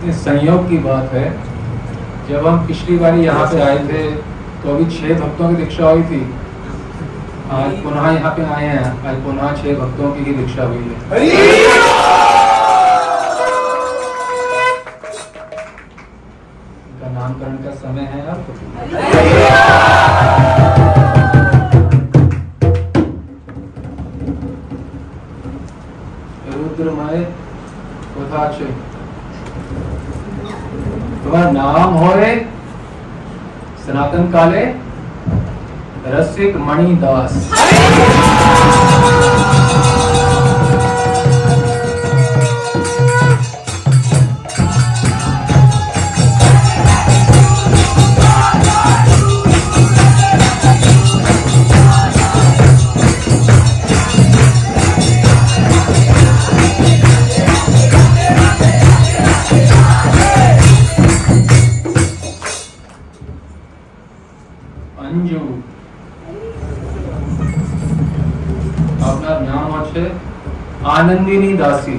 इस संयोग की बात है, जब हम पिछली बार यहाँ पे आए थे तो अभी 6 भक्तों की दीक्षा हुई थी। आज पुनः यहाँ पे आए हैं, आज पुनः 6 भक्तों की दीक्षा हुई है। इनका नामकरण का समय है अब। रुद्रमय कोथाचे, तुम्हारा नाम होए सनातन काले रसिक मणिदास। अंजू, अपना नाम है आनंदिनी दासी।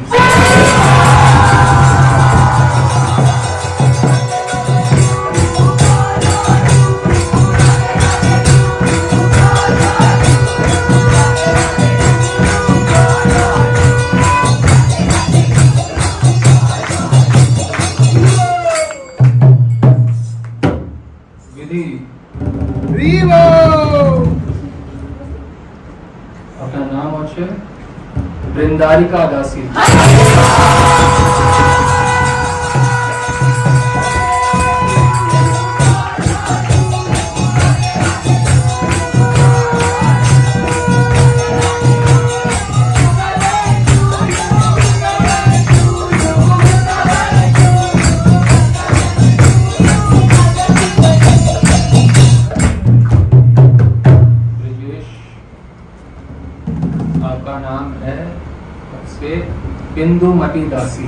विधि, अपना नाम है वृंदारिका दासी। आपका नाम है से बिंदुमती दासी।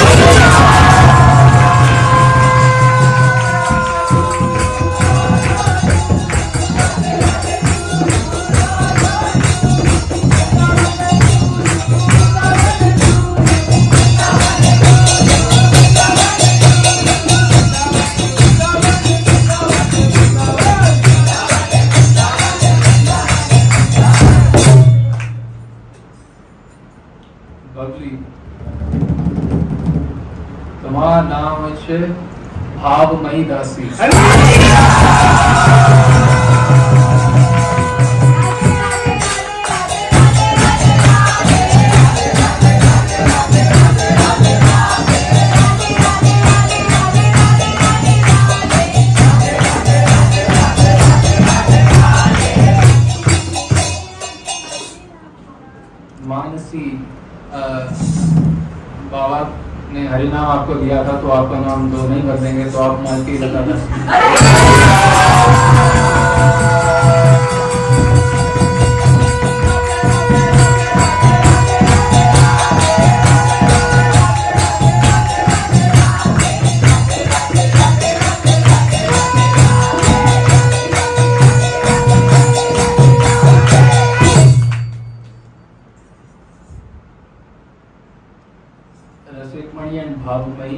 बबली, तुम्हारा नाम है भावमयी दासी। मानसी, बाबा ने हरिनाम आपको दिया था तो आपका नाम दो नहीं बदलेंगे तो आप मानसी लता दासी। रसिकमणि एंड भावमयी,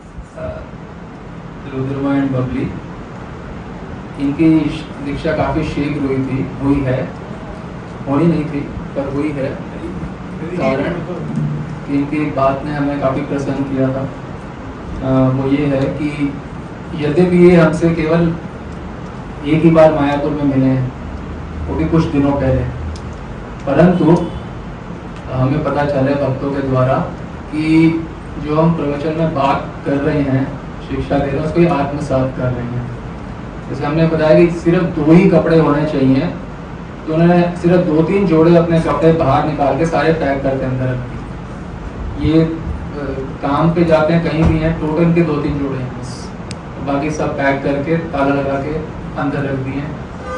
रुद्रमय एंड बबली, इनकी दीक्षा काफी शीघ्र हुई है, होनी नहीं थी पर हुई है। कारण इनकी बात ने हमें काफी प्रसन्न किया था। वो ये है कि यद्यपि ये हमसे केवल एक ही बार मायापुर में मिले हैं, वो भी कुछ दिनों पहले, परंतु हमें पता चले भक्तों के द्वारा कि जो हम प्रवचन में बात कर रहे हैं, शिक्षा दे रहे हैं, उसको ये आत्मसात कर रहे हैं। जैसे हमने बताया कि सिर्फ 2 ही कपड़े होने चाहिए, तो उन्होंने सिर्फ 2-3 जोड़े अपने कपड़े बाहर निकाल के सारे पैक करके अंदर रख दिए। ये काम पे जाते हैं कहीं भी हैं, टोटल के 2-3 जोड़े हैं बस, बाकी सब पैक करके ताला लगा के अंदर रख दिए।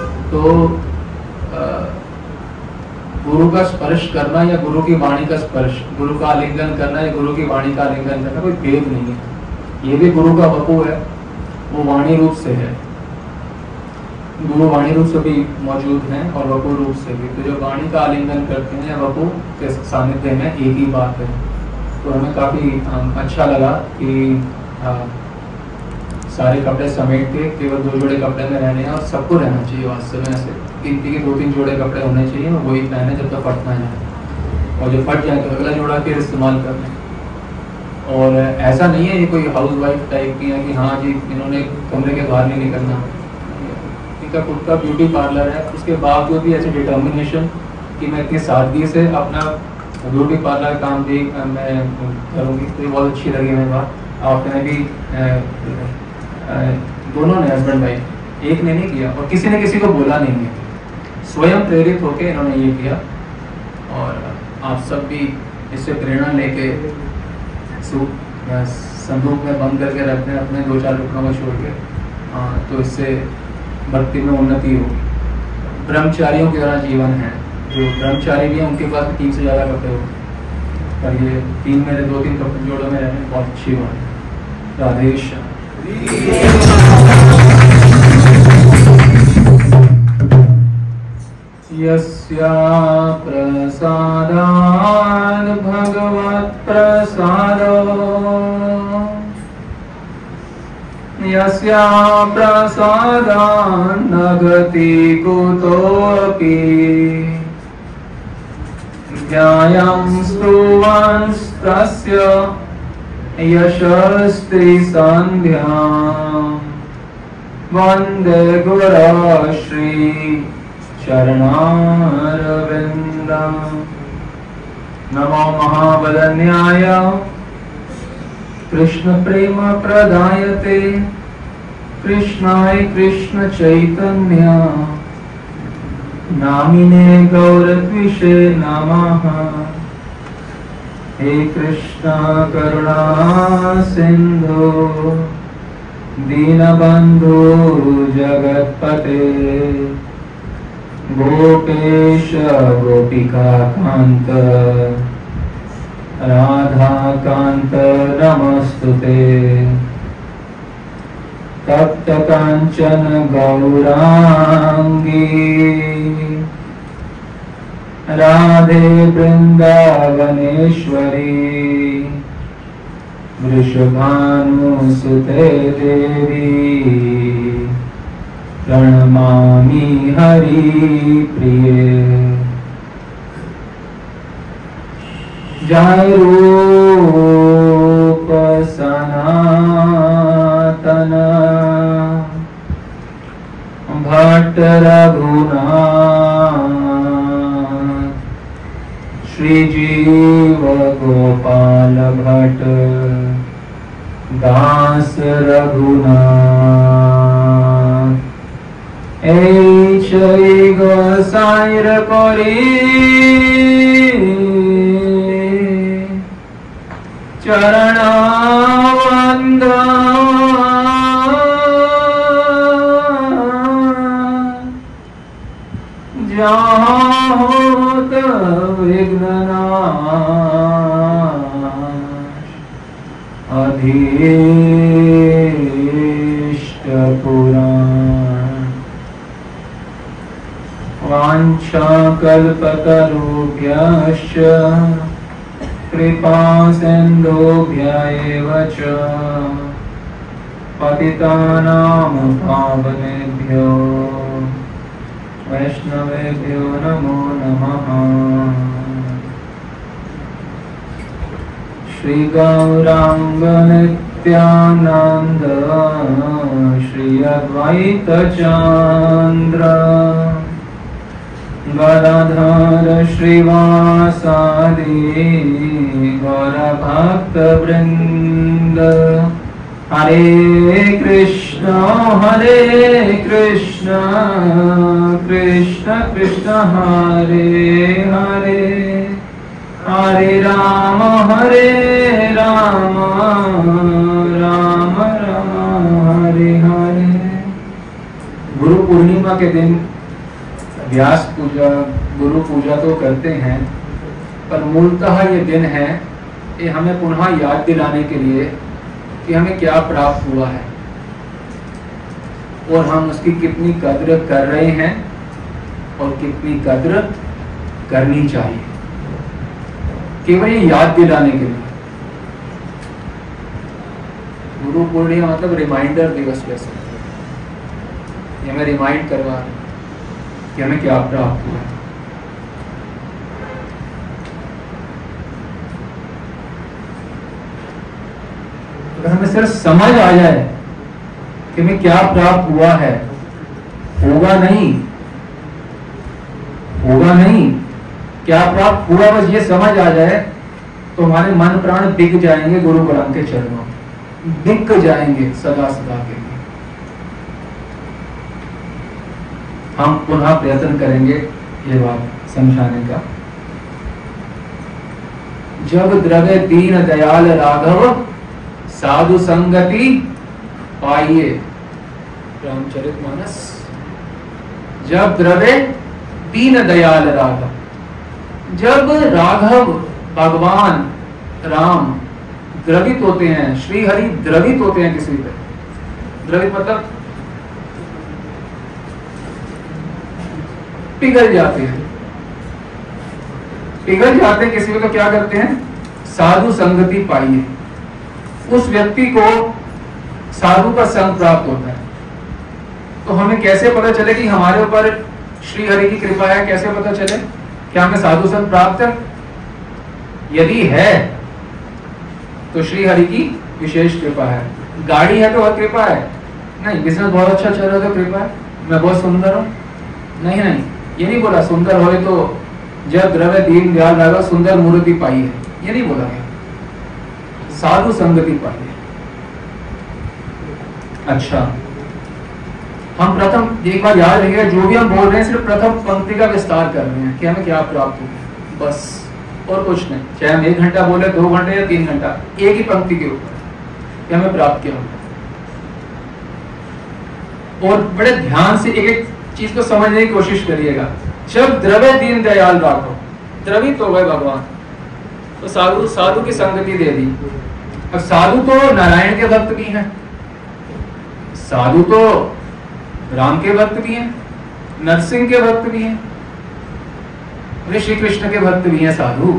तो गुरु का स्पर्श करना या गुरु की वाणी का स्पर्श, गुरु का आलिंगन करना या गुरु की वाणी का आलिंगन करना कोई भेद नहीं है। ये भी गुरु का वपु है, वो वाणी रूप से है। गुरु वाणी रूप से भी मौजूद हैं और वपु रूप से भी। तो जो वाणी का आलिंगन करते हैं या वपु के सानिध्य में एक ही बात है। तो हमें काफी अच्छा लगा कि सारे कपड़े समेट के केवल 2 जोड़े कपड़े में रहने हैं और सबको रहना चाहिए वास्तव में ऐसे गिनती के 2-3 जोड़े कपड़े होने चाहिए और वही पहने जब तक फटना है और जब फट जाए तो अगला जोड़ा फिर इस्तेमाल कर लें। और ऐसा नहीं है ये कोई हाउस वाइफ टाइप की है कि हाँ जी इन्होंने कमरे के बाहर नहीं निकलना, इनका खुद का ब्यूटी पार्लर है, उसके बावजूद भी ऐसे डिटर्मिनेशन कि मैं इतनी सादगी से अपना ब्यूटी पार्लर काम भी मैं करूँगी। तो ये बहुत अच्छी लगी मेरी बात। आपने भी दोनों ने हस्बैंड वाइफ एक ने नहीं किया और किसी ने किसी को बोला नहीं है, स्वयं प्रेरित होकर इन्होंने ये किया। और आप सब भी इससे प्रेरणा लेके संदूक में बंद करके रखते हैं अपने 2-4 रुपयों को छोड़ के, तो इससे भक्ति में उन्नति होगी। ब्रह्मचारियों की तरह जीवन है, जो ब्रह्मचारी भी हैं उनके पास 3 से ज़्यादा कपड़े हो, पर ये 3 मेरे 2-3 कपड़े जोड़ों में रहने बहुत अच्छी बात है। राधेश यस्या प्रसादात् भगवत् प्रसादो यस्या प्रसादान् नगति कुतोऽपि ज्ञायं स्तुवंस्तस्य यशस्ति संध्यां वन्दे गुरो श्री चरणारविन्दं। नमो महाबलन्याय कृष्ण प्रेम प्रदायते कृष्णाय कृष्ण चैतन्य नामिने गौरद्विषे नमः। हे कृष्ण करुणा सिंधु दीनबंधु जगत्पते गोपेश गोपिका कांत राधा कांत नमस्तुते। तप्त कांचन गौरांगी राधे वृंदावनेश्वरी वृषभानुसुते देवी प्रणमामि हरि प्रिये। जय रूप सनातन भट्ट रघुनाथ श्री जीव गोपाल भट्ट दास रघुनाथ। এই গোসাইর করি চরণাবন্দ যাহত বিঘ্ননাশ অধীষ্ট পুরাণ। वाञ्छाकल्पतरुभ्यश्च कृपासिन्धुभ्य एव च पतितानां पावनेभ्यो वैष्णवेभ्यो नमो नमः। श्री गौरांग नित्यानंद श्री अद्वैत चंद्र गदाधर श्रीवासादि गौरभक्तवृन्द। हरे कृष्ण कृष्ण कृष्ण हरे हरे हरे राम राम राम हरे हरे। गुरु पूर्णिमा के दिन व्यास पूजा गुरु पूजा तो करते हैं, पर मूलतः ये दिन है ये हमें पुनः याद दिलाने के लिए कि हमें क्या प्राप्त हुआ है और हम उसकी कितनी कद्र कर रहे हैं और कितनी कद्र करनी चाहिए, केवल ये याद दिलाने के लिए। गुरु पूर्णिमा मतलब रिमाइंडर दिवस वैसे, ये हमें रिमाइंड करवा कि हमें क्या प्राप्त हुआ है। अगर हमें सिर्फ समझ आ जाए कि हमें क्या प्राप्त हुआ है, होगा नहीं क्या प्राप्त हुआ, बस ये समझ आ जाए तो हमारे मन प्राण बिक जाएंगे गुरु बलराम के चरणों, बिक जाएंगे सदा सदा के लिए। हम पुनः प्रयत्न करेंगे ये बात समझाने का। जब द्रव्य दीन दयाल राघव साधु संगति पाइए, रामचरितमानस। जब द्रव्य दीन दयाल राघव, जब राघव भगवान राम द्रवित होते हैं, श्री हरि द्रवित होते हैं किसी पे, द्रवित मतलब पिघल जाते हैं, किसी पे तो क्या करते हैं, साधु संगति पाइए, उस व्यक्ति को साधु का संग प्राप्त होता है। तो हमें कैसे पता चले कि हमारे ऊपर श्री हरि की कृपा है, कैसे पता चले क्या हमें साधु संग प्राप्त है? यदि है तो श्री हरि की विशेष कृपा है। गाड़ी है तो और कृपा है नहीं, बिजनेस बहुत अच्छा चल रहा है तो कृपा है, मैं बहुत सुंदर हूं, नहीं ये नहीं बोला। सुंदर हो तो जब द्रव्य दीन दयाल राघव सुंदर मूर्ति पाई है, ये नहीं बोला है, साधु संगति पाई है। अच्छा, हम प्रथम एक बार याद रखिएगा, जो भी हम बोल रहे हैं सिर्फ प्रथम पंक्ति का विस्तार कर रहे हैं कि हमें क्या प्राप्त हो, बस और कुछ नहीं। चाहे हम 1 घंटा बोले, 2 घंटे या 3 घंटा, एक ही पंक्ति के ऊपर कि हमें प्राप्त क्या होगा। और बड़े ध्यान से एक एक चीज को समझने की कोशिश करिएगा। जब द्रव्य दीन दयाल राघव, द्रवित हो गए भगवान, तो साधु की संगति दे दी। अब साधु तो नारायण के भक्त भी हैं, साधु तो राम के भक्त भी हैं, नरसिंह के भक्त भी हैं, श्री कृष्ण के भक्त भी हैं साधु।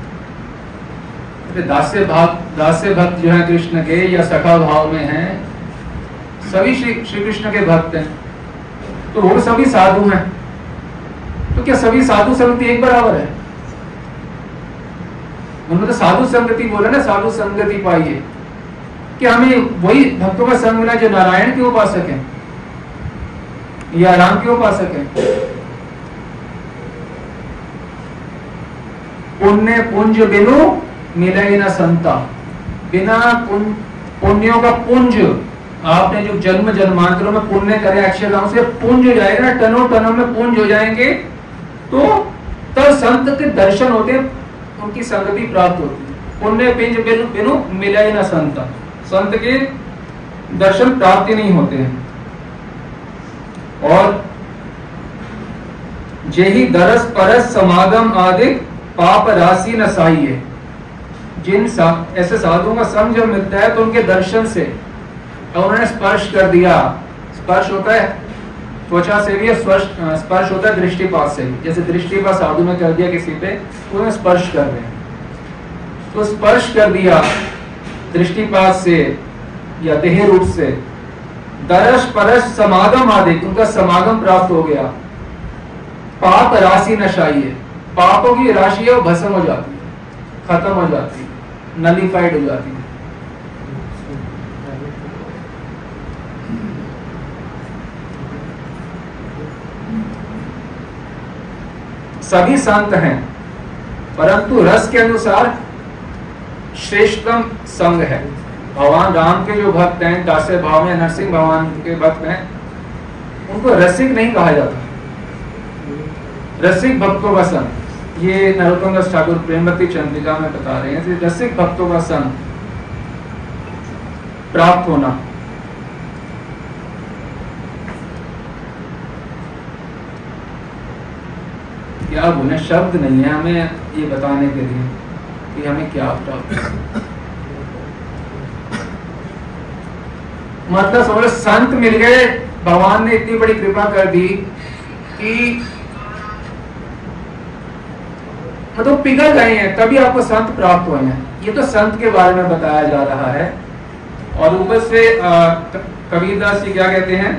दास्य भक्त जो है कृष्ण के या सखा भाव में हैं, सभी श्री कृष्ण के भक्त हैं, तो वो सभी साधु हैं। तो क्या सभी साधु संगति एक बराबर है? उन्होंने तो साधु संगति बोला ना, साधु संगति पाइए, कि हमें वही भक्तों का संग मिला जो नारायण के उपासक हैं या राम के उपासक हैं। पुण्य पुंज बिनु मिले न संता, बिना पुण्यों का पुंज, आपने जो जन्म जन्मांतरों में पुण्य करे अक्षरधाम से पुंज हो जाएगा ना, टनों में पुंज हो जाएंगे, तो तब संत के दर्शन होते हैं, उनकी संगति प्राप्त होती है। पुण्य पिंज बिनु मिले न संता, संत के दर्शन प्राप्ति नहीं होते हैं। और जेहि दरस परस समागम आदि पाप राशि न साहिए, जिन ऐसे साधुओं का संग जब मिलता है तो उनके दर्शन से, और उन्होंने स्पर्श कर दिया, स्पर्श होता है त्वचा से भी, स्पर्श होता है दृष्टिपात से भी। जैसे दृष्टिपात साधु में कर दिया किसी पे, उन्हें स्पर्श कर रहे हैं, तो स्पर्श कर दिया दृष्टिपात से या देह रूप से, दरस परस समागम आदि, उनका समागम प्राप्त हो गया। पाप राशि नशाइए, पापों की राशि है वो भस्म हो जाती है, खत्म हो जाती है, नलिफाइड हो जाती है। सभी संत हैं, परंतु रस के अनुसार श्रेष्ठतम संग है। भगवान राम के जो भक्त हैं, दास्य भाव में नरसिंह भगवान के भक्त हैं, उनको रसिक नहीं कहा जाता। रसिक भक्तों का संग, ये नरोत्तम दास ठाकुर प्रेमवती चंद्रिका में बता रहे हैं, रसिक भक्तों का संग प्राप्त होना। क्या बोले, शब्द नहीं है हमें ये बताने के लिए कि हमें क्या प्राप्त है। मतलब समझो, संत मिल गए, भगवान ने इतनी बड़ी कृपा कर दी कि मतलब पिघल गए हैं, तभी आपको संत प्राप्त हुए हैं। ये तो संत के बारे में बताया जा रहा है। और ऊपर से कबीरदास जी क्या कहते हैं,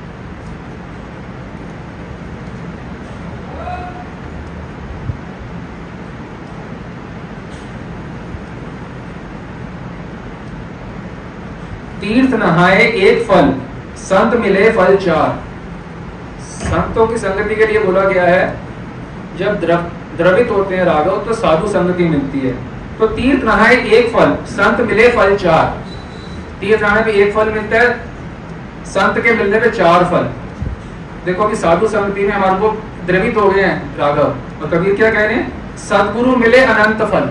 तीर्थ नहाए एक फल, संत मिले फल चार। संतों की संगति के लिए बोला गया है, जब द्रवित होते हैं राघव तो साधु संगति मिलती है। तो तीर्थ नहाए एक फल, संत मिले फल चार। तीर्थ नहाने पे एक फल मिलता है, संत के मिलने पे चार फल। देखो कि साधु संगति में हमारे को द्रवित हो गए हैं राघव, और कबीर क्या कह रहे हैं, सदगुरु मिले अनंत फल।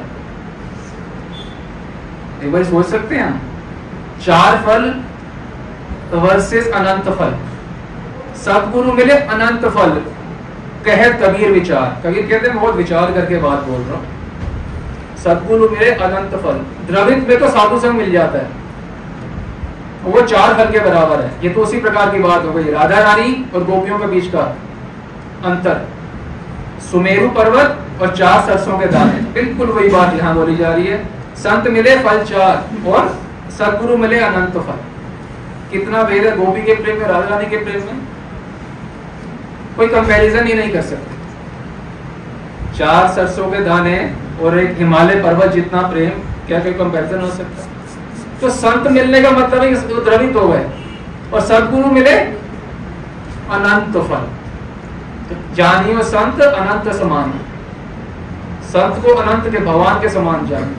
एक बार सोच सकते हैं, चार फल वर्सेस अनंत फल। सदगुरु मिले अनंत फल, कहत कबीर विचार। कबीर कहते हैं बहुत विचार करके बात बोल रहा हूं। सदगुरु मिले अनंत फल, द्रवित में तो साधु संग मिल जाता है, वो चार फल के बराबर है। ये तो उसी प्रकार की बात हो गई, राधा रानी और गोपियों के बीच का अंतर, सुमेरु पर्वत और चार सरसों के दाने, बिल्कुल वही बात यहाँ बोली जा रही है। संत मिले फल चार और सदगुरु मिले अनंत फल। कितना भेद है गोपी के प्रेम में, राधा रानी के प्रेम में, कोई कंपैरिजन ही नहीं कर सकते। चार सरसों के दाने और एक हिमालय पर्वत जितना प्रेम, क्या कोई कंपैरिजन हो सकता? तो संत मिलने का मतलब है कि द्रवित हो गए, और सदगुरु मिले अनंत फल। तो जानियो संत अनंत समान, संत को अनंत के भगवान के समान जानिए।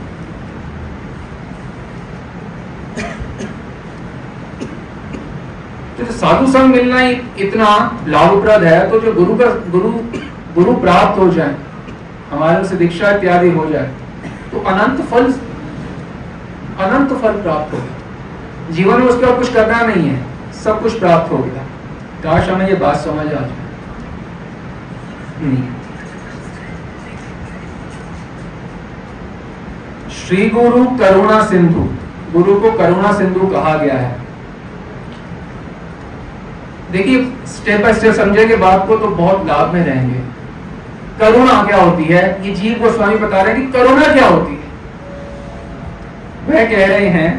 तो साधु संग मिलना ही इतना लाभप्रद है, तो जो गुरु प्राप्त हो जाए, हमारे से दीक्षा इत्यादि हो जाए, तो अनंत फल प्राप्त हो गया। जीवन में उसका कुछ करना नहीं है, सब कुछ प्राप्त हो गया। काश हमें ये बात समझ आ जाए। श्री गुरु करुणा सिंधु, गुरु को करुणा सिंधु कहा गया है। देखिए स्टेप बाय स्टेप समझेंगे बात को तो बहुत लाभ में रहेंगे। करुणा क्या होती है, ये जीव गोस्वामी बता रहे हैं कि करुणा क्या होती है। वह कह रहे हैं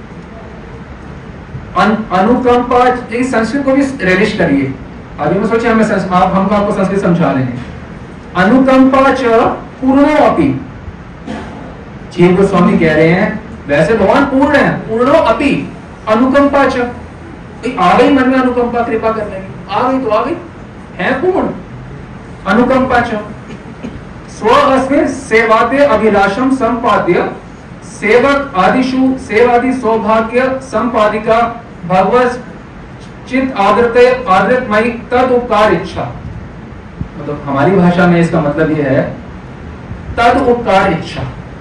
अनुकंपा। संस्कृत को भी रिलिश करिए, अभी मैं सोचा हम आपको संस्कृत समझा रहे हैं। अनुकंपा च पूर्णो अपि, जीव गोस्वामी कह रहे हैं वैसे भगवान पूर्ण है, पूर्णो अपि अनुकंपा च, आ गई मन में अनुकंपा, कृपा करने की आ गई तो आ गई, है पूर्ण। अनुकंपा च स्व अस्मिन् सेवाते अभिलाषम संपाद्य, सेवक आदिशु सेवादि सौभाग्य संपादिका भगवत चित आदृतमयी तद उपकार इच्छा। मतलब हमारी भाषा में इसका मतलब यह है तद उपकार इच्छा।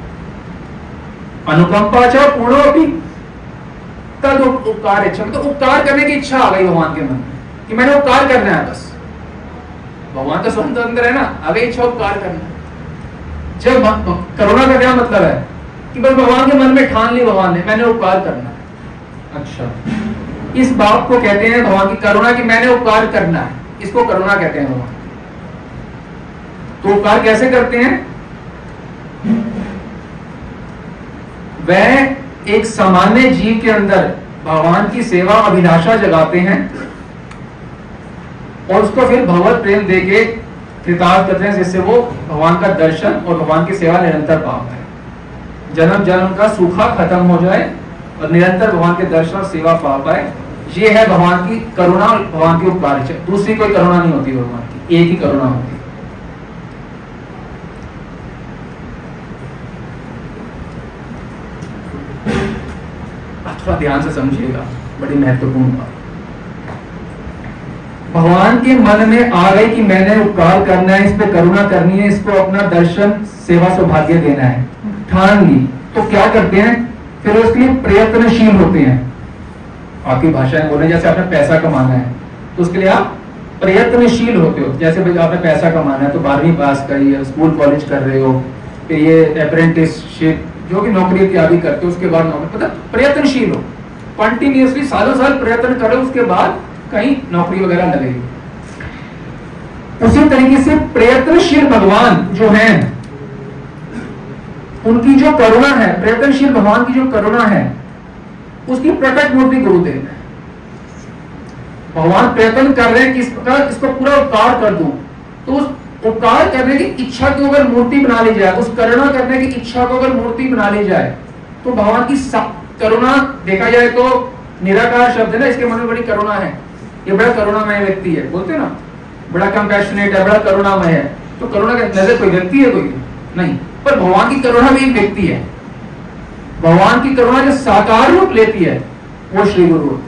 अनुकंपा च पूर्णो अपि तद उपकार इच्छा, तो उपकार करने की इच्छा आ गई भगवान के मन में कि मैंने उपकार करना है। बस भगवान तो स्वतंत्र है ना, आ गई इच्छा उपकार करना। जब करुणा का क्या मतलब है कि बस भगवान के मन में ठान ली भगवान ने, मैंने उपकार करना है। अच्छा, इस बात को कहते हैं भगवान की करुणा कि मैंने उपकार करना है, इसको करुणा कहते हैं भगवान। तो उपकार कैसे करते हैं? वह एक सामान्य जीव के अंदर भगवान की सेवा अभिलाषा जगाते हैं और उसको फिर भगवत प्रेम देके कृतार्थ करते हैं, जिससे वो भगवान का दर्शन और भगवान की सेवा निरंतर पा पाए, जन्म जन्म का सूखा खत्म हो जाए और निरंतर भगवान के दर्शन और सेवा पा पाए। ये है भगवान की करुणा, भगवान की उपकार। दूसरी कोई करुणा नहीं होती भगवान की, एक ही करुणा होती है। थोड़ा ध्यान से समझिएगा, बड़ी महत्वपूर्ण बात। भगवान के मन में आ गई कि मैंने उपकार करना है, इस पे करुणा करनी है, इसको अपना दर्शन सेवा सौभाग्य देना है, ठान ली। तो क्या करते हैं फिर उसके लिए प्रयत्नशील होते हैं। आपकी भाषा में बोले जैसे आपने पैसा कमाना है तो उसके लिए आप प्रयत्नशील होते हो। जैसे भाई आपने पैसा कमाना है तो 12वीं पास करी है, स्कूल कॉलेज कर रहे हो, फिर ये अप्रेंटिसशिप जो कि नौकरी इत्यादि करते हो, उसके बाद नौकरी, मतलब प्रयत्नशील हो, कंटिन्यूअसली सालों साल प्रयत्न करो, उसके बाद कहीं नौकरी वगैरह लगेगी। उसी तरीके से प्रयत्नशील भगवान जो हैं, उनकी जो करुणा है, प्रयत्नशील भगवान की जो करुणा है उसकी प्रकट मूर्ति गुरुदेव है। भगवान प्रयत्न कर रहे हैं कि इस प्रकार इसको पूरा उपकार कर दूं, तो उस उपकार करने की इच्छा को अगर मूर्ति बना ली जाए, उस करुणा करने की इच्छा को अगर मूर्ति बना ली जाए, तो भगवान की करुणा देखा जाए तो निराकार शब्द है ना, इसके मन में बड़ी करुणा है, ये बड़ा करुणामय व्यक्ति है, बोलते हैं ना, बड़ा कंपैशनेट है, बड़ा करुणामय है। तो करुणा का नजर कोई व्यक्ति है, कोई नहीं, पर भगवान की करुणा भी एक व्यक्ति है। भगवान की करुणा जो साकार रूप लेती है वो श्री गुरु।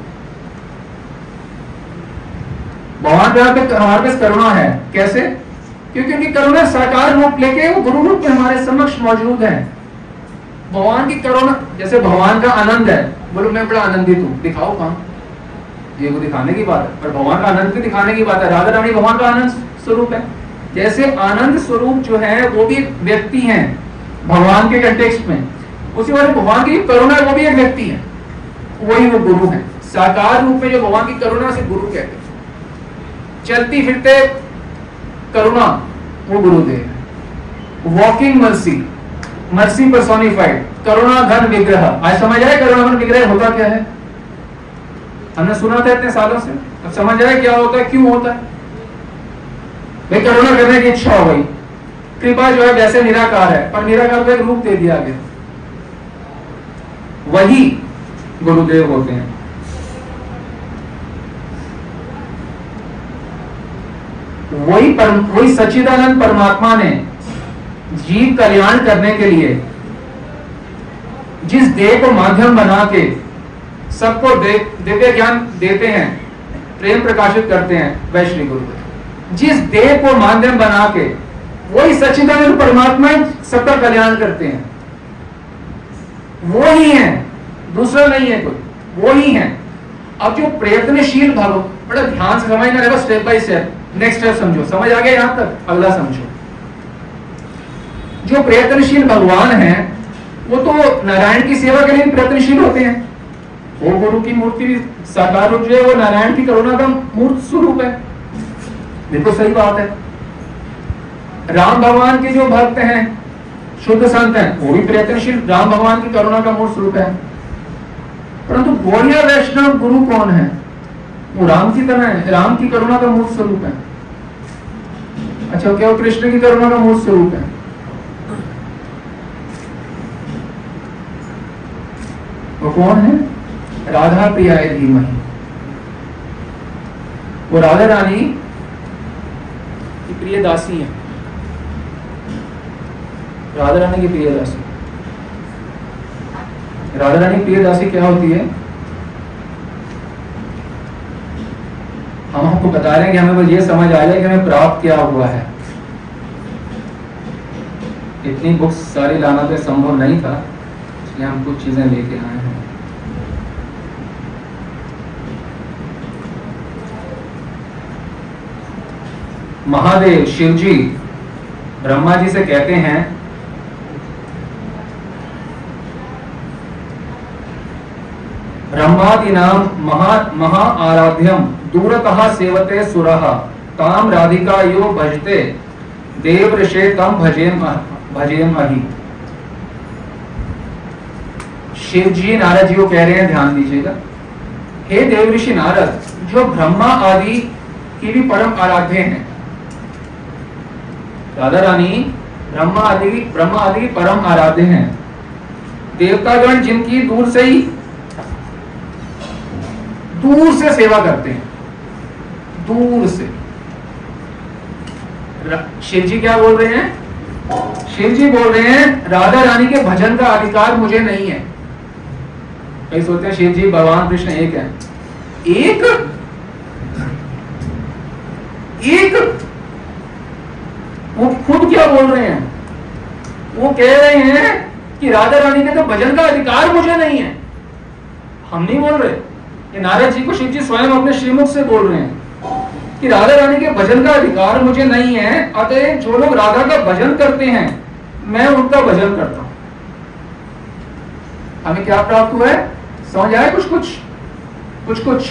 भगवान पे हमारे पास करुणा है, कैसे? क्योंकि उनकी करुणा साकार रूप लेके वो गुरु रूप में हमारे समक्ष मौजूद है। भगवान की करुणा, जैसे भगवान का आनंद है, बोलो मैं बड़ा आनंदित हूं, दिखाओ कहां, ये वो दिखाने की बात है, पर भगवान का आनंद भी दिखाने की बात है। राधा रानी भगवान का आनंद स्वरूप है। जैसे आनंद स्वरूप जो है वो भी एक व्यक्ति है भगवान के कंटेक्स्ट में, उसी वाले भगवान की करुणा वो भी एक व्यक्ति है, वही वो गुरु है। साकार रूप में जो भगवान की करुणा से गुरु कहते हैं, चलती फिरते करुणा वो गुरुदेव है। वॉकिंग मर्सी, मर्सी पर्सोनिफाइड, करुणा धन विग्रह। आज समझ आए करुणा धन विग्रह होता क्या है? हमने सुना था इतने सालों से, अब समझ आए क्या होता है, क्यों होता है? भाई करुणा करने की इच्छा हो गई, कृपा जो है वैसे निराकार है, पर निराकार को एक रूप दे दिया गया, वही गुरुदेव होते हैं। वही सच्चिदानंद परमात्मा ने जीव कल्याण करने के लिए जिस देह को माध्यम बना के सबको दिव्य ज्ञान देते हैं, प्रेम प्रकाशित करते हैं, वह श्री गुरुदेव। जिस देह को माध्यम बना के वही सच्चिदानंद परमात्मा सबका कल्याण करते हैं, वो ही है, दूसरा नहीं है कोई, वो ही है। अब जो प्रयत्नशील भाव, बड़ा ध्यान से समझना रहेगा, step by step, next step समझो, समझ आ गया यहां तक, अगला समझो। जो प्रयत्नशील भगवान है वो तो नारायण की सेवा के लिए प्रयत्नशील होते हैं। वो गुरु की मूर्ति भी साकार रूप जो है वो नारायण की करुणा का मूर्त स्वरूप है, बिल्कुल सही बात है। राम भगवान के जो भक्त हैं, शुद्ध संत हैं, वो भी प्रयत्नशील राम भगवान की करुणा का मूर्त स्वरूप है। परंतु गौड़िया वैष्णव गुरु कौन है? वो राम की तरह है, राम की करुणा का मूर्त स्वरूप है। अच्छा, क्या वो कृष्ण की करुणा का मूर्त स्वरूप है? वो कौन है? राधा प्रियाय धीमहि। वो राधा रानी की प्रिय दासी है, राधा रानी की प्रिय दासी। राधा रानी प्रिय दासी क्या होती है? हम आपको बता रहे हैं कि हमें बस ये समझ आ जाए कि हमें प्राप्त क्या हुआ है। इतनी बुक्स सारी लाना तो संभव नहीं था, इसलिए हम कुछ चीजें लेके आए हैं। महादेव शिव जी ब्रह्मा जी से कहते हैं, ब्रह्मादि नाम महा आराध्यम दूरतः सेवते सुरः ताम राधिका यो भजते देव ऋषे तम भजेम अहि। शिव जी नारद जी को कह रहे हैं, ध्यान दीजिएगा, हे देव ऋषि नारद, जो ब्रह्मा आदि की भी परम आराध्य हैं, राधा रानी ब्रह्मा आदि की परम आराध्य हैं, देवतागण जिनकी दूर से सेवा करते हैं, दूर से। शिव जी क्या बोल रहे हैं? शिव जी बोल रहे हैं राधा रानी के भजन का अधिकार मुझे नहीं है। कई सोचते हैं शिव जी भगवान कृष्ण एक है, एक वो खुद क्या बोल रहे हैं? वो कह रहे हैं कि राधा रानी के तो भजन का अधिकार मुझे नहीं है। हम नहीं बोल रहे, ये नारद जी को शिव जी स्वयं अपने श्रीमुख से बोल रहे हैं कि राधा रानी के भजन का अधिकार मुझे नहीं है, अतः जो लोग राधा का भजन करते हैं मैं उनका भजन करता हूं। हमें क्या प्राप्त हुआ है? समझ आए? कुछ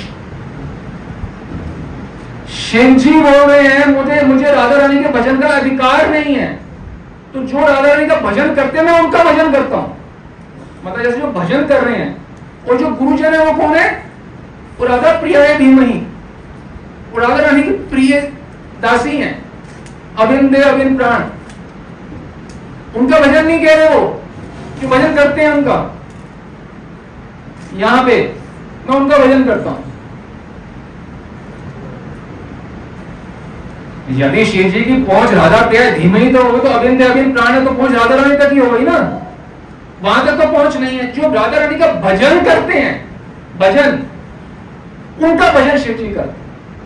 शिव जी बोल रहे हैं मुझे राधा रानी के भजन का अधिकार नहीं है, तो जो राधा रानी का भजन करते हैं मैं उनका भजन करता हूं। मतलब जैसे जो भजन कर रहे हैं और जो गुरुजन है वो कौन है? वो राधा प्रिया धीमहि, वो राधा रानी की प्रिय दासी हैं, अभिन्न दे अभिन्न प्राण। उनका भजन नहीं कह रहे, वो जो भजन करते हैं उनका, यहां पे मैं उनका भजन करता हूं। यदि शिव जी की पहुंच राधा प्रिया धीमहि तो होगी, तो अभिन्न दे अभिन्न प्राण है, तो पहुंच राधा रानी तक ही हो गई ना, वहां तक तो पहुंच नहीं है। जो राधा रानी का भजन करते हैं, भजन, उनका भजन शिव जी करते हैं।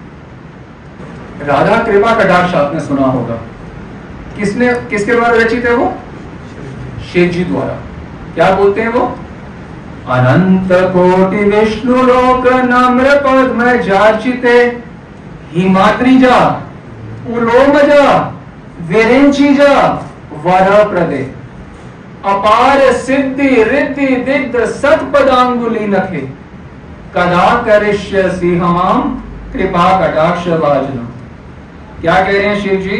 राधा कृपा कटाक्ष आपने सुना होगा, किसके द्वारा रचित है वो? शिव जी द्वारा। क्या बोलते हैं वो? अनंत कोटि विष्णु लोक नम्र पद्म जार्चिते हिमाद्रिजा उलोमजा विरिंचिजा वर प्रदे अपार सिद्धि रिद्धि दिग्ध सत्पदांगुली नखे कदा करिष्यसि हमाम कृपा कटाक्ष वाजनम। क्या कह रहे हैं शिव जी?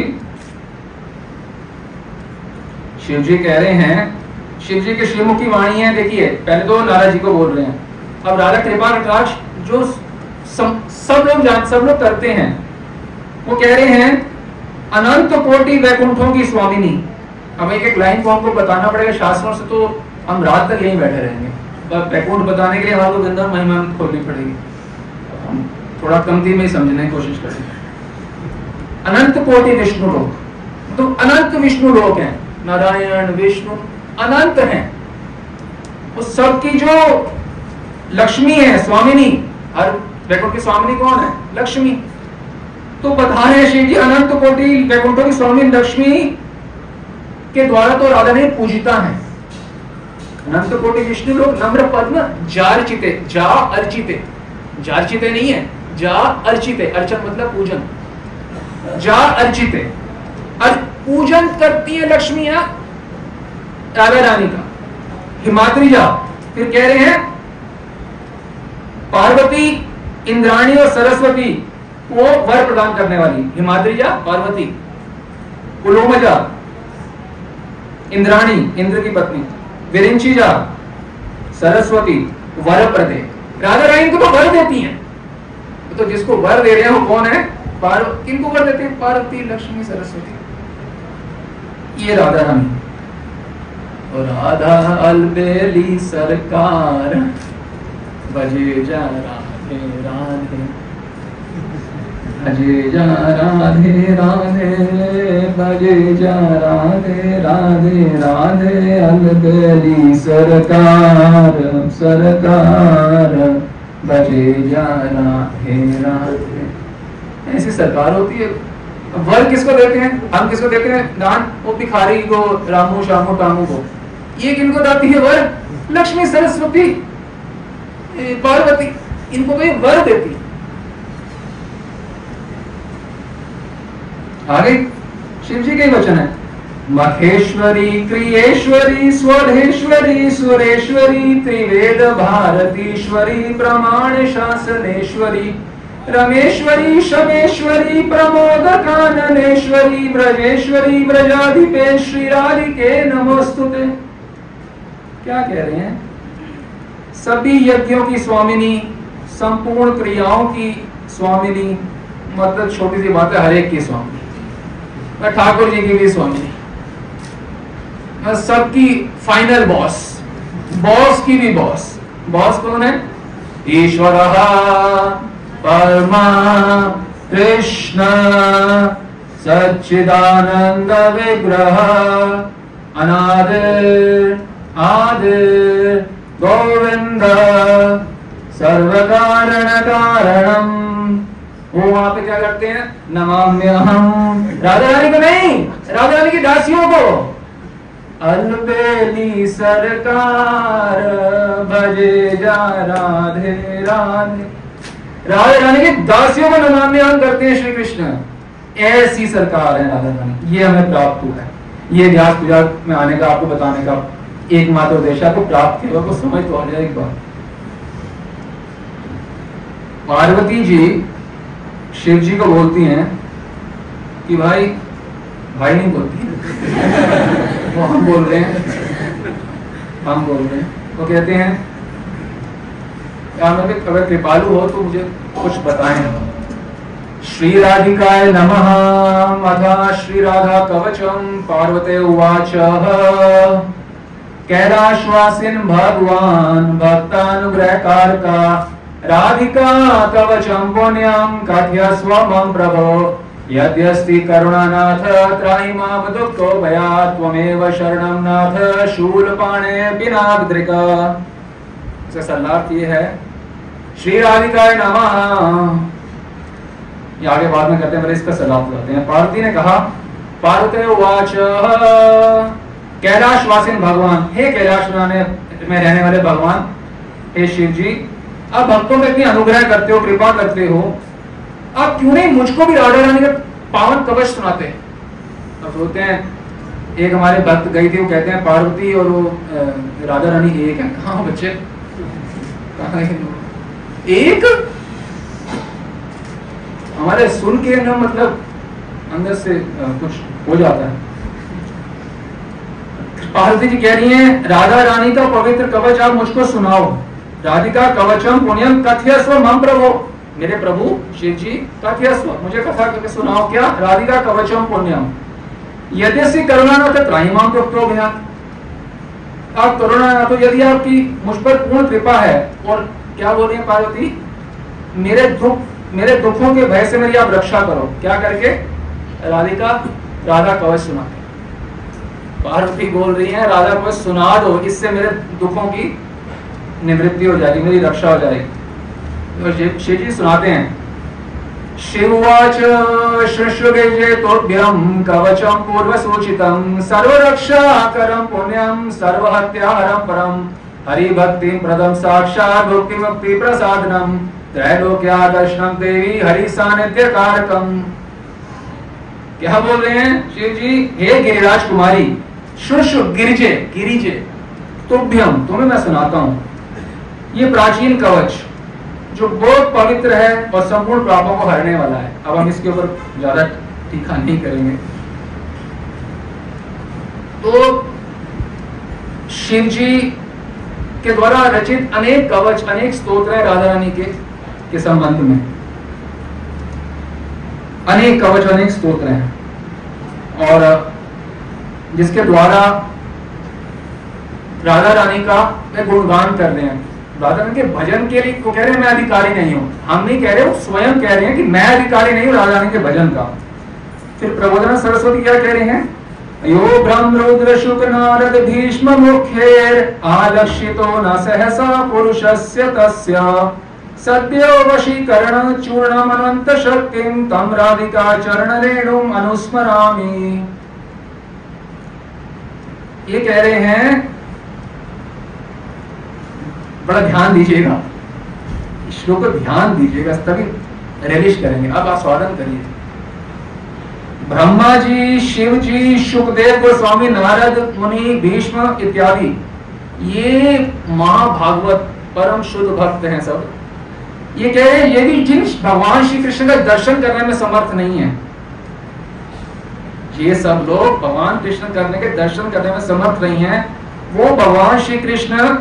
शिव जी कह रहे हैं, शिव जी के श्रीमुखी वाणी है, देखिए पहले तो नारद जी को बोल रहे हैं, अब राधा कृपा कटाक्ष जो सब लोग करते हैं, वो कह रहे हैं अनंत कोटि वैकुंठों की स्वामिनी। अब एक लाइन को हमको बताना पड़ेगा शास्त्रों से, तो हम रात तक यहीं बैठे रहेंगे। वैकुंठ बताने के लिए हमारे को गंधर्व महिमा खोलनी पड़ेगी, हम थोड़ा कमती में ही समझने की कोशिश करेंगे। अनंत कोटि विष्णु लोक, तो अनंत विष्णु लोक हैं, नारायण विष्णु अनंत हैं, उस सब की जो लक्ष्मी है, स्वामिनी, हर वैकुंठ की स्वामिनी कौन है? लक्ष्मी। तो बता रहे शिव जी अनंत कोटि वैकुंठों की स्वामी लक्ष्मी के द्वारा तो राधा ने पूजिता है। अनंत कोटि विष्णु लोक नम्र पद्म जार्चिते, जा अर्चिते, जार्चिते नहीं है, जा अर्चिते, अर्चन मतलब पूजन, जा अर्चिते, पूजन करती है लक्ष्मी राधा रानी का। हिमाद्रिजा, फिर कह रहे हैं पार्वती, इंद्राणी और सरस्वती वो वर प्रदान करने वाली, हिमाद्रिजा पार्वती, उलोमजा इंद्राणी इंद्र की पत्नी, विरिंचिजा सरस्वती वर प्रदे, राधा रानी को तो वर देती हैं। तो जिसको वर दे रहे हैं वो कौन है? किनको वर देते हैं? पार्वती, लक्ष्मी, सरस्वती, ये राधा रानी। और राधा अलबेली सरकार बजे जा राधे राधे, बजे जा राधे राधे, बजे जा राधे राधे राधे, अलबेली सरकार सरकार बजे जा राधे राधे। ऐसी सरकार होती है। वर किसको देते हैं? हम किसको देते हैं दान? वो भिखारी को, रामू शामू कामू को। ये किनको देती है वर? लक्ष्मी, सरस्वती, पार्वती, इनको तो ये वर देती। आगे शिव जी के वचन है, मखेश्वरी क्रियेश्वरी स्वधेश्वरी सुरेश्वरी त्रिवेद भारतीश्वरी प्रमाण शासनेश्वरी रमेश्वरी शमेश्वरी प्रमोद काननेश्वरी ब्रजेश्वरी ब्रजाधिपे श्री राधिके नमोस्तुते। क्या कह रहे हैं? सभी यज्ञों की स्वामिनी, संपूर्ण क्रियाओं की स्वामिनी, मतलब छोटी सी बात है, हर एक की स्वामिनी, ठाकुर जी की भी स्वामिनी, सबकी फाइनल बॉस, बॉस की भी बॉस। बॉस कौन है? ईश्वर परमा कृष्ण सच्चिदानंद विग्रह अनादिर आदिर गोविंद सर्व कारण कारणम। वो वहां पे क्या करते हैं? नमाम्यहम, राधा रानी को नहीं, राधा रानी की दासियों को। अलबेली सरकार भजे जा राधे राधे, राधा रानी की दासियों को नमाम्यहम करते हैं श्री कृष्ण। ऐसी सरकार है राधा रानी, ये हमें प्राप्त हुआ है। ये व्यास पूजा में आने का, आपको बताने का एकमात्र उद्देश्य, आपको प्राप्त किया को समझ तो आ जाए। एक बार पार्वती जी शिव जी को बोलती हैं कि भाई, भाई नहीं बोलती वो हम बोल रहे हैं, हम बोल रहे हैं। वो कहते हैं या मैं भी अगर कृपालु हो तो मुझे कुछ बताएं। श्री राधिकाय नमः। अथ श्री राधा कवचम। पार्वते उवाच कैलाशवासिन भगवान भक्तानुग्रहकारका राधिका कवचम पुण्यम कथयस्व मम प्रभो यद्यस्ति करुणानाथ त्राहि माम दुःखो भयात् त्वमेव शरणं नाथ शूलपाणे बिनाद्रिक। इसका सल्लार्थ ये है श्री राधिकाय नमः। ये आगे बाद में करते हैं, पहले इसका सलाह करते हैं। पार्वती ने कहा, पार्वती उवाच कैलाशवासिन भगवान, हे कैलाश में रहने वाले भगवान, हे शिव जी, आप भक्तों पे इतनी अनुग्रह करते हो, कृपा करते हो, आप क्यों नहीं मुझको भी राधा रानी का पावन कवच सुनाते। अब सोचते हैं एक हमारे भक्त गई थी, वो कहते हैं पार्वती और वो राधा रानी एक है। कहाँ बच्चे, कहाँ एक? हमारे सुन के ना मतलब अंदर से कुछ हो जाता है। पार्वती जी कह रही हैं राधा रानी का पवित्र कवच आप मुझको सुनाओ। राधिका कवचम पुण्यम कथयस्व मम प्रभो, मेरे प्रभु शिव जी कथयस्व, मुझे कथा करके सुनाओ। क्या? राधिका कवचम पुण्यम यद्यस्ति करुणानाथ त्राहि माम दुःखो भयात्। आप करुणानाथ हो, यदि आपकी मुझ पर पूर्ण कृपा है। और क्या बोल रही है पार्वती? मेरे दुखों के भय से मेरी आप रक्षा करो। क्या करके? राधिका राधा कवच सुना। पार्वती बोल रही है राधा कवच सुना दो, इससे मेरे दुखों की निवृत्ति हो जाएगी, मेरी रक्षा हो जाएगी। तो शिव जी सुनाते हैं। शिववाच शुश्रुभे तोभ्यं कवचम पूर्व सूचितम सर्वरक्षाकरं पुण्यम सर्वहत्याहरं परम हरि भक्ति प्रदम साक्षात् भक्ति मुक्ति प्रसादनम त्रैलोक्या दर्शनम देवी हरि सानिध्य कारकम। क्या बोल रहे हैं शिव जी? हे गिरिराज कुमारी, शुश्रु गिरिजे गिरिजे तुभ्यम, तुम्हें मैं सुनाता हूं ये प्राचीन कवच जो बहुत पवित्र है और संपूर्ण पापों को हरने वाला है। अब हम इसके ऊपर ज्यादा टीका नहीं करेंगे। तो शिव जी के द्वारा रचित अनेक कवच, अनेक स्तोत्र हैं राधा रानी के संबंध में। अनेक कवच, अनेक स्तोत्र हैं और जिसके द्वारा राधा रानी का वे गुणगान कर रहे हैं। राधा रानी के भजन के लिए को कह रहे हैं मैं अधिकारी नहीं हूं। हम नहीं कह रहे, वो स्वयं कह रहे हैं कि मैं अधिकारी नहीं हूं राधा रानी के भजन का। फिर प्रबोधना सरस्वती क्या कह रहे हैं? यो ब्रह्म रुद्र शुक नारद भीष्म मुख्येर आलक्षितो न सहसा पुरुषस्य तस्य सद्यो वशीकरण चूर्णम अनंत शक्तिम तम राधिका चरण रेणुम अनुस्मरामि। ये कह रहे हैं, बड़ा ध्यान दीजिएगा, श्लोक पर ध्यान दीजिएगा तभी रिलीज करेंगे। अब आप स्वागत करिए। ब्रह्मा जी, शिव जी, शुकदेव गोस्वामी, नारद मुनि, भीष्म इत्यादि ये महाभागवत परम शुद्ध भक्त हैं सब। ये कह रहे हैं ये भी जिन भगवान श्री कृष्ण का दर्शन करने में समर्थ नहीं है, ये सब लोग भगवान कृष्ण करने के दर्शन करने में समर्थ नहीं है, वो भगवान श्री कृष्ण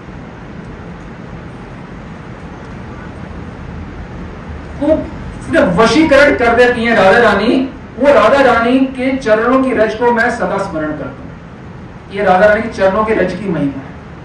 को वशीकरण कर देती हैं राधा रानी। वो राधा रानी के चरणों की रज को मैं सदा स्मरण करता हूं। ये राधा रानी के चरणों की रज की महिमा है।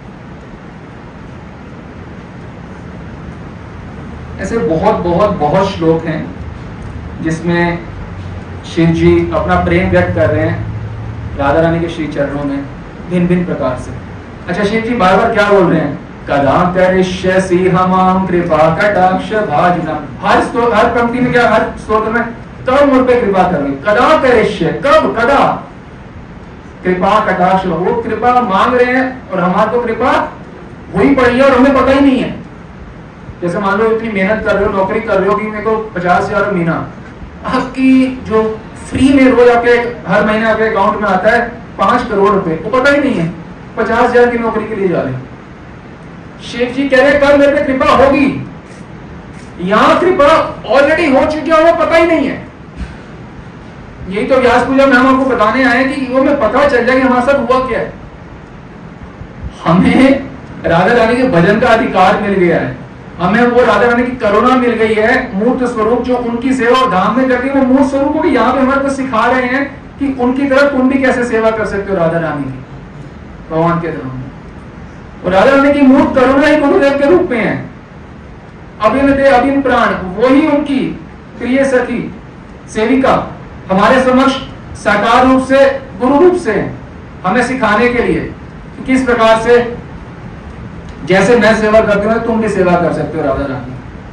ऐसे बहुत बहुत बहुत श्लोक हैं जिसमें शिव जी अपना प्रेम व्यक्त कर रहे हैं राधा रानी के श्री चरणों में भिन्न भिन्न प्रकार से। अच्छा, शिव जी बार बार क्या बोल रहे हैं? कदा करिष्यसि हमाम कृपा कटाक्ष भाजनम। हर पंक्ति में क्या, हर स्तोत्र में कब मुझ पे कृपा करोगे? कदा करिष्य, कब, कदा कृपा कटाक्ष। वो कृपा मांग रहे हैं और हमारे तो कृपा हुई पड़ी है और हमें पता ही नहीं है। जैसे मान लो इतनी मेहनत कर रहे हो, नौकरी कर रहे हो कि मेरे को 50,000 महीना, आपकी जो फ्री में रोज आपके हर महीने आपके अकाउंट में आता है 5 करोड़ रुपए, वो पता ही नहीं है 50,000 की नौकरी के लिए जा रहे हैं। शिव जी कह रहे कल मेरे पे कृपा होगी, यहां कृपा ऑलरेडी हो चुकी है, हमें पता ही नहीं है। यही तो व्यास पूजा में हम आपको बताने आए कि वो हमें पता चल जाए कि हमारा सब हुआ क्या है। हमें राधा रानी के भजन का अधिकार मिल गया है। हमें वो राधा रानी की करुणा मिल गई है, मूर्त स्वरूप जो उनकी सेवा धाम में करती है, वो मूर्त स्वरूप को भी यहाँ पे हमारे को सिखा रहे हैं कि उनकी तरह तुम भी कैसे सेवा कर सकते हो राधा रानी की भगवान के धाम में। और राधा रानी की मूर्त करुणा ही गुरुदेव के रूप में है। अभिन्न दे अभिन्न प्राण, वही उनकी प्रिय सखी सेविका हमारे समक्ष साकार रूप से गुरु रूप से हमें सिखाने के लिए कि किस प्रकार से जैसे मैं सेवा करती हूं तुम भी सेवा कर सकते हो राधा रानी।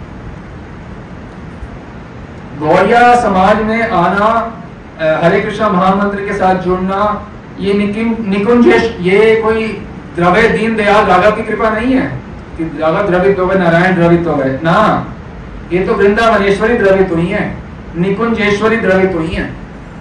गौड़िया समाज में आना, हरे कृष्णा महामंत्र के साथ जुड़ना, ये निकुंजेश, ये कोई द्रव्य दीन दयाल राघव की कृपा नहीं है कि राघव द्रवित हो गए, नारायण द्रवित हो गए ना। ये तो वृंदावनेश्वरी द्रवित हुई है, निकुंजेश्वरी द्रवित हुई है।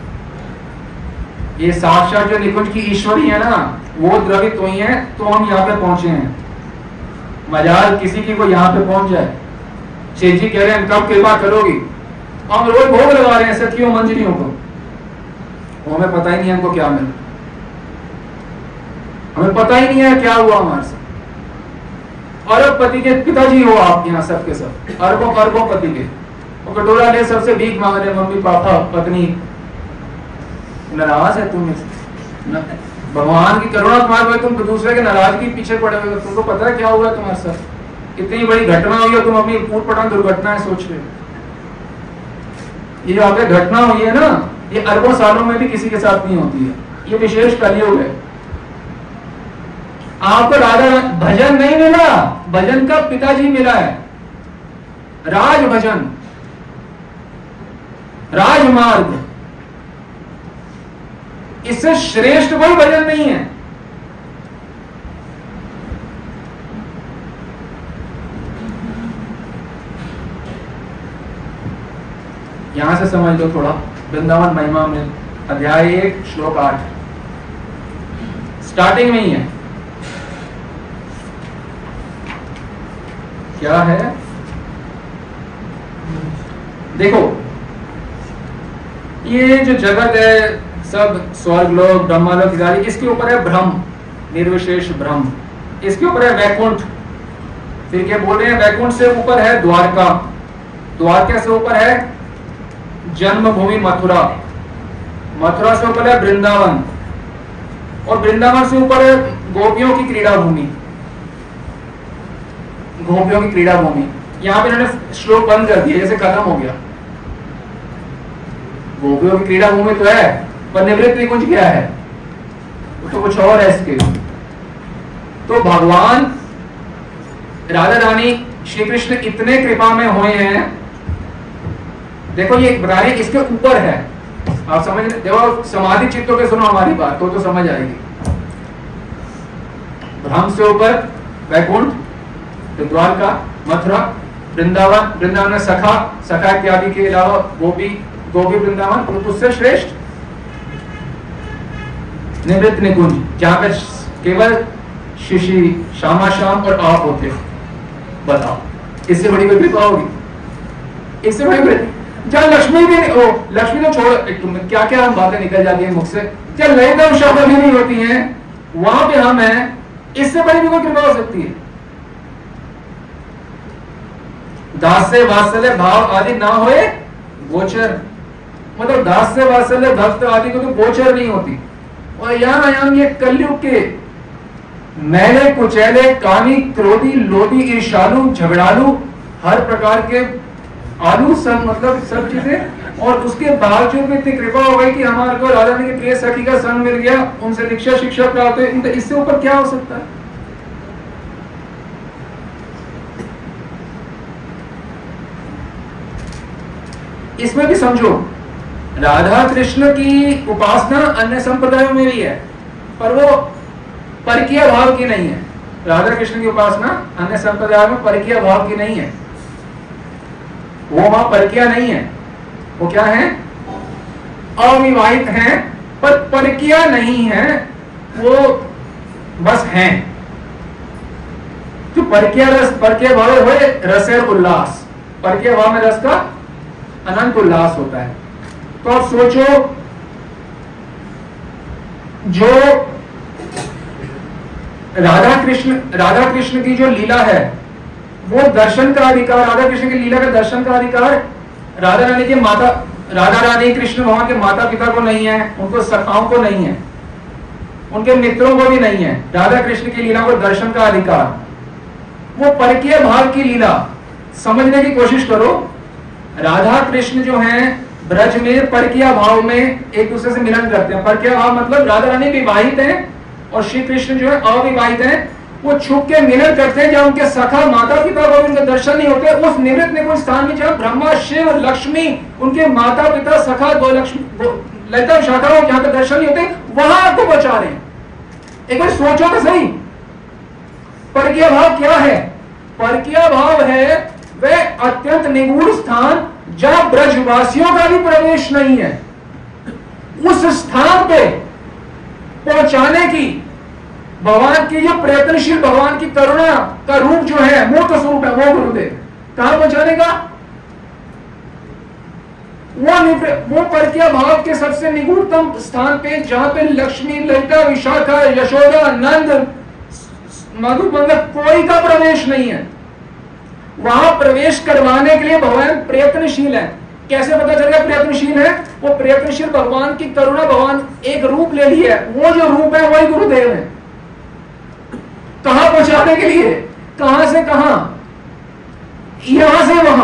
ये साक्षात जो निकुंज की ईश्वरी है ना, वो द्रवित हुई है, तो हम यहाँ पे पहुंचे हैं। मजाल किसी की को यहाँ पे पहुंच जाए। शेख जी कह रहे हैं कब कृपा करोगी, हम रोज भोग लगा रहे हैं सखियों मंजरियों को, हमें पता ही नहीं है हमको क्या मिला, हमें पता ही नहीं है क्या हुआ हमारे साथ। अरबपति के पिताजी हो आप यहाँ सब के सब, अरबों पति के, और कटोरा ले सबसे भीख मांग रहे, मम्मी पापा पत्नी, नाराज है तुम, भगवान की करुणा तुम्हारे पे, तुम दूसरे के नाराजगी पीछे पड़े हुए, तुमको पता है क्या हुआ तुम्हारे साथ, इतनी बड़ी घटना हुई है, तुम अपनी ऊट-पटांग दुर्घटना है सोच रहे हो। ये जो आगे घटना हुई है ना, ये अरबों सालों में भी किसी के साथ नहीं होती है, ये विशेष कलयुग है। आपको राधा भजन नहीं मिला, भजन का पिताजी मिला है, राज भजन, राजमार्ग, इससे श्रेष्ठ कोई भजन नहीं है। यहां से समझ लो थोड़ा, वृंदावन महिमा में अध्याय 1 श्लोक 8 स्टार्टिंग में ही है। क्या है देखो, ये जो जगत है सब स्वर्ग लोक ब्रह्मलोक इत्यादि, इसके ऊपर है ब्रह्म, निर्विशेष ब्रह्म, इसके ऊपर है वैकुंठ। फिर क्या बोल रहे हैं, वैकुंठ से ऊपर है द्वारका, द्वारका से ऊपर है जन्मभूमि मथुरा, मथुरा से ऊपर है वृंदावन, और वृंदावन से ऊपर है गोपियों की क्रीड़ा भूमि, गोपियों की क्रीड़ा भूमि। यहाँ पे इन्होंने श्लोक बंद कर दिया, जैसे खत्म हो गया। गोपियों की क्रीड़ा भूमि तो है, पर निवृत्त निकुंज क्या है, तो कुछ और है इसके। तो भगवान राधा रानी श्री कृष्ण इतने कृपा में हुए हैं, देखो ये बता रहे इसके ऊपर है, आप समझ, देखो समाधि चित्तों पे सुनो हमारी बात तो समझ आएगी। ब्रह्म से ऊपर वैकुंठ, द्वारका, मथुरा, वृंदावन, वृंदावन में सखा, सखा इत्यादि के अलावा गोपी, गोपी वृंदावन, तो उससे श्रेष्ठ निवृत्त निकुंज, जहां पे केवल शिशि, श्यामा श्याम और आप होते हो। बताओ इससे बड़ी कोई कृपा होगी, इससे बड़ी, जहां लक्ष्मी भी नहीं, ओ लक्ष्मी तो छोड़, क्या क्या हम बातें निकल जाती है मुख से, जब लयदम शब्द भी नहीं होती हैं, वहां पे हम हैं, इससे बड़ी भी कोई कृपा हो सकती है। दास्य वात्सल्य भाव आदि ना होए गोचर, मतलब दास्य वात्सल्य भक्त आदि को तो गोचर नहीं होती। और यहाँ ये कलयुग के मैले कुचैले कामी क्रोधी लोभी ईर्ष्यालु झगड़ालू हर प्रकार के आलू सब, मतलब सब चीजें, और उसके बावजूद में इतनी कृपा हो गई कि हमारे को राधा रानी के प्रिय सखी का संग मिल गया, उनसे दीक्षा शिक्षा प्राप्त हुई, इससे ऊपर क्या हो सकता है। इसमें भी समझो, राधा कृष्ण की उपासना अन्य संप्रदायों में भी है, पर वो परकीय भाव की नहीं है। राधा कृष्ण की उपासना अन्य संप्रदायों में परकीय भाव की नहीं है, वो वहां परकीय नहीं है, वो क्या है, अविवाहित हैं, पर परकीय नहीं है, वो बस हैं। जो परकीय रस, परकीय भाव है रस है उल्लास, परकीय भाव में रस का अनंत उल्लास होता है। तो आप सोचो, जो राधा कृष्ण की जो लीला है, वो दर्शन का अधिकार, राधा कृष्ण की लीला का दर्शन का अधिकार राधा रानी के माता, राधा रानी कृष्ण भगवान के माता पिता को नहीं है, उनको सखाओं को नहीं है, उनके मित्रों को भी नहीं है। राधा कृष्ण की लीला को दर्शन का अधिकार, वो परकीय भाव की लीला समझने की कोशिश करो। राधा कृष्ण जो हैं ब्रज में परकीय भाव में एक दूसरे से मिलन करते हैं। परकीय भाव मतलब राधा रानी विवाहित हैं और श्री कृष्ण जो है अविवाहित हैं। वो छुप के मिलन करते हैं जब उनके सखा माता पिता को उनके दर्शन नहीं होते। उस निवृत्त में कोई स्थान में जहाँ ब्रह्मा शिव लक्ष्मी उनके माता पिता सखा दो लक्ष्मी ललिता शाखा जहां पे दर्शन नहीं होते वहां आपको बचा रहे हैं। एक बार सोचो तो सही, परकीय भाव क्या है? परकीय भाव है वह अत्यंत निगूढ़ स्थान जहां ब्रजवासियों का भी प्रवेश नहीं है। उस स्थान पे पहुंचाने की भगवान की जो प्रयत्नशील भगवान की करुणा का रूप जो है, मूर्त स्वरूप है, वो गुरुदेव कहां पहुंचाने का? वो परकीय भाव के सबसे निगूढ़तम स्थान पे जहां पे लक्ष्मी ललिता विशाखा यशोदा नंद मधुबंध कोई का प्रवेश नहीं है। वहां प्रवेश करवाने के लिए भगवान प्रयत्नशील है। कैसे पता चलेगा प्रयत्नशील है? वो प्रयत्नशील भगवान की करुणा, भगवान एक रूप ले ली है, वो जो रूप है वही गुरुदेव है। कहां पहुंचाने के लिए? कहां से कहां? यहां से वहां।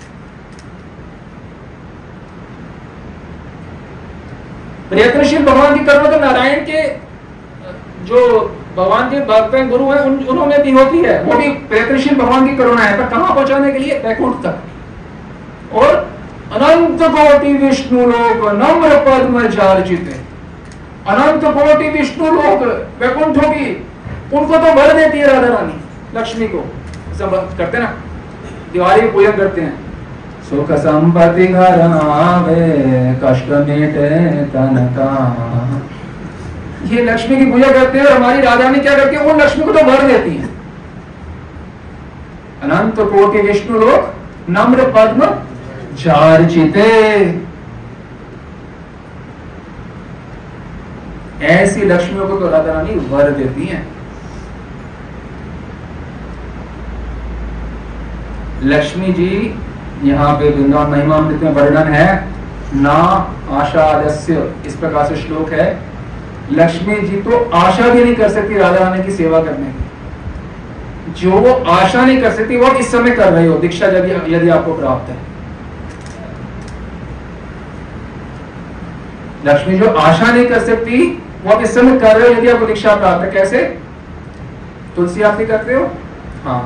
प्रयत्नशील भगवान की करुणा तो नारायण के जो भगवान के भक्त हैं, गुरु हैं, उन्होंने भी होती है, वो भी प्रयत्नशील भगवान की करुणा है। पर कहां पहुंचाने के लिए? वैकुंठ तक। और अनंत कोटि विष्णु लोक नम्र पद्म जार्चित, अनंत कोटि विष्णु लोक वैकुंठों की उनको तो भर देती है राधा रानी लक्ष्मी को। सब करते ना, दिवाली की पूजन करते हैं, सुख संपत्ति घर आवे कष्ट मिटे तन का, ये लक्ष्मी की पूजा करते हैं। और हमारी राधा रानी क्या करती है? वो लक्ष्मी को तो भर देती है। अनंत कोटि विष्णु लोक नम्र पद्म जार्चिते, ऐसी लक्ष्मियों को तो राधा रानी वर देती हैं। लक्ष्मी जी यहाँ पे वृंदावन महिमा अमृत में वर्णन है, ना आशादस्य, इस प्रकार से श्लोक है। लक्ष्मी जी तो आशा भी नहीं कर सकती राधा रानी की सेवा करने की। जो वो आशा नहीं कर सकती वो इस समय कर रहे हो, दीक्षा यदि आपको प्राप्त है। लक्ष्मी जो आशा नहीं कर सकती वो आप इस समय कर रहे हो यदि आपको दीक्षा प्राप्त है। कैसे? तुलसी आरती करते हो? हाँ।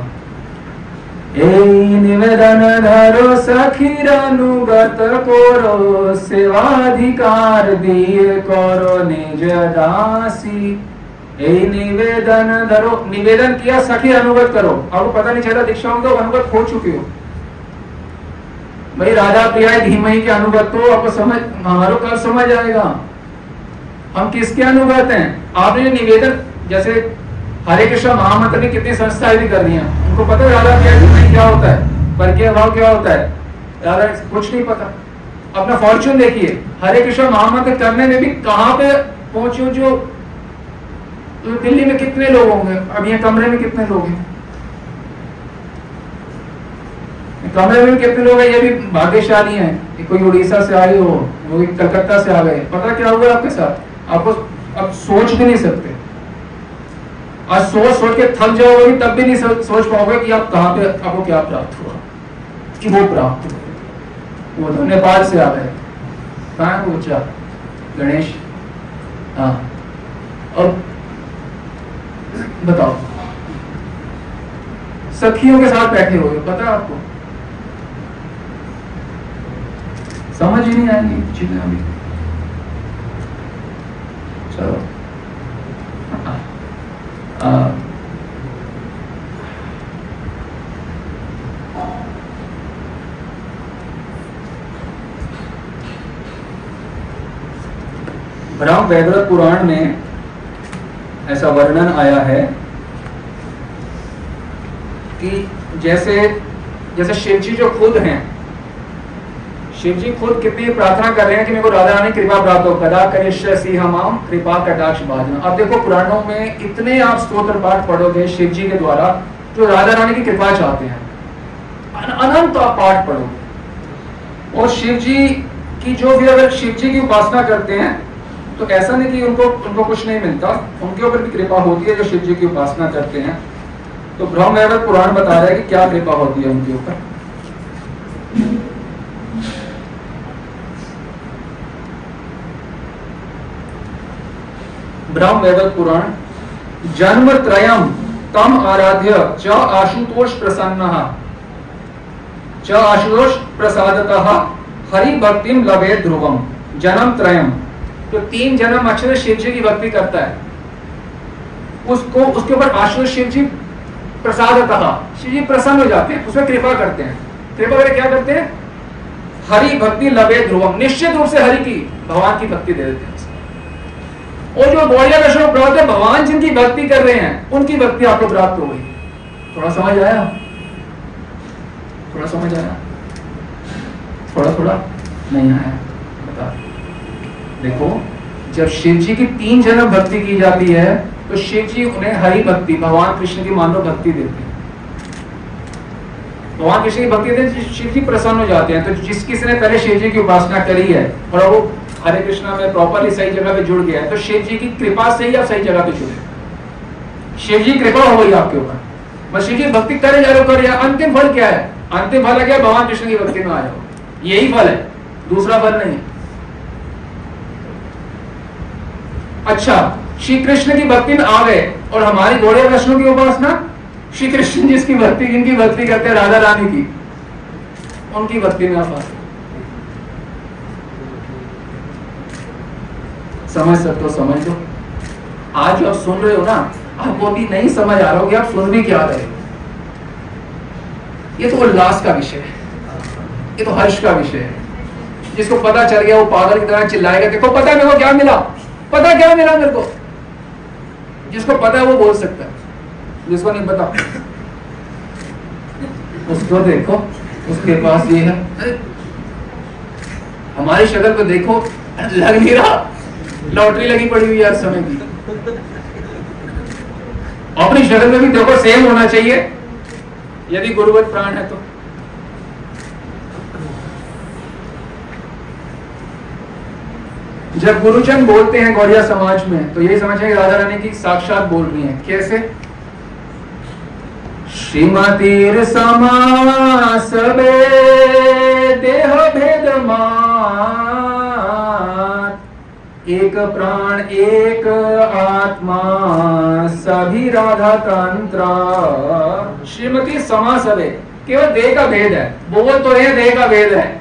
निवेदन धरो सखीर अनुगत करो, सेवाधिकार दिए करो निज दासी। निवेदन धरो, निवेदन किया, सखी अनुगत करो। आपको पता नहीं चला दीक्षा में तो अनुगत हो चुके हो भाई। राधा प्रिया धीमही के अनुगत तो आपको समझ, हमारो कल समझ आएगा हम किसके अनुगत हैं। आपने जो निवेदन, जैसे हरे कृष्ण महामंत्र ने कितनी संस्थाएं भी कर दी हैं, उनको पता है राधा प्रिया क्या होता है, परकीय भाव क्या होता है, राधा कुछ नहीं पता। अपना फॉर्चून देखिए, हरे कृष्ण महामंत्र करने में भी कहां पे पहुंचे। जो दिल्ली में कितने लोग होंगे, अब ये कमरे में कितने लोग हैं, कमरे में कितने लोग हैं, ये भी भाग्यशाली हैं। कोई उड़ीसा से आए हो, वो कलकत्ता से आ गए, पता क्या हुआ आपके साथ, आपको अब सोच भी नहीं सकते। आज सोच के थक जाओगे तब भी नहीं सोच पाओगे कि आप कहां पे, आपको क्या प्राप्त हुआ, कि वो प्राप्त हुआ। वो तो नेपाल से आ गए, कहां है ऊंचा गणेश। हाँ, और बताओ, सखियों के साथ बैठे हुए, पता है आपको, समझ ही नहीं आएगी चीजें अभी। चलो ब्रह्म वैवर्त पुराण में ऐसा वर्णन आया है कि जैसे शिव जी जो खुद हैं, शिव जी खुद कितनी प्रार्थना कर रहे हैं कि मेरे को राधा रानी कृपा प्राप्त हो, कदा करिष्यसि हमाम कृपा कटाक्ष भाजना। अब देखो पुराणों में इतने आप स्तोत्र पाठ पढ़ोगे शिव जी के द्वारा, जो राधा रानी की कृपा चाहते हैं। अनंत आप पाठ पढ़ो। और शिव जी की जो भी अगर शिव जी की उपासना करते हैं तो ऐसा नहीं कि उनको कुछ नहीं मिलता, उनके ऊपर भी कृपा होती है जो शिव जी की उपासना करते हैं। तो ब्रह्म वैवर्त पुराण बता रहा है कि क्या कृपा होती है उनके ऊपर। ब्रह्म वैवर्त पुराण, जन्म त्रयम तम आराध्य च आशुतोष प्रसन्नः च आशुतोष प्रसादतः हरि भक्तिम लभे ध्रुवम। जन्म त्रयम, तो 3 जन्म अक्षर शिव जी की भक्ति करता है, उसको उसके ऊपर आशुतोष शिव जी प्रसादतः, शिव जी प्रसन्न हो जाते हैं, उसमें कृपा करते हैं। कृपा करके क्या करते हैं? हरि भक्ति लभे ध्रुवम, निश्चित रूप से हरि की, भगवान की भक्ति दे देते हैं। और जो गौड़िया वैष्णव प्राप्त है, भगवान जिनकी भक्ति कर रहे हैं उनकी भक्ति आपको प्राप्त हो गई। थोड़ा समझ आया? थोड़ा समझ आया? थोड़ा थोड़ा नहीं आया? बता। देखो, जब शिव जी की 3 जन्म भक्ति की जाती है तो शिव जी उन्हें हरि भक्ति, भगवान कृष्ण की मानव भक्ति देते हैं। भगवान कृष्ण की भक्ति देते शिव जी प्रसन्न हो जाते हैं। तो जिस किसी ने पहले शिव जी की उपासना करी है और वो हरे कृष्णा में प्रॉपरली सही जगह पे जुड़ गया है, तो शिव जी की कृपा से ही आप सही जगह पे जुड़े। शिव जी कृपा हो गई आपके ऊपर, बस शिव जी भक्ति करे जा रहे हो। अंतिम फल क्या है? अंतिम फल है क्या? भगवान कृष्ण की भक्ति में आ जाओ, यही फल है, दूसरा फल नहीं है। अच्छा, श्री कृष्ण की भक्ति में आ गए और हमारी गौड़िया वैष्णव की उपासना, श्री कृष्ण जिसकी भक्ति, जिनकी भक्ति करते हैं राधा रानी की, उनकी भक्ति में आप समझ सकते हो? समझ लो। आज जो आप सुन रहे हो ना, आपको अभी नहीं समझ आ रहा हो कि आप सुन भी क्या रहे हो। ये तो उल्लास का विषय है, ये तो हर्ष का विषय है। जिसको पता चल गया वो पागल की तरह चिल्लाएगा, देखो पता है मेरे को क्या मिला, पता क्या मिला मेरे को। जिसको पता है वो बोल सकता है, जिसको नहीं पता उसको देखो, उसके पास ये है। हमारी शक्ल को देखो, लग नहीं रहा लॉटरी लगी पड़ी हुई है समय की। अपनी शक्ल में भी देखो सेम होना चाहिए यदि गुरुवत प्राण है तो। जब गुरुजन बोलते हैं गौड़िया समाज में तो यही समझे कि राधा रानी की साक्षात बोल रही है। कैसे? श्रीमतीर समा सबे देह भेद मान, एक प्राण एक आत्मा सभी राधा तंत्र। श्रीमती समा सबे, केवल देह का भेद है। बोल तो रहे देह का भेद है,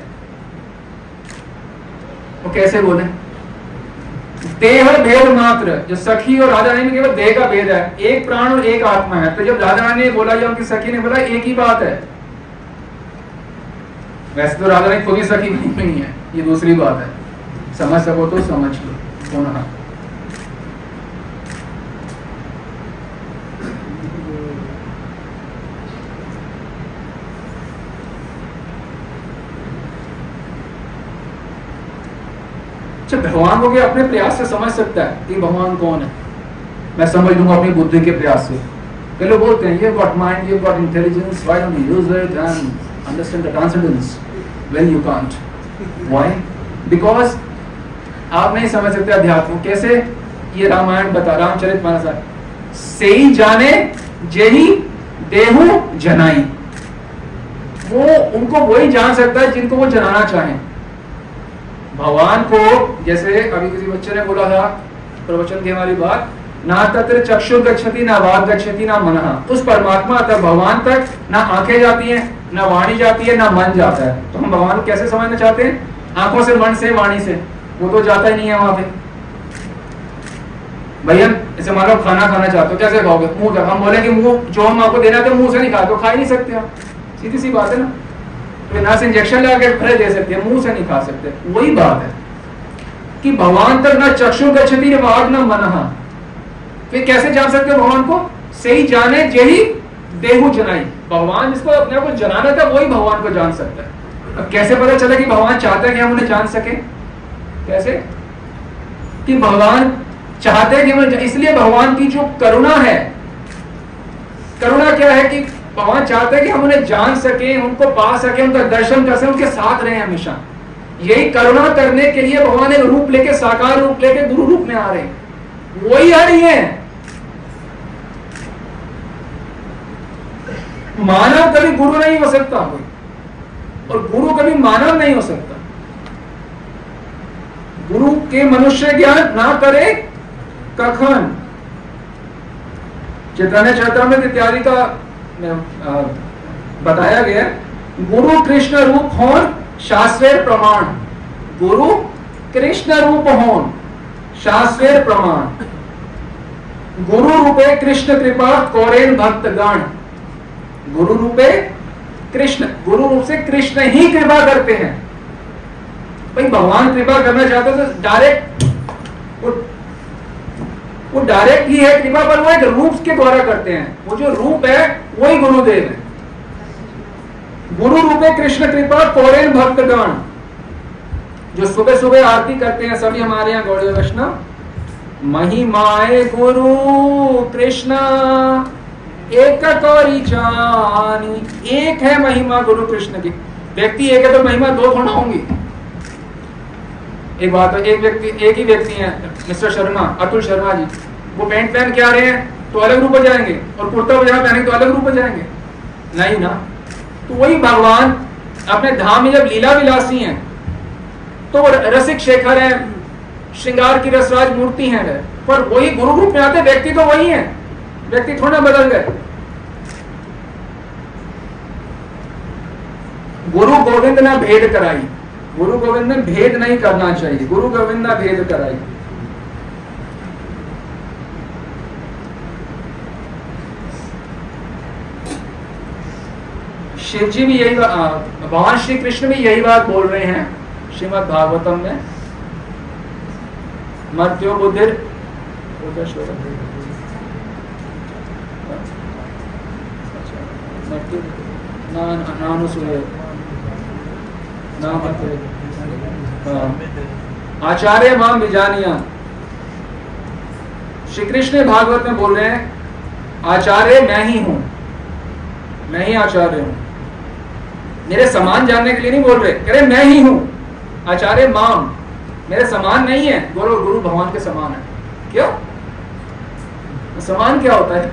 वो कैसे बोले? देह भेद मात्र, जो सखी और राधा रानी में केवल देह का भेद है, एक प्राण और एक आत्मा है। तो जब राधा रानी ने बोला या उनकी सखी ने बोला, एक ही बात है। वैसे तो राधा रानी खुद ही सखी नहीं है, ये दूसरी बात है। समझ सको तो समझ लो। पुनः जब भगवान को अपने प्रयास से समझ सकता है कि भगवान कौन है, मैं समझ लूंगा अपनी बुद्धि के प्रयास से। कई लोग बोलते हैं you've got mind, you've got intelligence, why don't you use it and understand the transcendence? Well, you can't. Why? Because आप नहीं समझ सकते अध्यात्म। कैसे? ये रामायण बता, रामचरितमानस, सेई जाने जेही देहु जनाई। वो उनको वही जान सकता है जिनको वो जनाना चाहे। भगवान को, जैसे अभी किसी बच्चे ने बोला था प्रवचन की हमारी बात, ना तत्र चक्षु गच्छति ना वाग गच्छति ना मनः। उस परमात्मा तक, भगवान तक ना आंखें जाती हैं, ना वाणी जाती है, ना मन जाता है। तो हम भगवान को कैसे समझना चाहते हैं? आंखों से, मन से, वाणी से। वो तो जाता ही नहीं है वहां पे। भैया जैसे मान लो खाना खाना चाहते हो, कैसे खाओगे? मुंह तक। हम बोले कि मुंह जो हम आपको देना तो मुंह से नहीं खाते, तो खा ही नहीं सकते आप। सीधी सी बात है ना। बिना से इंजेक्शन लगा के फल दे सकते हैं, मुंह से नहीं खा सकते। वही बात है कि भगवान तक ना चक्षु गच्छति ना वाग ना मनः। फिर कैसे जान सकते हो भगवान को? सही जाने जेही देहु जनाई। भगवान जिसको अपने आप को जनाना था वही भगवान को जान सकता है। अब कैसे पता चला कि भगवान चाहता है कि हम उन्हें जान सके? कैसे? कि भगवान चाहते हैं कि हम, इसलिए भगवान की जो करुणा है करुणा क्या है कि भगवान चाहते हैं कि हम उन्हें जान सके, उनको पा सके, उनका दर्शन कर सके, उनके साथ रहे हमेशा। यही करुणा करने के लिए भगवान एक रूप लेके, साकार रूप लेके गुरु रूप में आ रहे हैं। वही आ रही है। मानव कभी गुरु नहीं हो सकता कोई, और गुरु कभी मानव नहीं हो सकता। गुरु के मनुष्य ज्ञान ना करे कखन। चैतन्य चरितामृत इत्यादि का बताया गया, गुरु कृष्ण रूप होन शास्त्रेर प्रमाण। गुरु कृष्ण रूप होन शास्त्रेर प्रमाण। गुरु रूपे कृष्ण कृपा कौरेन भक्तगण। गुरु रूपे कृष्ण, गुरु रूप से कृष्ण ही कृपा करते हैं। भाई भगवान कृपा करना चाहते तो डायरेक्ट, वो डायरेक्ट ही है कृपा, पर वो एक रूप के द्वारा करते हैं। वो जो रूप है वही गुरुदेव है। गुरु रूपे कृष्ण कृपा कौरेन भक्तगण। जो सुबह सुबह आरती करते हैं सभी हमारे यहाँ गौड़ीय वैष्णव, महिमाए गुरु कृष्ण एक कौरी जानी। एक है महिमा गुरु कृष्ण की। व्यक्ति एक है तो महिमा दो थोड़ा होंगी। एक बात है, एक ही व्यक्ति है, मिस्टर शर्मा, अतुल शर्मा जी, वो पैंट पहन के आ रहे हैं तो अलग रूप में जाएंगे, और कुर्ता पजामा पहनेंगे तो अलग रूप में जाएंगे, नहीं ना। तो वही भगवान अपने धाम में जब लीला विलासी हैं तो रसिक शेखर है, श्रृंगार की रसराज मूर्ति है, पर वही गुरु रूप में आते। व्यक्ति तो वही है, व्यक्ति थोड़ा बदल गए। गुरु गोविंद ने भेद कराई। गुरु गोविंद ने भेद नहीं करना चाहिए, गुरु गोविंद ने भेद कराई। शिव जी भी यही, भगवान श्री कृष्ण भी यही बात बोल रहे हैं श्रीमद् भागवतम में। मर्त्यो बुद्धिर आचार्य माम विजानिया। श्री कृष्ण भागवत में बोल रहे हैं आचार्य मैं ही हूं, मैं ही आचार्य हूं। मेरे समान जानने के लिए नहीं बोल रहे, कह रहे मैं ही हूं आचार्य माम, मेरे समान नहीं है। गुरु भगवान के समान है। क्यों? समान क्या होता है?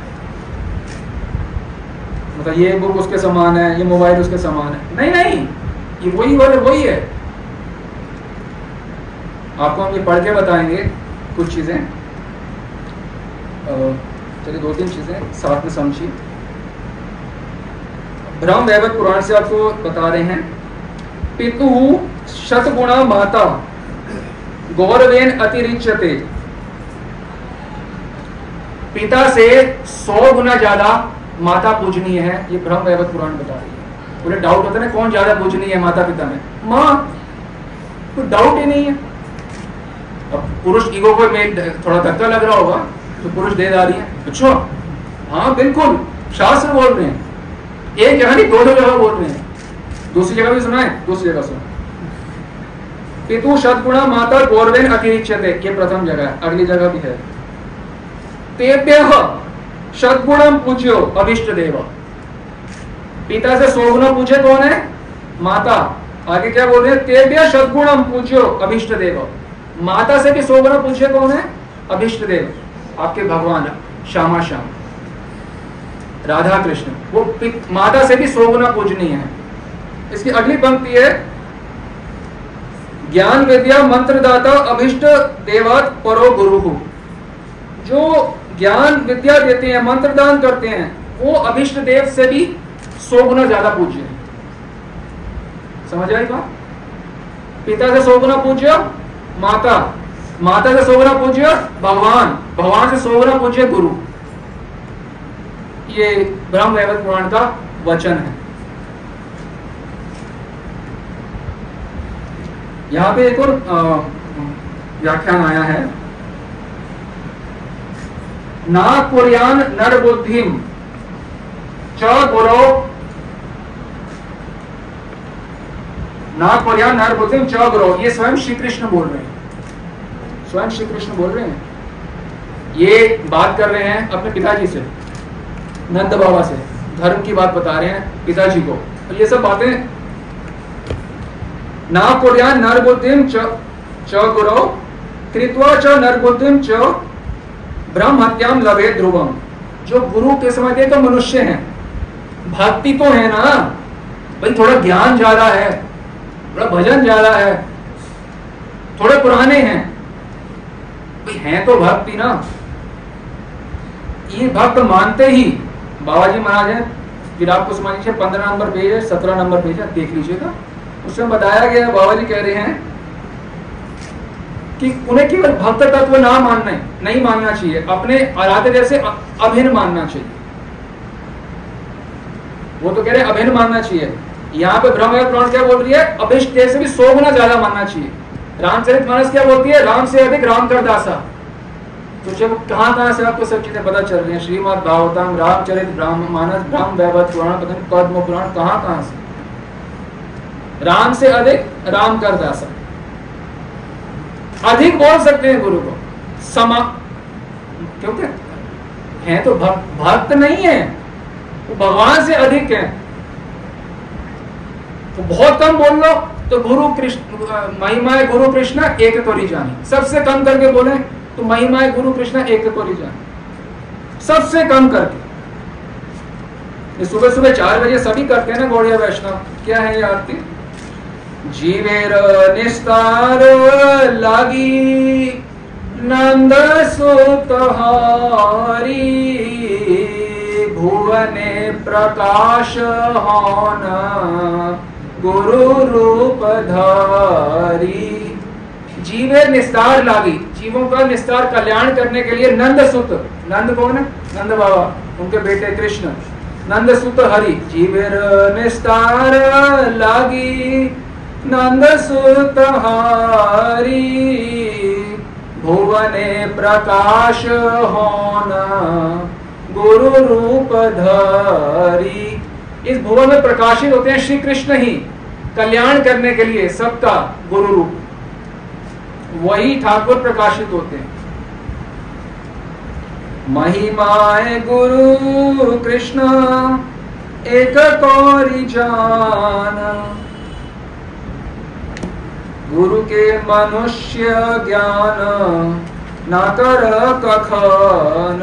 मतलब ये बुक उसके समान है, ये मोबाइल उसके समान है? नहीं नहीं, ये वही वाले वही है। आपको हम ये पढ़ के बताएंगे कुछ चीजें। चलिए दो तीन चीजें साथ में समझिए। ब्रह्म वैवर्त पुराण से आपको बता रहे हैं, पितु शतगुणा माता गौरवेन अतिरिच्यते। पिता से 100 गुना ज्यादा माता पूजनीय है, ये ब्रह्म वैवर्त पुराण बता रही है। पूरे डाउट होता है ना कौन ज्यादा पूजनीय है माता पिता में? माँ, कोई डाउट ही नहीं है। अब पुरुष ईगो को थोड़ा धक्का लग रहा होगा तो पुरुष दे रही है, अच्छा हाँ बिल्कुल, शास्त्र बोल रहे हैं, एक जगह नहीं 2 जगह बोल रहे हैं। दूसरी जगह भी सुना है, दूसरी जगह सुना। पितु शतगुणा माता गौरवेन अतिरिच्यते, ये प्रथम जगह है, अगली जगह भी है। तेभ्यः शतगुणम पूज्यो अभिष्ट देव। पिता से 100 गुना पूछे कौन है? माता। आगे क्या बोल रहे हैं? तेभ्यः शतगुणम पूज्यो अभिष्ट देव। माता से भी 100 गुना पूछे कौन है? अभिष्ट देव, आपके भगवान श्यामा श्याम राधा कृष्ण। वो माता से भी 100 गुना पूजनीय है। इसकी अगली पंक्ति है, ज्ञान विद्या मंत्रदाता अभिष्ट देवात परो गुरु। जो ज्ञान विद्या देते हैं, मंत्र दान करते हैं, वो अभिष्ट देव से भी 100 गुना ज्यादा पूज्य है। समझ आई बात? पिता से 100 गुना पूज्य माता, माता से 100 गुना पूज्य भगवान, भगवान से 100 गुना पूज्य गुरु। ये ब्रह्म वैवर्त पुराण का वचन है। यहां पे एक और व्याख्यान आया है, ना कुर्यान नर बुद्धिम च गुरो, ना कुर्यान नर बुद्धिम च गुरो। ये स्वयं श्री कृष्ण बोल रहे हैं, स्वयं श्री कृष्ण बोल रहे हैं। ये बात कर रहे हैं अपने पिताजी से। नंद बाबा से धर्म की बात बता रहे हैं पिताजी को। और ये सब बातें ना कुर्यान नरबुद्धिम च गुरौ कृत्वा च नरबुद्धिम च ब्रह्म हत्याम लभे ध्रुवम। जो गुरु के समझते तो मनुष्य हैं, भक्ति तो है ना भाई, थोड़ा ज्ञान ज्यादा है, थोड़ा भजन ज्यादा है, थोड़े पुराने हैं भाई, हैं तो भक्ति ना। ये भक्त मानते ही बाबा जी महाराज है, फिर आपको समझ लीजिए 15 नंबर पेज है, 17 नंबर पेज है, देख लीजिएगा। उसमें बताया गया, बाबा जी कह रहे हैं कि उन्हें केवल भक्त तत्व ना मानना नहीं मानना चाहिए, अपने आराध्य जैसे अभिन्न मानना चाहिए। वो तो कह रहे हैं अभिन्न मानना चाहिए। यहाँ पे ब्रह्म पुराण क्या बोल रही है, अभिष्ट देव से भी 100 गुना ज्यादा मानना चाहिए। रामचरितमानस क्या बोलती है, राम से अधिक राम कर दासा। तो जब कहाँ से आपको सब चीजें पता चल रही है, श्रीमद् भागवतम, रामचरित ब्राह्मणमानस, ब्रह्म वैवर्त पुराण, पता नहीं पद्म पुराण, कहाँ से राम से अधिक राम कर दासा। अधिक बोल सकते हैं गुरु को, समा, क्योंकि हैं तो भक्त नहीं है, वो भगवान से अधिक है। तो बहुत कम बोल लो तो गुरु कृष्ण महिमाए गुरु कृष्ण एक तोरी जानी। सबसे कम करके बोले तो महिमाए गुरु कृष्ण एक तोरी जानी, सबसे कम करके। सुबह सुबह 4 बजे सभी करते हैं ना गौड़िया वैष्णव। क्या है ये आरती, जीवेर निस्तार लागी नंद सुत हरि, भुवने प्रकाश होन गुरु रूप धारी। जीवेर निस्तार लागी, जीवों का निस्तार कल्याण करने के लिए नंद सुत, नंद कौन है, नंद बाबा, उनके बेटे कृष्ण, नंद सुत हरि। जीवेर निस्तार लागी नंद सुत हरि, भुवने प्रकाश होन गुरु रूप धारी। इस भुवन में प्रकाशित होते हैं श्री कृष्ण ही, कल्याण करने के लिए सबका गुरु रूप, वही ठाकुर प्रकाशित होते हैं। महिमाए गुरु कृष्ण एक कौरी जान, गुरु के मनुष्य ज्ञान ना कर कखन।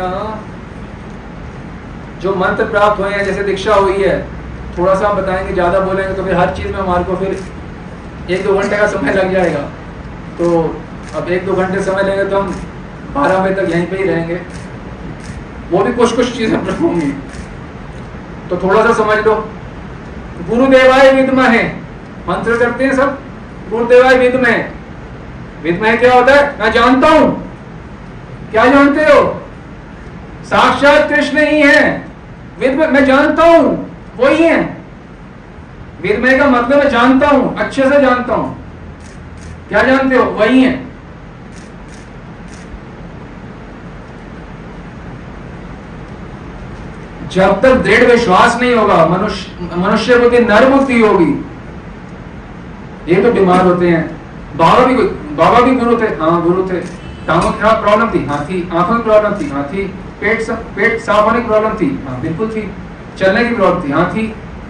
जो मंत्र प्राप्त हुए हैं, जैसे दीक्षा हुई है, थोड़ा सा हम बताएंगे, ज्यादा बोलेंगे तो फिर हर चीज में हमारे को फिर 1-2 घंटे का समय लग जाएगा। तो अब 1-2 घंटे समय लेंगे तो हम 12 बजे तक यहीं पे ही रहेंगे, वो भी कुछ चीजें होंगी, तो थोड़ा सा समझ लो। गुरुदेवाय विद्महे मंत्र करते हैं सब, गुरुदेवाय विद्महे। विद्महे क्या होता है, मैं जानता हूं। क्या जानते हो, साक्षात कृष्ण ही है। विद्महे मैं जानता हूं, वही है। विद्महे का मतलब मैं जानता हूं, अच्छे से जानता हूं। क्या जानते हो, वही है। जब तक दृढ़ विश्वास नहीं होगा, मनुष्य बुद्धि नर बुद्धि होगी। ये तो बीमार होते हैं। बाबा भी गुरु थे, हाँ गुरु थे। टांगों की प्रॉब्लम थी, हाँ थी। आंखों की प्रॉब्लम थी, हाँ थी। पेट साफ होने की प्रॉब्लम थी, हाँ बिल्कुल थी। चलने की प्रॉब्लम थी, हाँ थी।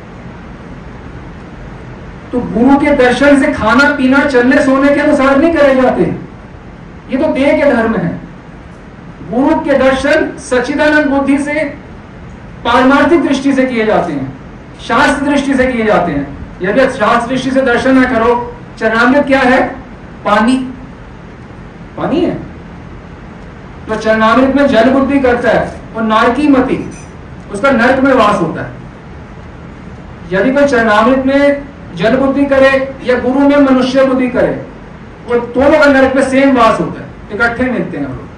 तो गुरु के दर्शन से खाना पीना चलने सोने के अनुसार नहीं करे जाते, ये तो देह के धर्म है। गुरु के दर्शन सच्चिदानंद बुद्धि से, पारमार्थिक दृष्टि से किए जाते हैं, शास्त्र दृष्टि से किए जाते हैं। यदि शास्त्र दृष्टि से दर्शन न करो, चरणामृत क्या है, पानी, पानी है। तो चरणामृत में जल बुद्धि करता है, और नारकी मति, उसका नरक में वास होता है। यदि कोई चरणामृत में जल बुद्धि करे या गुरु में मनुष्य बुद्धि करे, वो दोनों का नरक में सेम वास होता है, इकट्ठे मिलते हैं हम लोग।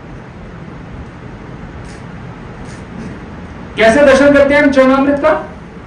कैसे दर्शन करते हैं हम चरणामृत का,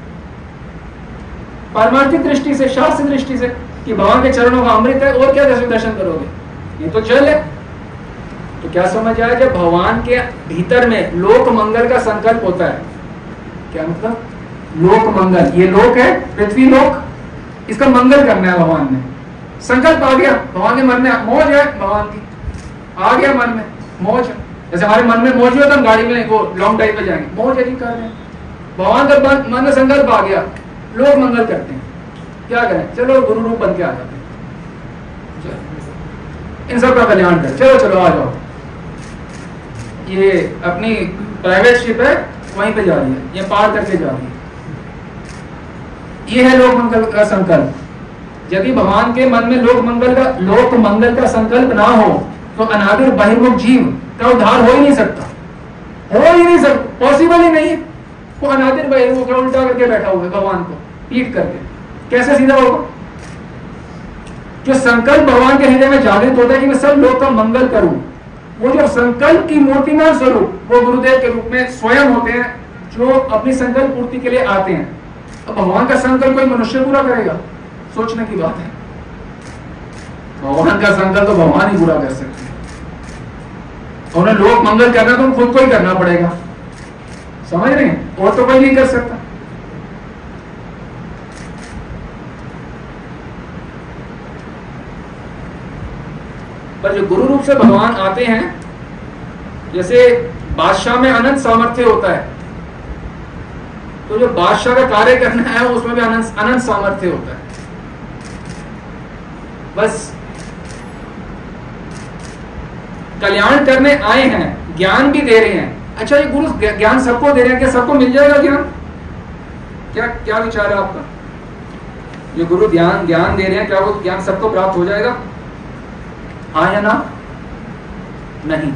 पारमार्थिक दृष्टि से, शास्त्र दृष्टि से, कि भगवान के चरणों का अमृत है, और क्या दर्शन करोगे, ये तो जल है। तो क्या समझ आया, जब भगवान के भीतर में लोक मंगल का संकल्प होता है, क्या मतलब लोक मंगल, ये लोक है पृथ्वी लोक, इसका मंगल करना है भगवान ने। संकल्प आ गया, भगवान के मन में मौज है, भगवान की आ गया मन में मौज है। जैसे हमारे मन में मौज है तो हम गाड़ी में वो लॉन्ग ड्राइव पे जाएंगे, मौज है जी कर रहे हैं, भगवान का मन में संकल्प आ गया, लोग मंगल करते हैं, क्या करें, चलो गुरु रूप बन के आ जाते हैं, इन सब का कल्याण कर, चलो चलो आ जाओ। ये अपनी प्राइवेट शिप है, वहीं पे जा रही है, ये पार करके जा रही है। ये है लोक मंगल का संकल्प। यदि भगवान के मन में लोक मंगल का संकल्प ना हो तो अनादिर बहिर्मुख जीव का उद्धार हो ही नहीं सकता, पॉसिबल ही नहीं है। वो अनादिर बहिर्मुख उल्टा करके बैठा हुआ है भगवान को पीट करके, कैसे सीधा होगा? जो संकल्प भगवान के हृदय में जागृत होता है कि मैं सब लोग का मंगल करूं, वो जो संकल्प की मूर्तिमान स्वरूप वो गुरुदेव के रूप में स्वयं होते हैं, जो अपनी संकल्प पूर्ति के लिए आते हैं। अब भगवान का संकल्प कोई मनुष्य पूरा करेगा? सोचने की बात है। भगवान का संकल्प तो भगवान ही पूरा कर सकते हैं। उन्हें लोक मंगल करना तो खुद को ही करना पड़ेगा, समझ रहे हैं? और तो कोई नहीं कर सकता। पर जो गुरु रूप से भगवान आते हैं, जैसे बादशाह में अनंत सामर्थ्य होता है, तो जो बादशाह का कार्य करना है उसमें भी अनंत सामर्थ्य होता है। बस कल्याण करने आए हैं, ज्ञान भी दे रहे हैं। अच्छा, ये गुरु ज्ञान सबको दे रहे हैं, क्या सबको मिल जाएगा ज्ञान? क्या विचार है आपका? ये गुरु ज्ञान दे रहे हैं, क्या वो ज्ञान सबको प्राप्त हो जाएगा? हाँ या ना? नहीं।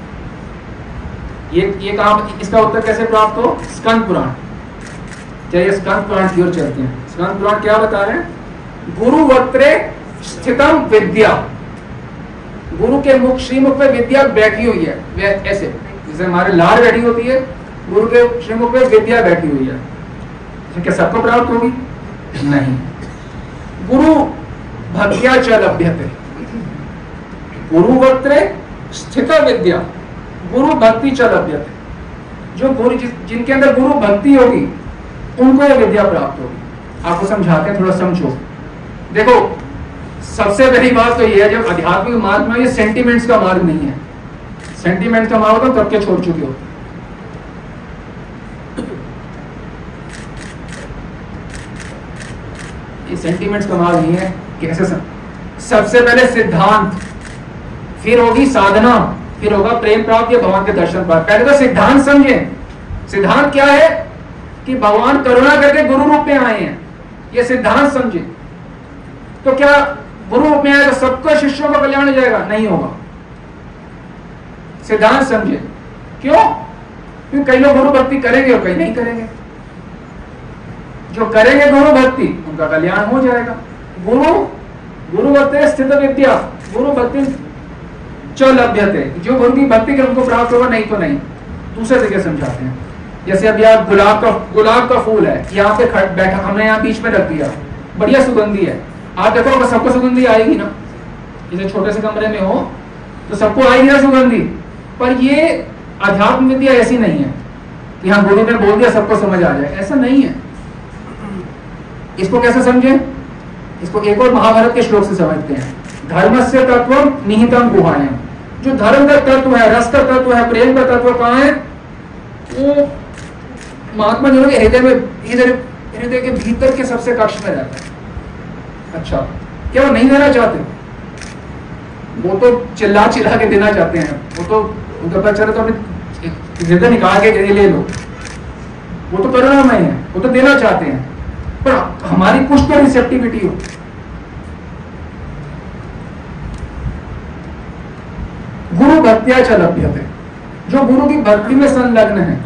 ये काम, इसका उत्तर कैसे प्राप्त हो? स्कंद पुराण। चलिए स्कंद पुराण की ओर चलते हैं। स्कंद पुराण क्या बता रहे हैं? गुरु वक्त्रे स्थितम विद्या, गुरु के मुख श्रीमुख पे विद्या बैठी हुई है, ऐसे जैसे हमारे लार बैठी होती है, गुरु के श्रीमुख पे विद्या बैठी हुई है। क्या सबको प्राप्त होगी? नहीं। गुरु भक्त्या च लभ्यते, गुरु वक्त्रे स्थित विद्या, गुरु भक्ति च लभ्यते। जो गुरु जिनके अंदर गुरु भक्ति होगी उनको यह विद्या प्राप्त होगी। आपको समझाते हैं, थोड़ा समझो। देखो, सबसे पहली बात तो यह है, जब आध्यात्मिक मार्ग में, ये सेंटिमेंट्स का मार्ग नहीं है। सेंटिमेंट्स का मार्ग तो कब के छोड़ चुके हो। ये सेंटिमेंट्स का मार्ग नहीं है। कैसे सबसे पहले सिद्धांत, फिर होगी साधना, फिर होगा प्रेम प्राप्त या भगवान के दर्शन प्राप्त। पहले तो सिद्धांत समझे। सिद्धांत क्या है? कि भगवान करुणा करके गुरु रूप में आए हैं, ये सिद्धांत समझे। तो क्या गुरु रूप में आए तो सबको शिष्यों का कल्याण हो जाएगा? नहीं होगा। सिद्धांत समझे। क्यों? क्योंकि कई लोग गुरु भक्ति करेंगे और कई नहीं करेंगे। जो करेंगे गुरु भक्ति उनका कल्याण हो जाएगा। गुरु भक्ति स्थित विद्या, गुरु भक्ति च लभ्यते, जो गुरु की भक्ति कर उनको प्राप्त होगा, नहीं तो नहीं। दूसरे तरीके समझाते हैं। जैसे अभी आप गुलाब का फूल है, यहाँ पे बैठा, हमने यहाँ बीच में रख दिया, बढ़िया सुगंधी है। आप देखो सबको सुगंधी आएगी ना, जैसे छोटे से कमरे में हो तो सबको आएगी ना सुगंधी। पर ये अध्यात्म विद्या ऐसी नहीं है कि हाँ गुरु ने बोल दिया सबको समझ आ जाए, ऐसा नहीं है। इसको कैसे समझे? इसको एक और महाभारत के श्लोक से समझते हैं। धर्मस्य तत्वम निहितम गुहायाम, जो धर्म का तत्व है, रस का तत्व है, प्रेम का तत्व कहाँ है? वो महात्मा जो है हृदय में, हृदय के भीतर के सबसे कक्ष में रहता है। अच्छा, क्या वो नहीं देना चाहते? वो तो चिल्ला के देना चाहते हैं। वो तो उनका पता चला तो अपने हृदय निकाल के ले लो, वो तो करुणामय है, वो तो देना चाहते हैं। पर हमारी कुछ तो रिसेप्टिविटी हो। गुरु भक्त्या च लभ्यते, जो गुरु की भक्ति में संलग्न है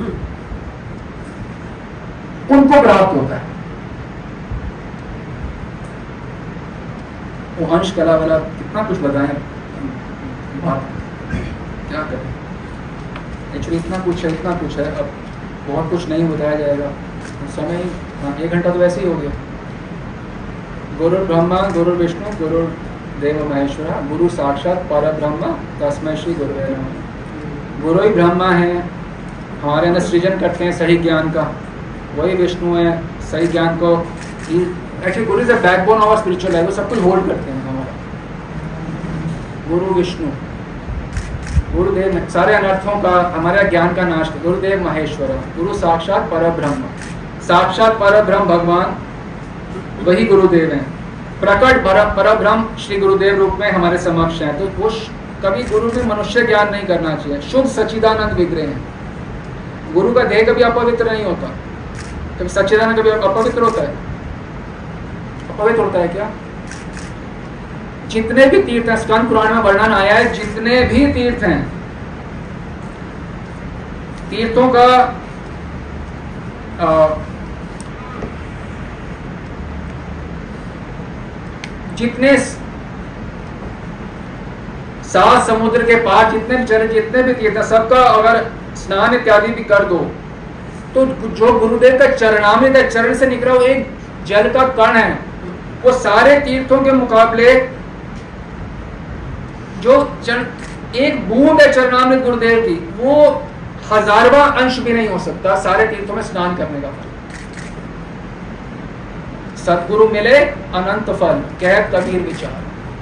उनको प्राप्त होता है। वो अंश कला वाला कितना कुछ बताएं, बात क्या करें। एक्चुअली इतना कुछ है, अब बहुत कुछ नहीं बताया जाएगा। समय 1 घंटा तो वैसे ही हो गया। गुरु ब्रह्मा गुरु विष्णु गुरु देव महेश्वरा, गुरु साक्षात परब्रह्म तस्मै श्री गुरुवे नमः। गुरु ही ब्रह्मा है, हमारे अंदर सृजन करते हैं सही ज्ञान का, वही विष्णु है, सही ज्ञान को। Actually guru is the backbone of spiritual life, वो सब कुछ होल्ड करते हैं हमारा। गुरु विष्णु, गुरुदेव सारे अनर्थों का, हमारे ज्ञान का नाश, गुरुदेव महेश्वर, गुरु साक्षात परब्रह्म। साक्षात परब्रह्म भगवान वही गुरुदेव हैं, प्रकट परब्रह्म श्री गुरुदेव रूप में हमारे समक्ष हैं। तो वो कभी गुरु में मनुष्य ज्ञान नहीं करना चाहिए, शुद्ध सच्चिदानंद विग्रह हैं। गुरु का देह कभी अपवित्र नहीं होता, कभी सच्चिदानंद कभी अपवित्र होता है? अपवित्र होता है क्या? जितने भी तीर्थ हैं, स्कंद पुराण में वर्णन आया है, जितने भी तीर्थ हैं, तीर्थों का जितने 7 समुद्र के पार जितने भी तीर्थ, सबका अगर स्नान इत्यादि भी कर दो तो जो गुरुदेव का चरणामृत है, चरण से निकला हुआ एक जल का कण है, वो सारे तीर्थों के मुकाबले जो एक बूंद है चरणामृत गुरुदेव की, वो 1000वां अंश भी नहीं हो सकता सारे तीर्थों में स्नान करने का फल। सतगुरु मिले अनंत फल, कहत कबीर विचार।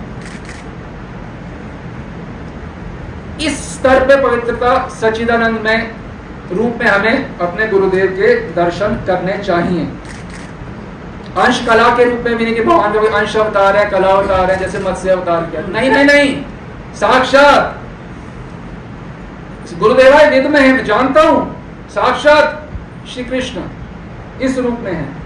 इस स्तर पे पवित्रता सच्चिदानंद में रूप में हमें अपने गुरुदेव के दर्शन करने चाहिए। अंश कला के रूप में भी नहीं कि भगवान का कोई अंश अवतार है, कला अवतार है, जैसे मत्स्य अवतार किया, नहीं नहीं नहीं, साक्षात गुरुदेवाय वेद में है, मैं जानता हूं, साक्षात श्री कृष्ण इस रूप में है।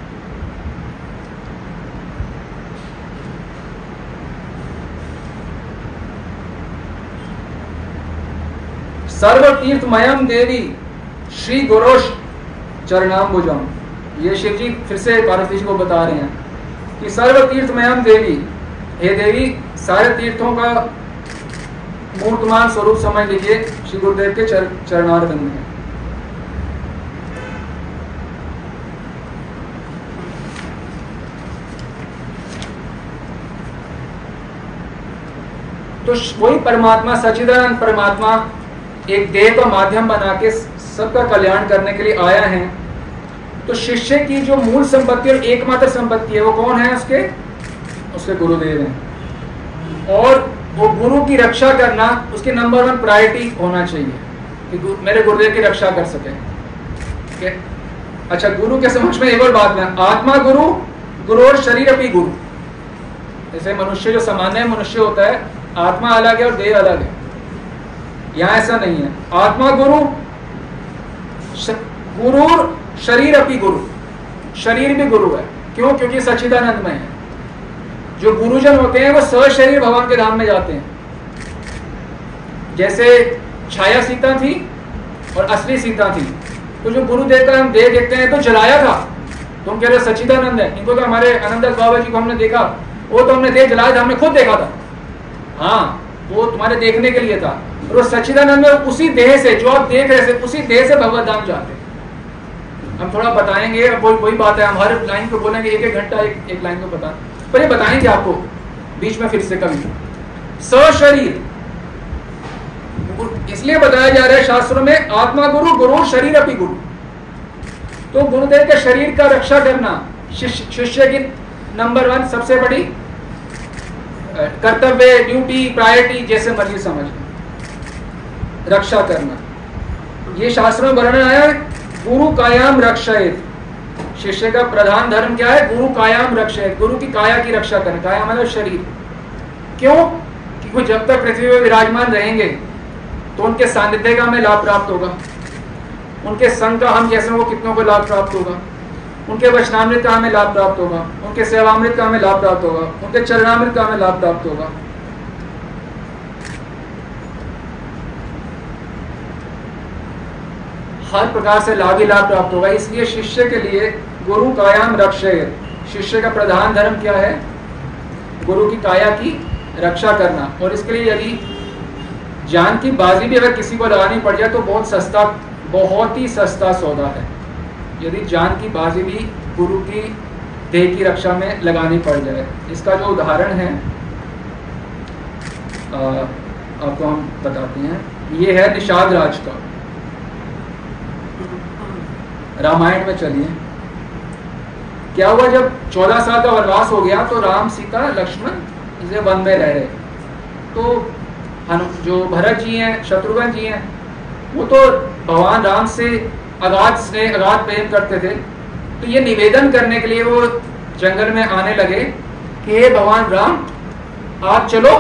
सर्वतीर्थमयम देवी श्री गुरोश चरणाम्बुजम। ये शिव जी फिर से पार्वती जी को बता रहे हैं कि सर्वतीर्थमयम देवी, हे देवी सारे तीर्थों का मूर्तमान स्वरूप समझ लीजिए श्री गुरुदेव के चरणारविंद में। तो वही परमात्मा सच्चिदानंद परमात्मा एक देह का माध्यम बना के सबका कल्याण करने के लिए आया है। तो शिष्य की जो मूल संपत्ति और एकमात्र संपत्ति है वो कौन है? उसके गुरुदेव हैं। और वो गुरु की रक्षा करना उसकी नंबर 1 प्रायोरिटी होना चाहिए कि मेरे गुरुदेव की रक्षा कर सके। अच्छा, गुरु के समक्ष में एक और बात है, आत्मा गुरु, गुरु और शरीर अपनी गुरु। जैसे मनुष्य जो सामान्य मनुष्य होता है, आत्मा अलग है और देह अलग है, यहां ऐसा नहीं है। आत्मा गुरु, गुरु शरीर अपनी गुरु, शरीर भी गुरु है। क्यों? क्योंकि सच्चिदानंद में है। जो गुरुजन होते हैं वो सशरीर भगवान के धाम में जाते हैं। जैसे छाया सीता थी और असली सीता थी, तो जो गुरुदेव का हम देह देखते हैं तो जलाया था, तुम कह रहे सच्चिदानंद है, इनको तो हमारे आनंददास बाबा जी को हमने देखा, वो तो हमने देह जलाया था, हमने खुद देखा था। हाँ, वो तुम्हारे देखने के लिए था। और वो सच्चिदानंद में उसी देह से जो आप देख रहे थे, उसी देह से भगवत धाम जाते हैं। हम थोड़ा बताएंगे, वही बात है, हम हर लाइन को बोलेंगे, एक घंटा एक लाइन को बता, पर ये बताएंगे आपको बीच में फिर से कभी। सशरीर इसलिए बताया जा रहा है शास्त्रों में, आत्मा गुरु, गुरु शरीर अपनी गुरु। तो गुरुदेव के शरीर का रक्षा करना शिष्य की नंबर 1 सबसे बड़ी कर्तव्य, ड्यूटी, प्रायोरिटी, जैसे मर्जी समझ, रक्षा करना। ये शास्त्रों में वर्णन आया है, गुरु कायाम रक्षयेत। शिष्य का प्रधान धर्म क्या है? गुरु कायाम रक्षयेत, गुरु की काया की रक्षा करना। काया मतलब शरीर। क्यों? कि वो जब तक पृथ्वी पर विराजमान रहेंगे तो उनके सानिध्य का हमें लाभ प्राप्त होगा, उनके संग का हम जैसे वो कितनों को लाभ प्राप्त होगा, उनके वचनामृत का हमें लाभ प्राप्त होगा, उनके सेवामृत का हमें लाभ प्राप्त होगा, उनके चरणामृत का हमें लाभ प्राप्त होगा। हर प्रकार से लाभ ही लाभ प्राप्त होगा। इसलिए शिष्य के लिए गुरु कायाम रक्षयेत, शिष्य का प्रधान धर्म क्या है? गुरु की काया की रक्षा करना। और इसके लिए यदि जान की बाजी भी अगर किसी को लगानी पड़ जाए तो बहुत ही सस्ता सौदा है। यदि जान की बाजी भी गुरु की देह की रक्षा में लगानी पड़ जाए। इसका जो उदाहरण है आपको हम बताते हैं। ये है निषाद राज का, रामायण में। चलिए, क्या हुआ जब 14 साल का वनवास हो गया तो राम, सीता, लक्ष्मण इसे वन में रह रहे। तो जो भरत जी हैं, शत्रुघ्न जी हैं, वो तो भगवान राम से अगाध स्नेह, अगाध प्रेम करते थे। तो ये निवेदन करने के लिए वो जंगल में आने लगे कि हे भगवान राम, आप चलो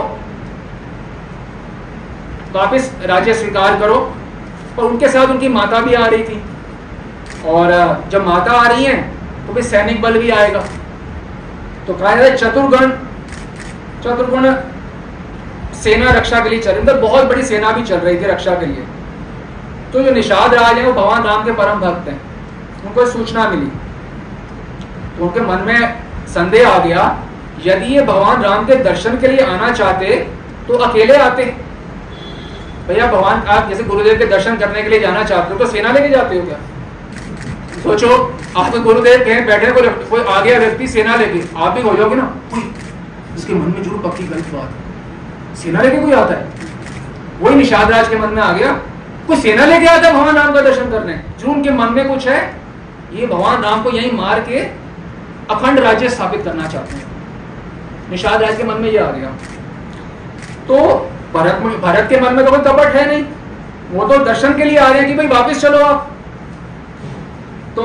वापिस राज्य स्वीकार करो। और उनके साथ उनकी माता भी आ रही थी, और जब माता आ रही है तो फिर सैनिक बल भी आएगा। तो कहा जाए चतुर्गुण सेना रक्षा के लिए चल रही, मतलब बहुत बड़ी सेना भी चल रही थी रक्षा के लिए। तो जो निषाद राज है वो भगवान राम के परम भक्त हैं, उनको सूचना मिली, तो उनके मन में संदेह आ गया, यदि ये भगवान राम के दर्शन के लिए आना चाहते तो अकेले आते। भैया भगवान, आप जैसे गुरुदेव के दर्शन करने के लिए जाना चाहते हो तो सेना लेके जाते हो क्या? सोचो, आप गुरुदेव कहीं बैठे, कोई आ गया व्यक्ति सेना लेके, आप भी हो जाओगे ना, इसके मन में जरूर पक्की गलत बात है, सेना लेके कोई आता है। वही निषाद राज के मन में आ गया, कोई सेना लेके आता है भगवान राम का दर्शन करने, जो उनके मन में कुछ है, ये भगवान राम को यहीं मार के अखंड राज्य स्थापित करना चाहते हैं। निषाद राज के मन में ये आ गया। तो भरत के मन में तो कोई कपट है नहीं, वो तो दर्शन के लिए आ रहे हैं कि भाई वापस चलो आप। तो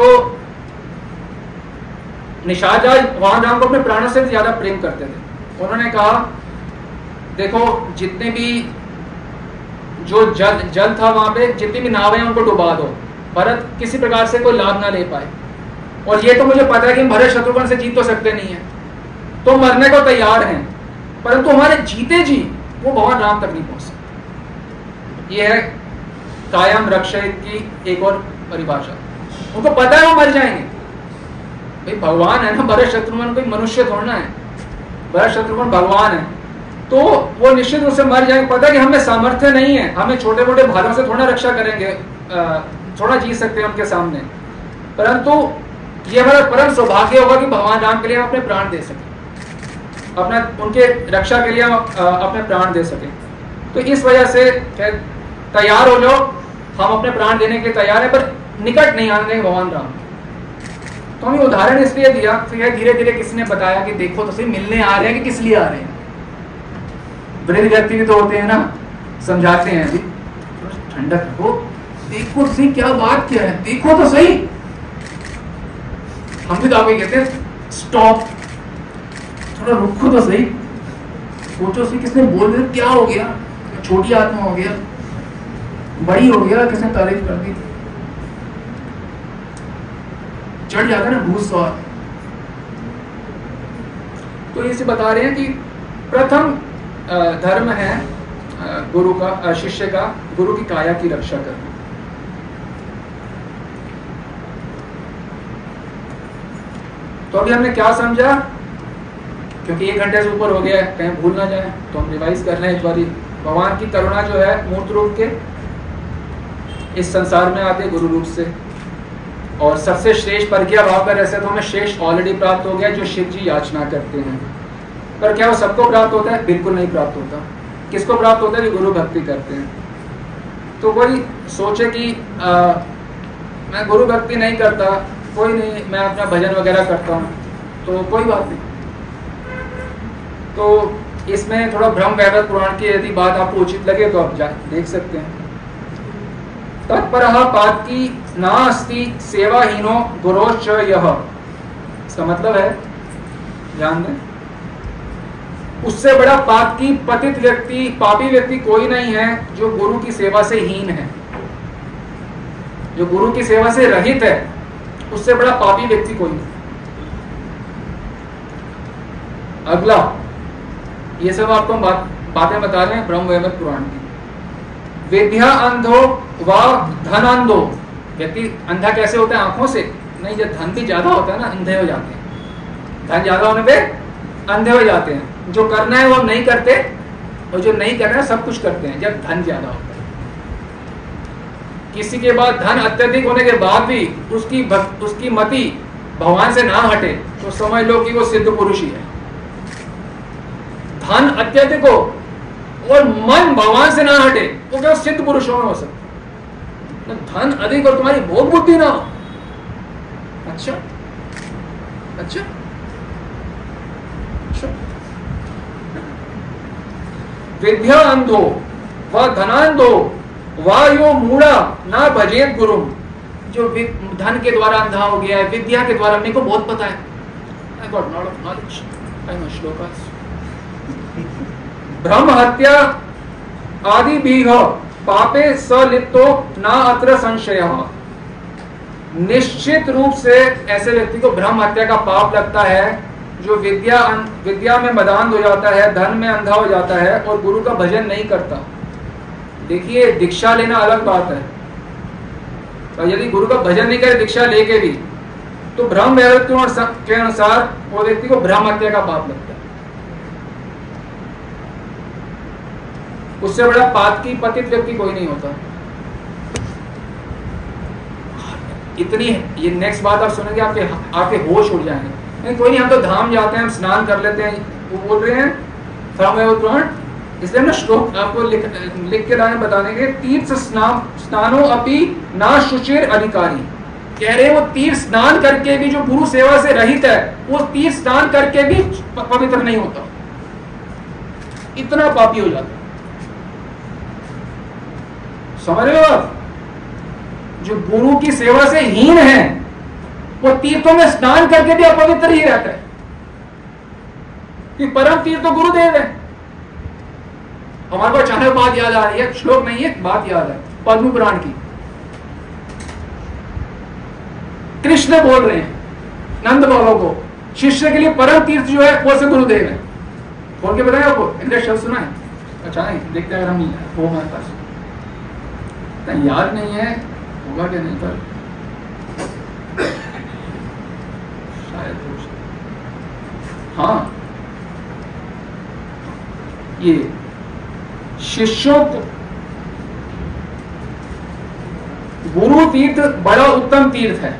निषाद राज भगवान राम को अपने प्राणों से ज्यादा प्रेम करते थे। उन्होंने कहा, देखो जितने भी जो जल था वहां पे, जितनी भी नावें उनको डुबा दो, भरत किसी प्रकार से कोई लाभ ना ले पाए। और ये तो मुझे पता है कि भरत शत्रुघ्न से जीत तो सकते नहीं है, तो मरने को तैयार हैं, परंतु हमारे जीते जी वो भगवान राम तक नहीं पहुंच सकते। ये है कायम रक्षित की एक और परिभाषा। उनको पता है वो मर जाएंगे, भाई भगवान है ना, भरत शत्रुघ्न कोई मनुष्य थोड़ा है, भरत शत्रुघ्न भगवान है, तो वो निश्चित रूप से मर जाएंगे। पता है कि हमें सामर्थ्य नहीं है, हमें छोटे मोटे भालों से थोड़ा रक्षा करेंगे, थोड़ा जीत सकते हैं उनके सामने, परंतु ये हमारा परम सौभाग्य होगा कि भगवान राम के लिए हम अपने प्राण दे सकें, अपना उनके रक्षा के लिए हम अपने प्राण दे सकें। तो इस वजह से तैयार हो जाओ, हम अपने प्राण देने के लिए तैयार है, पर निकट नहीं आने देंगे भगवान राम। तो हमें उदाहरण इसलिए दिया, फिर धीरे धीरे किसी ने बताया कि देखो तो सही, मिलने आ रहे हैं कि किस लिए आ रहे हैं। वृद्ध व्यक्ति भी तो होते हैं ना, समझाते हैं, अभी ठंडक रखो, देखो तो सही क्या बात क्या है, देखो तो सही। हम भी तो आपको कहते हैं स्टॉप, थोड़ा रुको तो सही, सोचो सही, किसने बोल दिया, क्या हो गया, छोटी आत्मा हो गया, बड़ी हो गया, किसने तारीफ कर दी, चढ़ जाता ना भूत सवार। तो इसे बता रहे हैं कि प्रथम धर्म है गुरु का, शिष्य का गुरु की काया की रक्षा करना। तो अभी हमने क्या समझा, क्योंकि 1 घंटे से ऊपर हो गया है, कहीं भूल ना जाए, तो हम रिवाइज कर रहे हैं एक बारी। भगवान की करुणा जो है मूर्त रूप के इस संसार में आते गुरु रूप से, और सबसे श्रेष्ठ परकिया भाव कर ऐसे तो हमें श्रेष्ठ ऑलरेडी प्राप्त हो गया, जो शिव जी याचना करते हैं। पर क्या वो सबको प्राप्त होता है? बिल्कुल नहीं प्राप्त होता। किसको प्राप्त होता है? जो गुरु भक्ति करते हैं। तो वही सोचे कि मैं गुरु भक्ति नहीं करता, कोई नहीं, मैं अपना भजन वगैरह करता हूँ, तो कोई बात नहीं। तो इसमें थोड़ा ब्रह्म वैवर्त पुराण की यदि बात आपको उचित लगे तो आप देख सकते हैं। तत्परः पाति नास्ति सेवाहीनो गुरोश्च यः, इसका मतलब है, ध्यान दें, उससे बड़ा पापी पतित व्यक्ति, पापी व्यक्ति कोई नहीं है जो गुरु की सेवा से हीन है, जो गुरु की सेवा से रहित है, उससे बड़ा पापी व्यक्ति कोई नहीं। अगला, ये सब आपको हम बातें बता रहे हैं ब्रह्म वैवर्त पुराण की। विद्या अंधो व धनांधो, व्यक्ति अंधा कैसे होता है? आंखों से नहीं, जब धन भी ज्यादा होता है ना, अंधे हो जाते हैं। धन ज्यादा होने पे अंधे हो जाते हैं, जो करना है वो नहीं करते, और जो नहीं करना है सब कुछ करते हैं जब धन ज्यादा होता है। किसी के पास धन अत्यधिक होने के बाद भी उसकी मति भगवान से ना हटे, तो समझ लो कि वो सिद्ध पुरुष ही है। धन अत्यधिक हो और मन भगवान से ना हटे, तो क्या सिद्ध पुरुषों में हो सकता? धन अधिक और तुम्हारी भोग बुद्धि ना हो। अच्छा अच्छा अच्छा। विद्या अंधो व धनांधो व यो मूढ़ा ना भजेत गुरु, जो धन के द्वारा अंधा हो गया है, विद्या के द्वारा, मेरे को बहुत पता है, I got lot of knowledge, I know shlokas. ब्रह्म हत्या आदि भी हो पापे सलिप्तो ना अत्र संशयः। निश्चित रूप से ऐसे व्यक्ति को ब्रह्म हत्या का पाप लगता है जो विद्या में मदान हो जाता है, धन में अंधा हो जाता है और गुरु का भजन नहीं करता। देखिए, दीक्षा लेना अलग बात है, और यदि गुरु का भजन नहीं करे दीक्षा लेके भी, तो ब्रह्म वैवर्त के अनुसार वो व्यक्ति को ब्रह्म हत्या का पाप लगता है। उससे बड़ा पातकी पतित व्यक्ति कोई नहीं होता। इतनी ये नेक्स्ट बात आप सुनेंगे, आपके होश उड़ जाएंगे। नहीं, कोई नहीं, हम तो धाम जाते हैं, हम स्नान कर लेते हैं, वो बोल रहे हैं फ्रॉम एवर पुराण। इसलिए ना श्लोक आपको लिख के लाए बता देंगे, तीर्थ स्नानो अपि ना शुचिर अधिकारी। कह रहे वो तीर्थ स्नान करके भी जो गुरु सेवा से रहित है, वो तीर्थ स्नान करके भी पवित्र नहीं होता, इतना पापी हो जाता। समझ रहे हो आप? जो गुरु की सेवा से हीन है वो तीर्थों में स्नान करके भी अपवित्र ही रहता है, कि परम तीर्थ तो गुरुदेव है। हमारे को अचानक बात याद आ रही है, श्लोक नहीं है, बात याद है पद्म पुराण की। कृष्ण बोल रहे हैं नंद बाबा को, शिष्य के लिए परम तीर्थ जो है वो से गुरुदेव है। बोल के बताए आपको, इनका शब्द सुना है? अचानक देखते हैं, अगर हम वो हमारे पास याद नहीं है, होगा क्या नहीं, पर शायद हो सकता। हाँ, ये शिष्यों को गुरु तीर्थ बड़ा उत्तम तीर्थ है।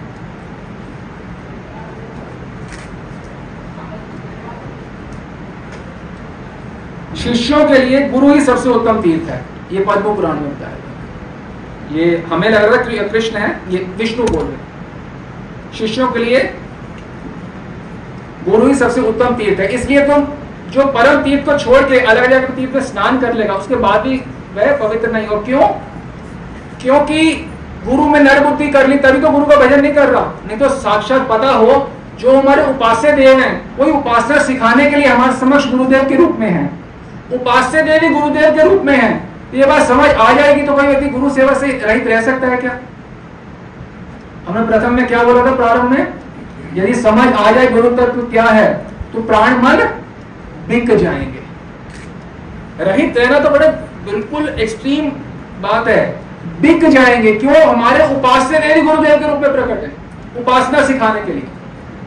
शिष्यों के लिए गुरु ही सबसे उत्तम तीर्थ है, ये पद्म पुराण में बताया। ये हमें लग रहा है कृष्ण है, ये विष्णु बोल रहे। शिष्यों के लिए गुरु ही सबसे उत्तम तीर्थ है। इसलिए तुम जो परम तीर्थ को छोड़ के अलग अलग तीर्थ में स्नान कर लेगा, उसके बाद भी वह पवित्र नहीं हो। क्यों? क्योंकि गुरु में नर बुद्धि कर ली, तभी तो गुरु का भजन नहीं कर रहा। नहीं तो साक्षात पता हो जो हमारे उपास्य देव हैं, वही उपासना सिखाने के लिए हमारे समक्ष गुरुदेव के रूप में है। उपास्य देव ही गुरुदेव के रूप में है। ये बात समझ आ जाएगी तो कोई व्यक्ति गुरु सेवा से रहित रह सकता है क्या? हमने प्रथम में क्या बोला था प्रारंभ में? यदि समझ आ जाए गुरु तत्व क्या है तो प्राण मन बिक जाएंगे। रहित रहना तो बड़े बिल्कुल एक्सट्रीम बात है, बिक जाएंगे। क्यों? हमारे उपास्य देव गुरुदेव के रूप में प्रकट है, उपासना सिखाने के लिए।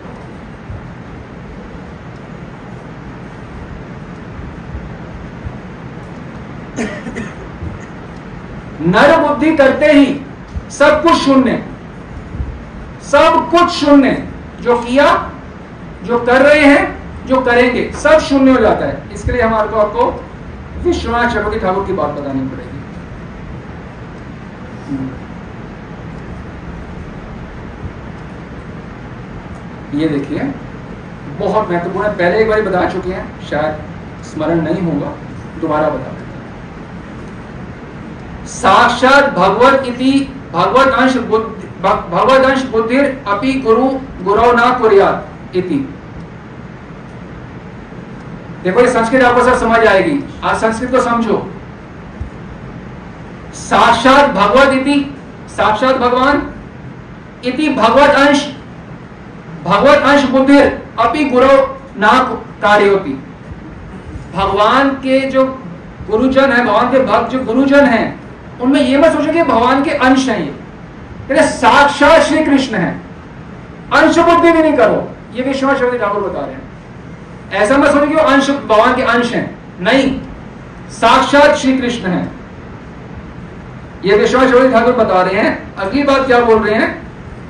नर बुद्धि करते ही सब कुछ शून्य, सब कुछ शून्य। जो किया, जो कर रहे हैं, जो करेंगे, सब शून्य हो जाता है। इसके लिए हमारे को आपको विश्वनाथ चक्रवर्ती ठाकुर की बात बतानी पड़ेगी। ये देखिए, बहुत महत्वपूर्ण है। पहले एक बार बता चुके हैं, शायद स्मरण नहीं होगा, दोबारा बता देते हैं। साक्षात भगवत इति भगवत अंश बुद्धिर अपि गुरु ना कुर्यात् इति। देखो, ये संस्कृत आपको सब समझ आएगी, आज संस्कृत को समझो। साक्षात भगवत इति, साक्षात भगवान, इति भगवत अंश बुद्धिर अपि गुरु ना कार्योति। भगवान के जो गुरुजन है, भगवान के भक्त जो गुरुजन हैं, उनमें ये मत सोचो कि भगवान के अंश हैं। ये साक्षात श्री कृष्ण है, अंश बुद्धि भी नहीं करो। ये विश्वनाथ चक्रवर्ती ठाकुर बता रहे हैं। ऐसा मत सोचो कि वो अंश भगवान के अंश हैं, नहीं, साक्षात श्री कृष्ण है। ये विश्वनाथ चक्रवर्ती ठाकुर बता रहे हैं। अगली बात क्या बोल रहे हैं?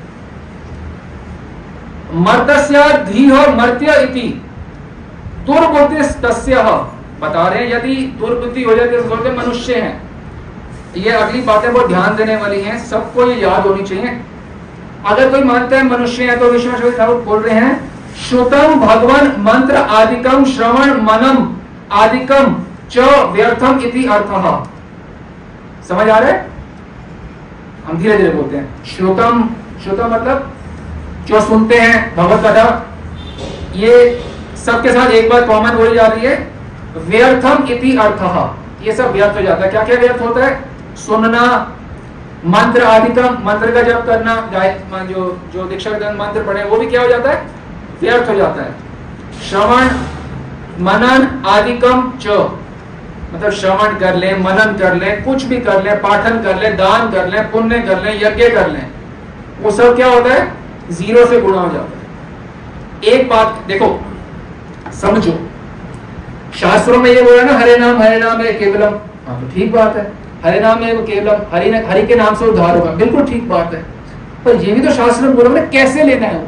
मर्तस्य धीह मर्त्य इति दुर्बुद्धि तस्य। बता रहे हैं यदि दुर्बुद्धि हो जाती है तो मनुष्य हैं। ये अगली बातें बहुत ध्यान देने वाली हैं, सबको ये याद होनी चाहिए। अगर कोई मानता है मनुष्य है तो विश्वनाथ चक्रवर्ती ठाकुर बोल रहे हैं, श्रुतम भगवान मंत्र आदिकम श्रवण मनम आदिकम च व्यर्थम इति अर्थः। समझ आ रहा है? हम धीरे धीरे बोलते हैं। श्रुतम, श्रुतम मतलब जो सुनते हैं भगवत कथा, ये सबके साथ एक बात कॉमन बोली जाती है, व्यर्थम इति अर्थः, ये सब व्यर्थ हो जाता है। क्या क्या व्यर्थ होता है? सुनना, मंत्र आदिकम, मंत्र का जप करना, जो दीक्षा विधान मंत्र पढ़े वो भी क्या हो जाता है? व्यर्थ हो जाता है। श्रवण मनन आदिकम च, मतलब श्रवण कर ले, मनन कर ले, कुछ भी कर ले, पाठन कर ले, दान कर ले, पुण्य कर ले, यज्ञ कर ले, वो सब क्या होता है? जीरो से गुणा हो जाता है। एक बात देखो, समझो, शास्त्रों में ये बोला ना, हरे नाम है केवलम, हाँ तो ठीक बात है, हरे नाम है केवलम, हरि के नाम से उद्धार होगा, बिल्कुल ठीक बात है। पर ये भी तो शास्त्र में बोला ना कैसे लेना है वो।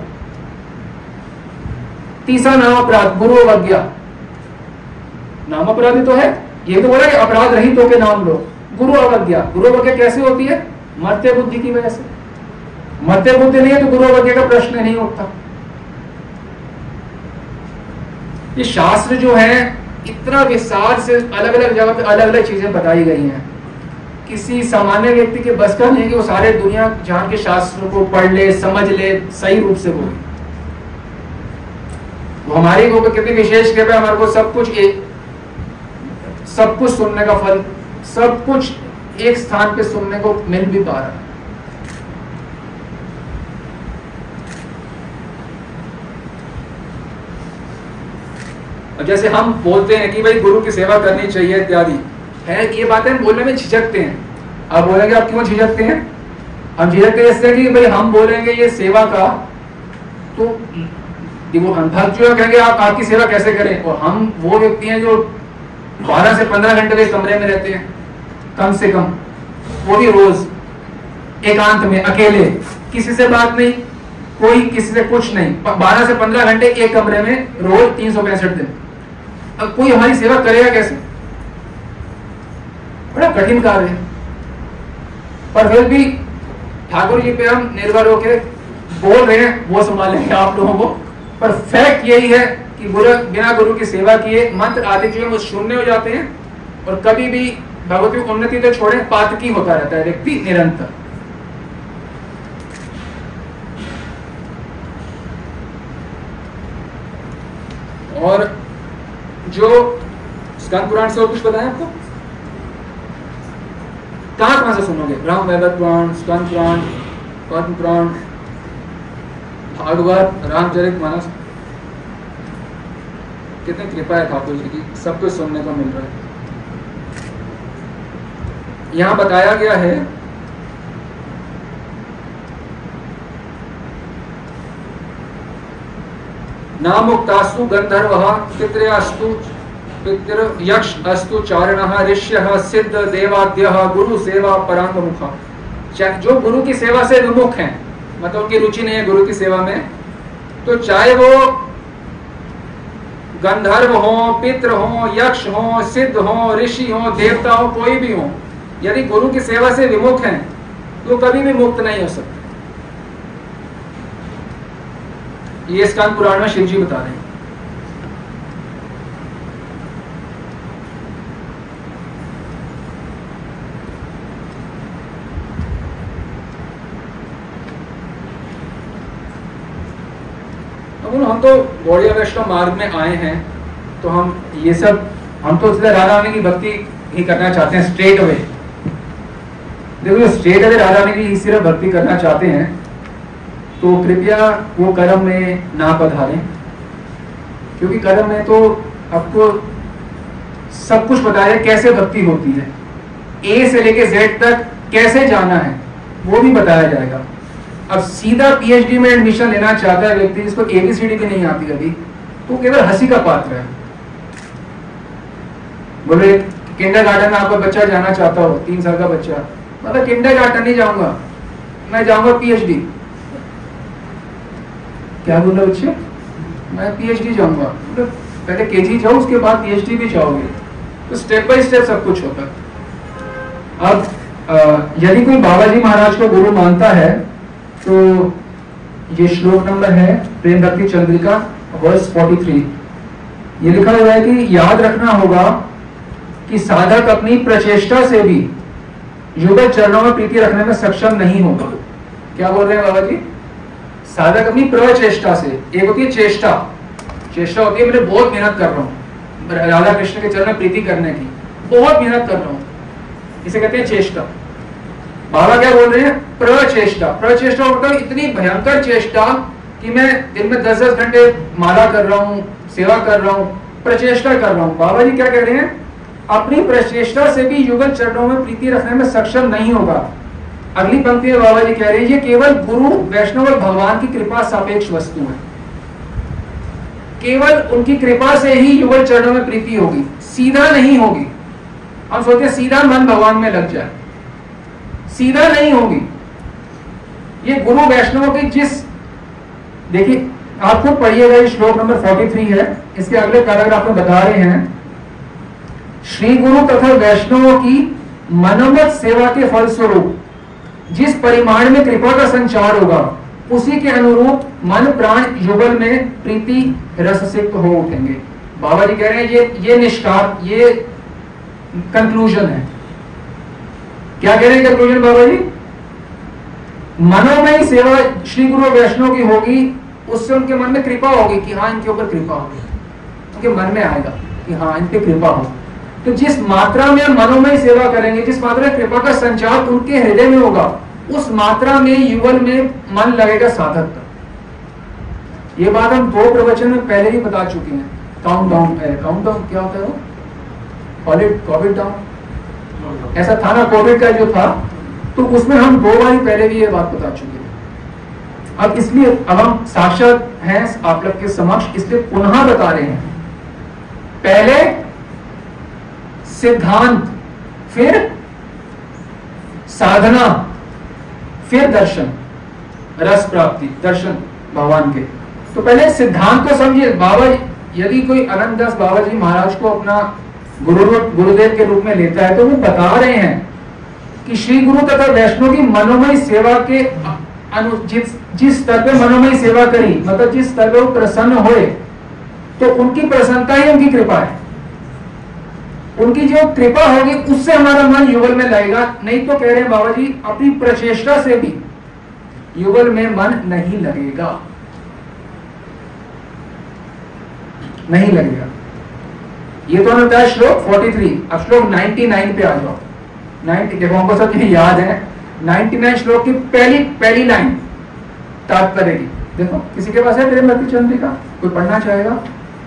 तीसरा नाम अपराध, गुरु अवज्ञा, नाम अपराधी तो है, ये तो बोला कि अपराध रहित होकर नाम लो। गुरु अवज्ञा, गुरु अवज्ञा कैसे होती है? मर्त्य बुद्धि की वजह से। मर्त्य बुद्धि नहीं है तो गुरु अवज्ञा का प्रश्न नहीं उठता। ये शास्त्र जो है इतना विस्तार से अलग अलग जगह पे अलग अलग चीजें बताई गई हैं, किसी सामान्य व्यक्ति के बस का नहीं कि वो सारे दुनिया जहां के शास्त्रों को पढ़ ले, समझ ले, सही रूप से बोले। वो हमारी को कितनी विशेष कृपा, हमारे को सब कुछ सुनने का फल, सब कुछ एक स्थान पे सुनने को मिल भी पा रहा है। अब जैसे हम बोलते हैं कि भाई गुरु की सेवा करनी चाहिए इत्यादि है, ये बातें बोलने में झिझकते हैं। आप बोलेंगे आप क्यों झिझकते हैं? हम झिझकते इसलिए कि भाई हम बोलेंगे ये सेवा का, तो वो भक्त जो कहेंगे आप आपकी सेवा कैसे करें। और हम वो व्यक्ति हैं जो 12 से 15 घंटे के कमरे में रहते हैं कम से कम, वो भी रोज एकांत में अकेले, किसी से बात नहीं, कोई किसी से कुछ नहीं, 12 से 15 घंटे एक कमरे में रोज 365 दिन। अब कोई हमारी सेवा करेगा कैसे? बड़ा कठिन कार्य है। पर फिर भी ठाकुर जी पे हम निर्भर होकर बोल रहे हैं, वो संभालेंगे आप लोगों को। पर फैक्ट यही है कि बिना गुरु की सेवा किए मंत्र आदि जो है वो शून्य हो जाते हैं, और कभी भी भगवती उन्नति तो छोड़े, पातकी होता रहता है व्यक्ति निरंतर। और जो स्कंद पुराण से और कुछ बताया आपको? कहां से सुनोगे? ब्रह्म वैवर्त पुराण, स्कंद पुराण, पद्म पुराण, भागवत, रामचरितमानस। कितनी कृपा है ठाकुर जी की, सब कुछ सुनने को मिल रहा है। यहां बताया गया है नामुक्तास्तु गंधर्वः पितृअस्तु पितृयक्ष अस्तु चारणः ऋष्यः सिद्ध देवाद्यः गुरु सेवा परांगमुखः। जो गुरु की सेवा से विमुख हैं, मतलब उनकी रुचि नहीं है गुरु की सेवा में, तो चाहे वो गंधर्व हो, पितृ हो, यक्ष हो, सिद्ध हो, ऋषि हो, देवता हो, कोई भी हो, यदि गुरु की सेवा से विमुख हैं तो कभी भी मुक्त नहीं हो सकते। ये स्कंद पुराण में शिव जी बता रहे हैं। हम तो गौड़िया वैष्णव मार्ग में आए हैं, तो हम ये सब, हम तो इसलिए राधा रानी की भक्ति ही करना चाहते हैं स्ट्रेट अवे। देखो स्ट्रेट अवे राधा रानी की सिर्फ भक्ति करना चाहते हैं तो कृपया वो कर्म में ना पधारें, क्योंकि कर्म में तो आपको सब कुछ बताया कैसे भक्ति होती है, ए से लेके जेड तक कैसे जाना है वो भी बताया जाएगा। अब सीधा पीएचडी में एडमिशन लेना चाहता है व्यक्ति जिसको एबीसीडी भी नहीं आती कभी, तो केवल हंसी का पात्र है। बोले किंडरगार्टन में आपका बच्चा जाना चाहता हो, 3 साल का बच्चा, मतलब किंडरगार्टन नहीं जाऊंगा, मैं जाऊंगा पीएचडी। क्या बोला बच्चे? मैं पीएचडी जाऊंगा। पहले केजी जाओ, उसके बाद पीएचडी भी जाओगे। तो स्टेप बाय स्टेप सब कुछ होता है। अब यदि कोई बाबा जी महाराज को गुरु मानता है तो ये श्लोक नंबर है प्रेम भक्ति चंद्रिका वर्स 43। ये लिखा हुआ है कि याद रखना होगा कि साधक अपनी प्रचेष्टा से भी युगल चरणों में प्रीति रखने में सक्षम नहीं होगा। क्या बोल रहे हैं बाबा जी? साधक अपनी प्रचेष्टा से, एक होती है चेष्टा, चेष्टा होती है मैंने बहुत मेहनत कर रहा हूँ राधा कृष्ण के चरण में प्रीति करने की, बहुत मेहनत कर रहा हूँ, इसे कहते हैं चेष्टा। बाबा क्या बोल रहे हैं? प्रचेष्टा। प्रचेष्टा मतलब इतनी भयंकर चेष्टा कि मैं दिन में 10-10 घंटे माला कर रहा हूँ, सेवा कर रहा हूँ, प्रचेष्टा कर रहा हूँ। बाबा जी क्या कह रहे हैं? अपनी प्रचेष्टा से भी युगल चरणों में प्रीति रखने में सक्षम नहीं होगा। अगली पंक्ति में बाबा जी कह रहे हैं ये केवल गुरु वैष्णव और भगवान की कृपा सापेक्ष वस्तु है, केवल उनकी कृपा से ही युगल चरणों में प्रीति होगी, सीधा नहीं होगी। हम सोचते हैं सीधा मन भगवान में लग जाए, सीधा नहीं होगी। ये गुरु वैष्णव की देखिए आप खुद पढ़िएगा, ये श्लोक नंबर 43 है, इसके अगले पैराग्राफ में बता रहे हैं श्री गुरु तथा वैष्णवों की मनोमत सेवा के फलस्वरूप जिस परिमाण में कृपा का संचार होगा उसी के अनुरूप मन प्राण युगल में प्रीति रस सिक्त हो उठेंगे। बाबा जी कह रहे हैं ये निष्कार, ये कंक्लूजन है। क्या कह रहे हैं कंक्लूजन बाबा जी? मनोमयी सेवा श्री गुरु वैष्णव की होगी, उससे उनके मन में कृपा होगी कि हाँ इनके ऊपर कृपा होगी, उनके मन में आएगा कि हाँ इन पे कृपा हो। तो जिस मात्रा में मनोमय सेवा करेंगे, जिस मात्रा में कृपा का संचार उनके हृदय में होगा, उस मात्रा में युगल में मन लगेगा साधक का। ये बात हम 2 प्रवचन में पहले ही बता चुके हैं। काउंट डाउन क्या होता है वो? कोविड डाउन ऐसा था ना, कोविड का जो था, तो उसमें हम 2 बार पहले भी ये बात बता चुके हैं। अब इसलिए अब हम साक्षात हैं आप लोग के समक्ष, इसलिए पुनः बता रहे हैं। पहले सिद्धांत, फिर साधना, फिर दर्शन, रस प्राप्ति, दर्शन भगवान के। तो पहले सिद्धांत को समझिए। बाबा यदि कोई अनंतदास बाबा जी महाराज को अपना गुरुदेव के रूप में लेता है तो वो बता रहे हैं कि श्री गुरु तथा वैष्णव की मनोमय सेवा के जिस स्तर पे मनोमय सेवा करी, मतलब जिस स्तर पे वो प्रसन्न हुए, तो उनकी प्रसन्नता ही उनकी कृपा है। उनकी जो कृपा होगी उससे हमारा मन युगल में लगेगा। नहीं तो कह रहे हैं बाबा जी अपनी प्रचेष्टा से भी युगल में मन नहीं लगेगा, नहीं लगेगा। ये तो हमने बताया श्लोक 43। अब श्लोक 99 पे आ जाओ। 90 देखो हमको सब ये याद है। 99 श्लोक की पहली लाइन तात्पर्य की देखो। किसी के पास है प्रेम भक्ति चंद्रिका? कोई पढ़ना चाहेगा?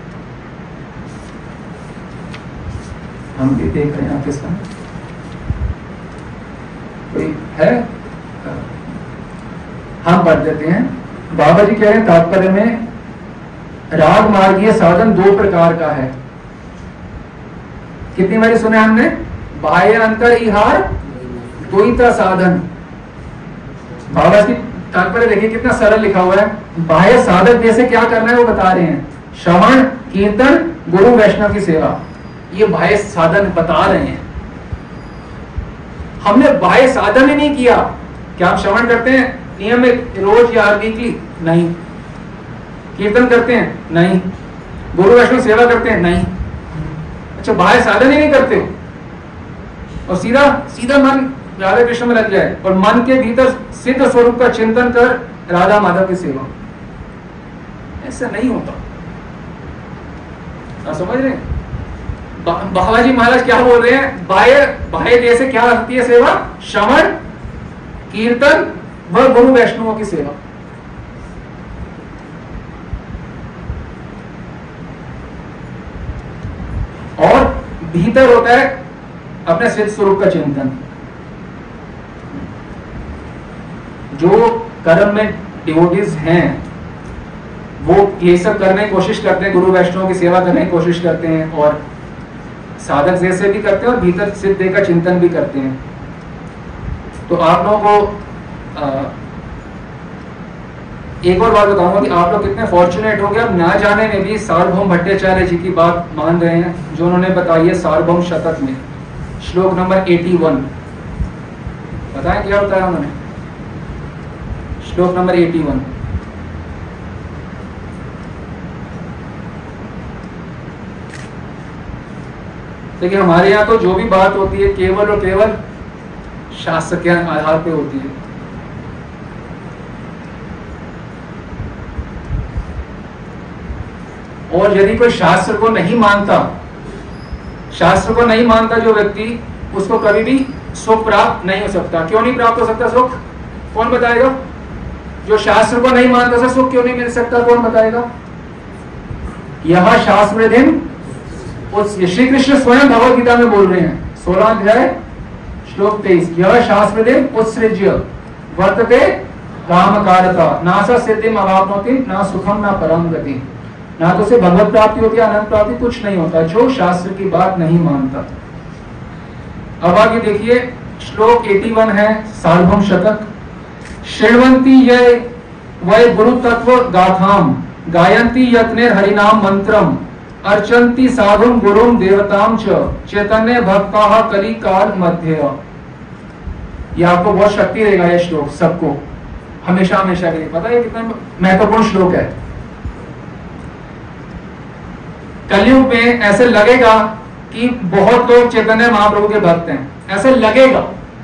हम भी देख रहे हैं आपके साथ। कोई है? हम पढ़ देते हैं। बाबा जी कह रहे हैं तात्पर्य में राग मार्गीय साधन 2 प्रकार का है। कितनी बारी सुने हमने? बाह्य अंतर इहार द्वैता साधन। बाबा की तात्पर्य देखिए कितना सरल लिखा हुआ है। बाह्य साधक जैसे क्या करना है वो बता रहे हैं। श्रवण, कीर्तन, गुरु वैष्णव की सेवा, ये बाह्य साधन बता रहे हैं। हमने बाह्य साधन ही नहीं किया। क्या हम श्रवण करते हैं नियमित रोज या वीकली? नहीं। कीर्तन करते हैं? नहीं। गुरु वैष्णव सेवा करते हैं? नहीं। अच्छा, बाह्य साधन ही नहीं करते और सीधा मन राधा कृष्ण में लग जाए और मन के भीतर सिद्ध स्वरूप का चिंतन कर राधा माधव की सेवा, ऐसा नहीं होता। आप समझ रहे हैं? बाबा जी महाराज क्या बोल रहे हैं? बाह्य जैसे क्या होती है सेवा? श्रवण, कीर्तन व गुरु वैष्णवों की सेवा। और भीतर होता है अपने सिद्ध स्वरूप का चिंतन। जो कर्म में डिवोटीज हैं वो ये सब करने की कोशिश करते हैं, गुरु वैष्णव की सेवा करने की कोशिश करते हैं और साधक जैसे भी करते हैं और भीतर सिद्ध का चिंतन भी करते हैं। तो आप लोगों को एक और बात बताऊंगा कि आप लोग कितने फॉर्चुनेट हो गए, अब ना जाने में भी सार्वभौम भट्टाचार्य जी की बात मान रहे हैं जो उन्होंने बताई है सार्वभौम शतक में श्लोक नंबर 81। बताएं क्या बताया उन्होंने? श्लोक नंबर 81। देखिए हमारे यहाँ तो जो भी बात होती है केवल और केवल शास्त्र के आधार पे होती है। और यदि कोई शास्त्र को नहीं मानता, शास्त्र को नहीं मानता जो व्यक्ति, उसको कभी भी सुख प्राप्त नहीं हो सकता। क्यों नहीं प्राप्त हो सकता सुख? कौन बताएगा? जो शास्त्र को नहीं मानता था सुख क्यों नहीं मिल सकता? कौन बताएगा? यह शास्त्र दिन श्री कृष्ण स्वयं भगवद गीता में बोल रहे हैं, 16 अध्याय श्लोक 23, यह शास्त्र दिन उत्सृज्य वर्तते काम कारता नासा सिद्धिम अवाप्नोति ना सुखम ना परम गति। ना तो से भगवत प्राप्ति होती है, अनंत प्राप्ति कुछ नहीं होता जो शास्त्र की बात नहीं मानता। अब आगे देखिए श्लोक 81 है, सार्वभौम शतक। शृण्वन्ति ये वै गुरु तत्व गाथाम गायन्ति यत्नेर हरिनाम मंत्रम अर्चन्ति साधुम गुरुम देवताम च चैतन्य भक्ताः कली काल मध्य। ये आपको बहुत शक्ति देगा ये श्लोक, सबको हमेशा हमेशा के लिए। पता है कितना महत्वपूर्ण श्लोक है। कलयुग में ऐसे लगेगा कि बहुत लोग चैतन्य महाप्रभु के भक्त हैं, ऐसे लगेगा,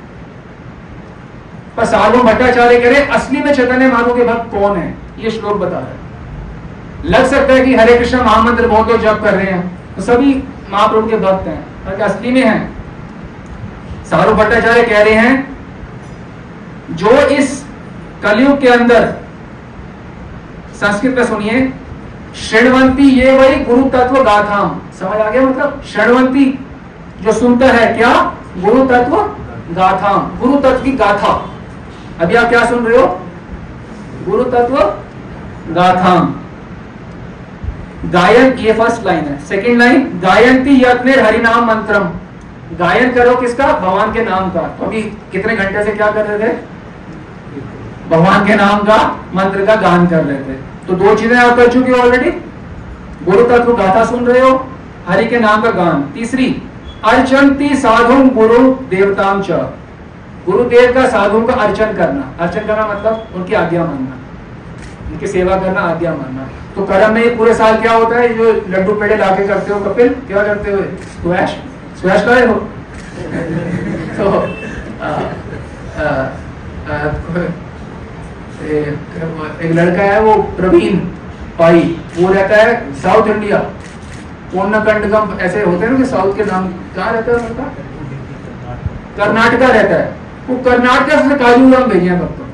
पर सार्वभौम भट्टाचार्य कह रहे असली में चैतन्य महाप्रभु के भक्त कौन है, ये श्लोक बता रहे हैं। लग सकता है कि हरे कृष्ण महामंत्र बहुत लोग जप कर रहे हैं तो सभी महाप्रभु के भक्त हैं, पर असली में हैं। सार्वभौम भट्टाचार्य कह रहे हैं जो इस कलयुग के अंदर, संस्कृत में सुनिए, शृण्वन्ति ये वही गुरु तत्व गाथाम, समझ आ गया? मतलब शृण्वन्ति जो सुनता है, क्या? गुरु तत्व गाथाम, गुरु तत्व की गाथा। अभी आप क्या सुन रहे हो? गुरु तत्व गाथाम। गायन, ये फर्स्ट लाइन है। सेकंड लाइन, गायन्ति यत्नेर हरिनाम मंत्रम, गायन करो किसका? भगवान के नाम का। तो अभी कितने घंटे से क्या कर रहे थे? भगवान के नाम का मंत्र का गान कर रहे थे। तो दो चीजें आप कर चुके हो ऑलरेडी, गुरु तत्व गाथा सुन रहे हो, हरि के नाम का गान। तीसरी, अर्चन्ति साधु गुरु देवताम च, गुरुदेव का साधुओं का अर्चन करना। अर्चन करना मतलब उनकी आज्ञा मानना, उनकी सेवा करना, आज्ञा मानना। तो कर्म में पूरे साल क्या होता है? जो लड्डू पेड़े लाके करते हो कपिल, क्या करते हो? स्क्वैश लाए हो तो एक लड़का है वो प्रवीण पाई, वो रहता है साउथ इंडिया, कोन्नकंडगम ऐसे होते हैं ना कि साउथ के नाम। कहाँ रहता है उनका? कर्नाटका रहता है। वो कर्नाटका से काजूराम भेजे हैं भक्तों।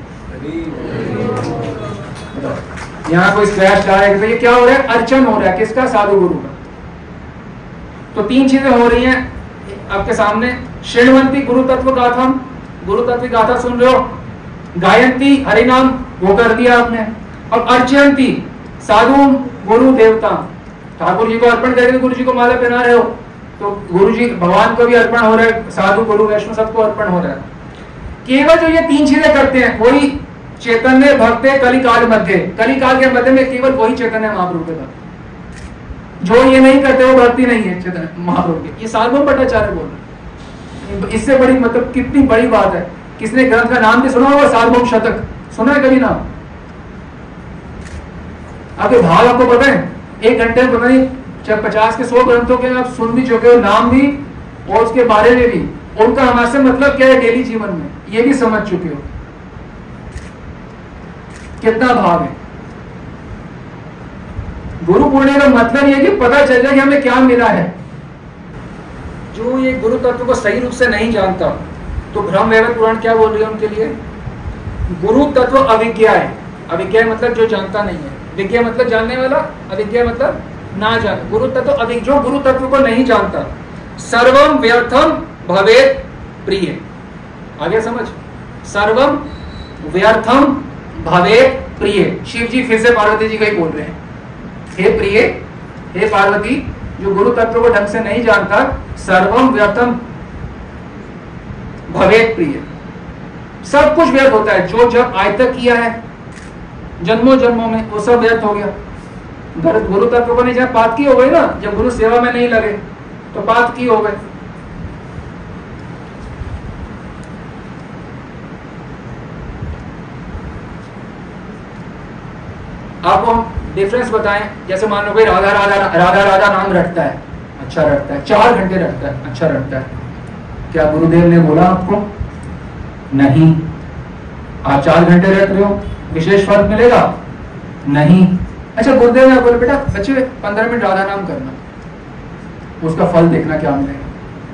यहाँ कोई स्क्रैच ला रहा है, तो ये क्या हो रहा है? अर्चन हो रहा है किसका? साधु गुरु का। तो तीन चीजें हो रही हैं आपके सामने। शृण्वन्ति गुरु तत्व गाथाम, गुरु तत्व गाथा सुन रहे हो। गायन्ति हरिनाम, वो कर दिया आपने। और अर्चयन्ति साधु गुरु देवता, ठाकुर जी को अर्पण करके गुरु जी को माला पहना रहे हो, तो गुरु जी भगवान को भी अर्पण हो रहा है, साधु गुरु वैष्णव सबको अर्पण हो रहा है। केवल जो ये तीन चीजें करते हैं वही चैतन्य भक्त है कलिकाल मध्य। कलिकाल के मध्य में केवल वही चैतन्य महाप्रभु के भक्त। जो ये नहीं करते वो भक्ति नहीं है चैतन्य महाप्रभु की। ये सार्वभौम भट्टाचार्य बोल रहे हैं। इससे बड़ी मतलब कितनी बड़ी बात है। किसने ग्रंथ का नाम भी सुना होगा? सार्वभौम शतक सुना है कभी नाम? आपके भाव आपको पता है? एक घंटे में पता नहीं 50 के 100 ग्रंथों के आप सुन भी चुके हो, नाम भी और उसके बारे में भी, उनका हमारे से मतलब क्या है डेली जीवन में, ये भी समझ चुके हो। कितना भाव है। गुरु पूर्णिमा का मतलब ये कि पता चल जाए कि हमें क्या मिला है। जो ये गुरु तत्व को सही रूप से नहीं जानता, तो ब्रह्म वैवर्त पुराण क्या बोल रही है उनके लिए? गुरु तत्व अविज्ञा है। अविज्ञा मतलब जो जानता नहीं है, विज्ञा मतलब जानने वाला, अविज्ञा मतलब ना जान। गुरु तत्व अविज्ञ, जो गुरु तत्व को नहीं जानता, सर्वम व्यर्थम भवेत प्रिय। आगे समझ, सर्वम व्यर्थम भवेत प्रिय। शिव जी फिर से पार्वती जी का ही बोल रहे हैं, हे प्रिय, हे पार्वती, जो गुरु तत्व को ढंग से नहीं जानता, सर्वम व्यर्थम भवेत प्रिय, सब कुछ व्यर्थ होता है। जो जब आज तक किया है जन्मों जन्मों में, वो सब व्यर्थ हो गया। गुरु तत्व को नहीं जान, पात की हो गई ना। जब गुरु सेवा में नहीं लगे तो पात की हो गए। आपको हम डिफरेंस बताएं, जैसे मान लो कोई राधा राधा राधा राधा नाम रटता है, अच्छा रटता है, 4 घंटे रटता है, अच्छा रटता है, क्या गुरुदेव ने बोला आपको नहीं। आप 4 घंटे रहते रहे हो, विशेष फल मिलेगा? नहीं। अच्छा, गुरुदेव ने बोले बेटा बच्चे 15 मिनट राधा नाम करना, उसका फल देखना क्या मिलेगा।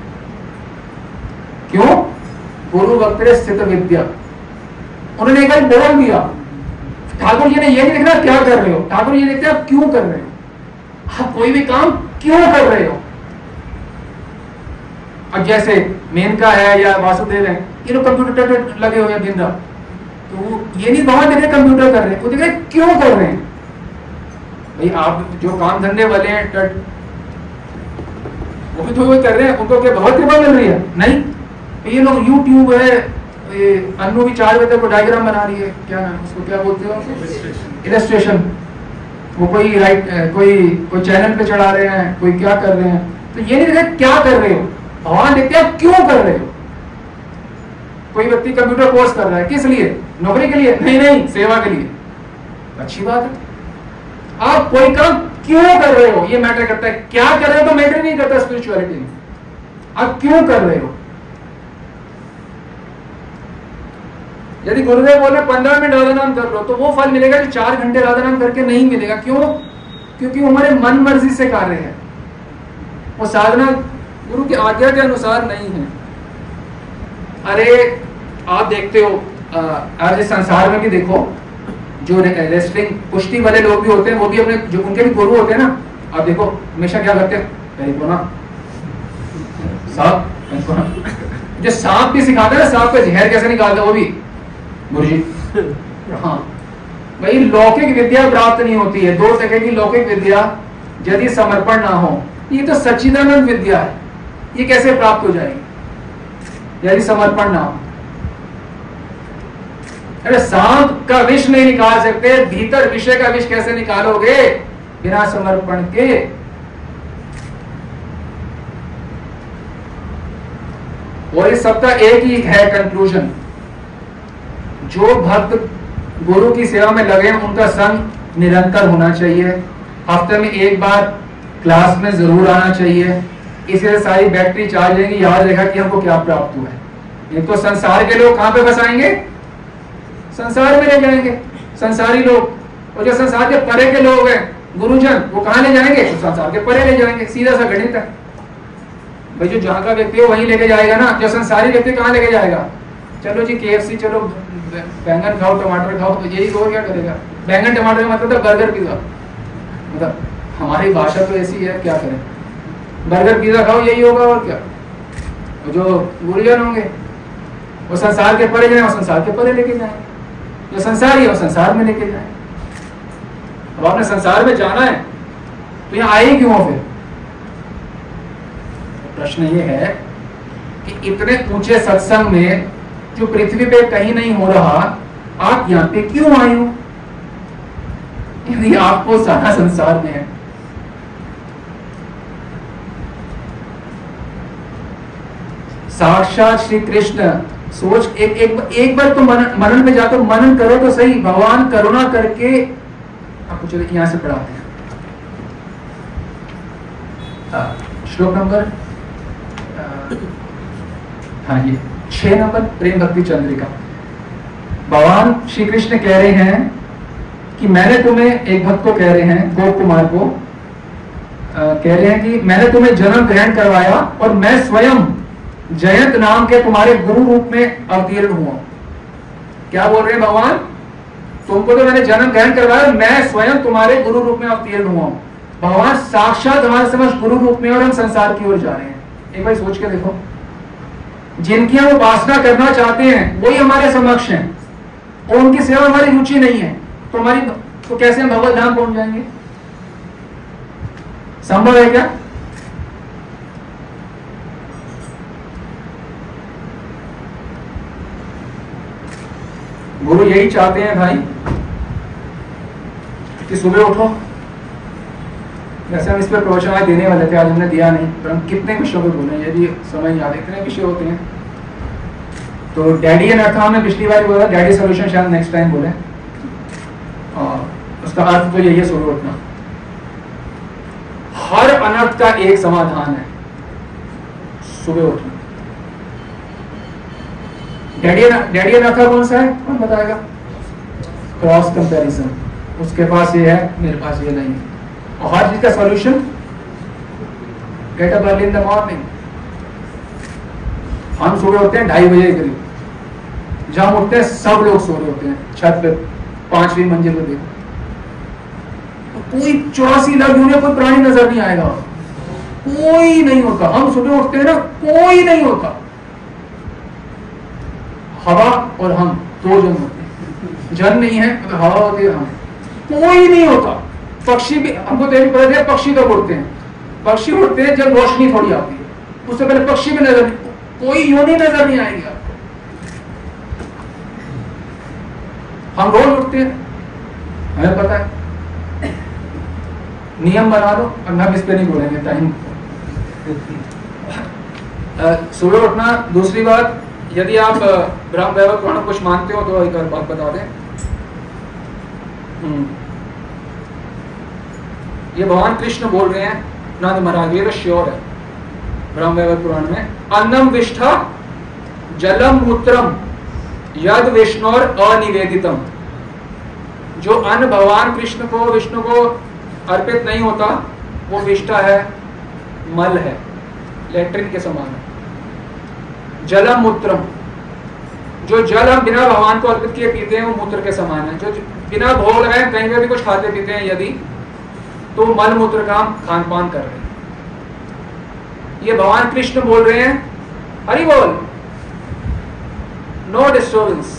क्यों? गुरु वक्तरे स्थित विद्या, उन्होंने एक बार बोल दिया। ठाकुर जी ने ये नहीं देखना क्या कर रहे हो, ठाकुर जी देखते आप क्यों कर रहे हो, आप कोई भी काम क्यों कर रहे हो। अब जैसे मेनका है या वासुदेव है, ये लोग कंप्यूटर पर लगे हुए हैं दिन रात, तो ये नहीं बहुत देख रहे कंप्यूटर कर रहे हैं, वो देख रहे क्यों कर रहे हैं। भाई आप जो काम धंधे वाले हैं वो भी तो वो कर रहे हैं, उनको क्या बहुत कृपा मिल रही है? नहीं। ये लोग यूट्यूब है, अन्नू भी 4 बजे तक वो डायग्राम बना रही है, क्या नाम उसको क्या बोलते हो, इलस्ट्रेशन, वो कोई चैनल पे चढ़ा रहे हैं, कोई क्या कर रहे हैं। तो ये नहीं देखते क्या कर रहे हो, भगवान देखते आप क्यों कर रहे हो। कोई व्यक्ति कंप्यूटर कोर्स कर रहा है, किस लिए? नौकरी के लिए? नहीं, सेवा के लिए। अच्छी बात है। आप कोई काम क्यों कर रहे हो ये मैटर करता है, क्या कर रहे हो तो मैटर नहीं करता स्पिरिचुअलिटी में, आप क्यों कर रहे हो। यदि गुरुदेव बोले 15 मिनट राधा नाम कर लो, तो वो फल मिलेगा जो 4 घंटे राधा नाम करके नहीं मिलेगा। क्यों? क्योंकि हमारे मन मर्जी से कार्य है, वो साधना गुरु की आज्ञा के अनुसार नहीं है। अरे आप देखते हो आज इस संसार में भी देखो, जो रेसलिंग कुश्ती वाले लोग भी होते हैं, वो भी अपने जो उनके भी गुरु होते हैं ना, आप देखो हमेशा क्या करते हैं, सांप, जो सांप भी सिखाता है ना, सांप का जहर कैसे निकालता है, वो भी गुरुजी। हाँ भाई, लौकिक विद्या प्राप्त नहीं होती है। 2 टके की लौकिक विद्या यदि समर्पण ना हो, ये तो सच्चिदानंद विद्या है, ये कैसे प्राप्त हो जाएगी यदि समर्पण ना हो। अरे सांप का विष नहीं निकाल सकते, भीतर विषय का विष कैसे निकालोगे बिना समर्पण के। और इस सबका एक ही है कंक्लूजन, जो भक्त गुरु की सेवा में लगे हैं उनका संग निरंतर होना चाहिए, हफ्ते में 1 बार क्लास में जरूर आना चाहिए। इससे सारी बैटरी चार्ज रहेगी, याद रहेगा कि हमको क्या प्राप्त हुआ है। एक तो संसार के लोग कहां पे फंसाएंगे, संसार में ले जाएंगे संसारी लोग, और जो संसार के परे के लोग हैं गुरुजन, वो कहां ले जाएंगे, तो संसार के परे ले जाएंगे। सीधा सा गणित है भाई, जो जहां का व्यक्ति है वहीं लेके जाएगा ना। जो संसारी व्यक्ति कहां लेके जाएगा, चलो जी KFC, चलो बैंगन खाओ टमाटर खाओ, तो यही और क्या करेगा। बैंगन टमाटर का मतलब बर्गर पिज्जा, मतलब हमारी भाषा तो ऐसी है, क्या करें, बर्गर पिज्जा खाओ यही होगा और क्या। जो गुरुजन होंगे वो संसार के परे जाए, वो संसार के परे लेके जाए, जो संसारी है वो संसार में लेके जाए। अब आपने संसार में जाना है तो यहाँ आए क्यों हो फिर। प्रश्न ये है कि इतने ऊंचे सत्संग में जो पृथ्वी पे कहीं नहीं हो रहा, आप यहाँ पे क्यों आए हो यदि आपको सारा संसार में है। साक्षात श्री कृष्ण सोच, एक बार तो मनन में जाकर मनन करो तो सही, भगवान करुणा करके आपको। चलिए यहां से पढ़ाते हैं श्लोक नंबर हाँ जी 6 नंबर, प्रेम भक्ति चंद्रिका। भगवान श्री कृष्ण कह रहे हैं कि मैंने तुम्हें, एक भक्त को कह रहे हैं, गोप कुमार को कह रहे हैं कि मैंने तुम्हें जन्म ग्रहण करवाया और मैं स्वयं जयंत नाम के तुम्हारे गुरु रूप में अवतीर्ण हुआ। क्या बोल रहे हैं भगवान, तुमको तो मैंने जन्म ग्रहण करवाया, मैं स्वयं तुम्हारे गुरु रूप में अवतीर्ण हुआ। भगवान साक्षात हमारे समझ गुरु रूप में, और हम संसार की ओर जा रहे हैं। एक बार सोच के देखो, जिनकी हम उपासना करना चाहते हैं वही हमारे समक्ष हैं, और उनकी सेवा हमारी रुचि नहीं है, तो हमारी तो कैसे हम भगवत धाम पहुंच जाएंगे। संभव है क्या। गुरु यही चाहते हैं भाई कि सुबह उठो। जैसे हम इस पर प्रवचन आज देने वाले थे, आज हमने दिया नहीं, पर हम कितने विषयों को बोले, यदि समय याद, इतने विषय होते हैं। तो डैडी एंड अर्थ हमने पिछली बार बोला, डैडी सॉल्यूशन शायद नेक्स्ट टाइम बोले, और उसका अर्थ तो यही है, सुबह उठना। हर अनर्थ का एक समाधान है, सुबह उठना। डैडी अनाथा कौन सा है, कौन बताएगा? क्रॉस कंपैरिजन, उसके पास ये है, मेरे पास ये नहीं है। और हर चीज का solution, get up early in the morning. हम सुबह होते हैं 2:30 बजे करीब, जहां उठते हैं सब लोग सो रहे होते हैं छत पे, 5वीं मंजिल पे देखो, तो कोई 84 लाख यूनिट कोई प्राणी नजर नहीं आएगा, कोई नहीं होता। हम सुबह उठते हैं ना, कोई नहीं होता। हवा और हम 2 जन होते हैं, जन नहीं है तो हवा होती है, हम, कोई नहीं होता। पक्षी भी, हमको तो पता है पक्षी कब उड़ते हैं, पक्षी उड़ते हैं जब रोशनी थोड़ी आती है, उससे पहले पक्षी भी नजर नहीं, कोई यूं नजर नहीं आएगी आपको। हम रोज उठते हैं, हमें पता है, नियम बना दो, और हम इस पे नहीं बोलेंगे टाइम। सुबह उठना। दूसरी बात, यदि आप ब्रह्म वैवर्त पुराण कुछ मानते हो तो एक और बात बता दें। ये भगवान कृष्ण बोल रहे हैं, नाथ महाराज, ये तो श्योर है ब्रह्म वैवर्त पुराण में, अन्नम विष्ठा जलम मूत्रम यद विष्णुर अनिवेदितम। जो अन्न भगवान कृष्ण को, विष्णु को अर्पित नहीं होता, वो विष्ठा है, मल है, लेट्रिन के समान है। जलम मूत्रम, जो जल हम बिना भगवान को अर्पित किए पीते हैं वो मूत्र के समान है। जो बिना भोग लगाए कहीं पे भी कुछ खाते पीते हैं यदि, तो मल मूत्र का हम खान पान कर रहे हैं। ये भगवान कृष्ण बोल रहे हैं, हरि बोल, नो डिस्टर्बेंस।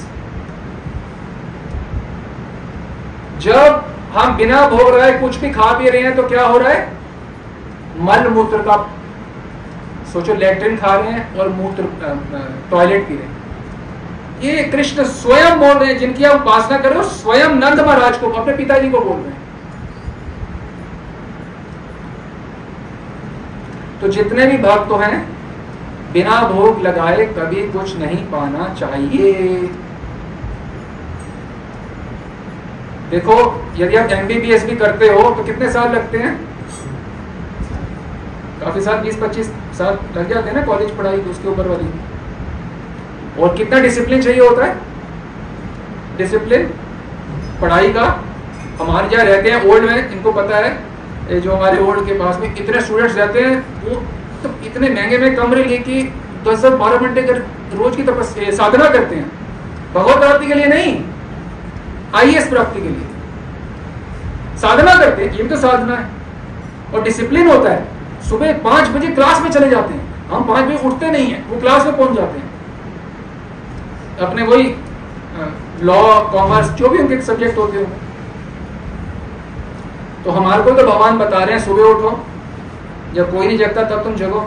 जब हम बिना भोग लगाए कुछ भी खा पी रहे हैं तो क्या हो रहा है, मल मूत्र का, सोचो लेट्रिन खा रहे हैं और मूत्र टॉयलेट पी रहे हैं। ये कृष्ण स्वयं बोल रहे हैं, जिनकी आप उपासना करो, स्वयं नंद महाराज को, अपने पिताजी को बोल रहे हैं। तो जितने भी भक्त हैं, बिना भोग लगाए कभी कुछ नहीं पाना चाहिए। देखो, यदि आप MBBS भी करते हो तो कितने साल लगते हैं, काफी साल, 20-25 साल लग जाते हैं ना कॉलेज पढ़ाई उसके ऊपर वाली। और कितना डिसिप्लिन चाहिए होता है, डिसिप्लिन पढ़ाई का। हमारे जहाँ रहते हैं ओल्ड में, इनको पता है, ये जो हमारे ओल्ड के पास में इतने स्टूडेंट्स रहते हैं, वो तो इतने महंगे में कमरे लेके 10-12 घंटे रोज की तपस्या साधना करते हैं, भगवत प्राप्ति के लिए नहीं, IAS प्राप्ति के लिए साधना करते हैं। ये तो साधना है। और डिसिप्लिन होता है, सुबह 5 बजे क्लास में चले जाते हैं। हम 5 बजे उठते नहीं है, वो क्लास में पहुंच जाते हैं, अपने वही लॉ, कॉमर्स, जो भी उनके सब्जेक्ट होते हो। तो हमारे को तो भगवान बता रहे हैं, सुबह उठो, जब कोई नहीं जगता तब तुम जगो।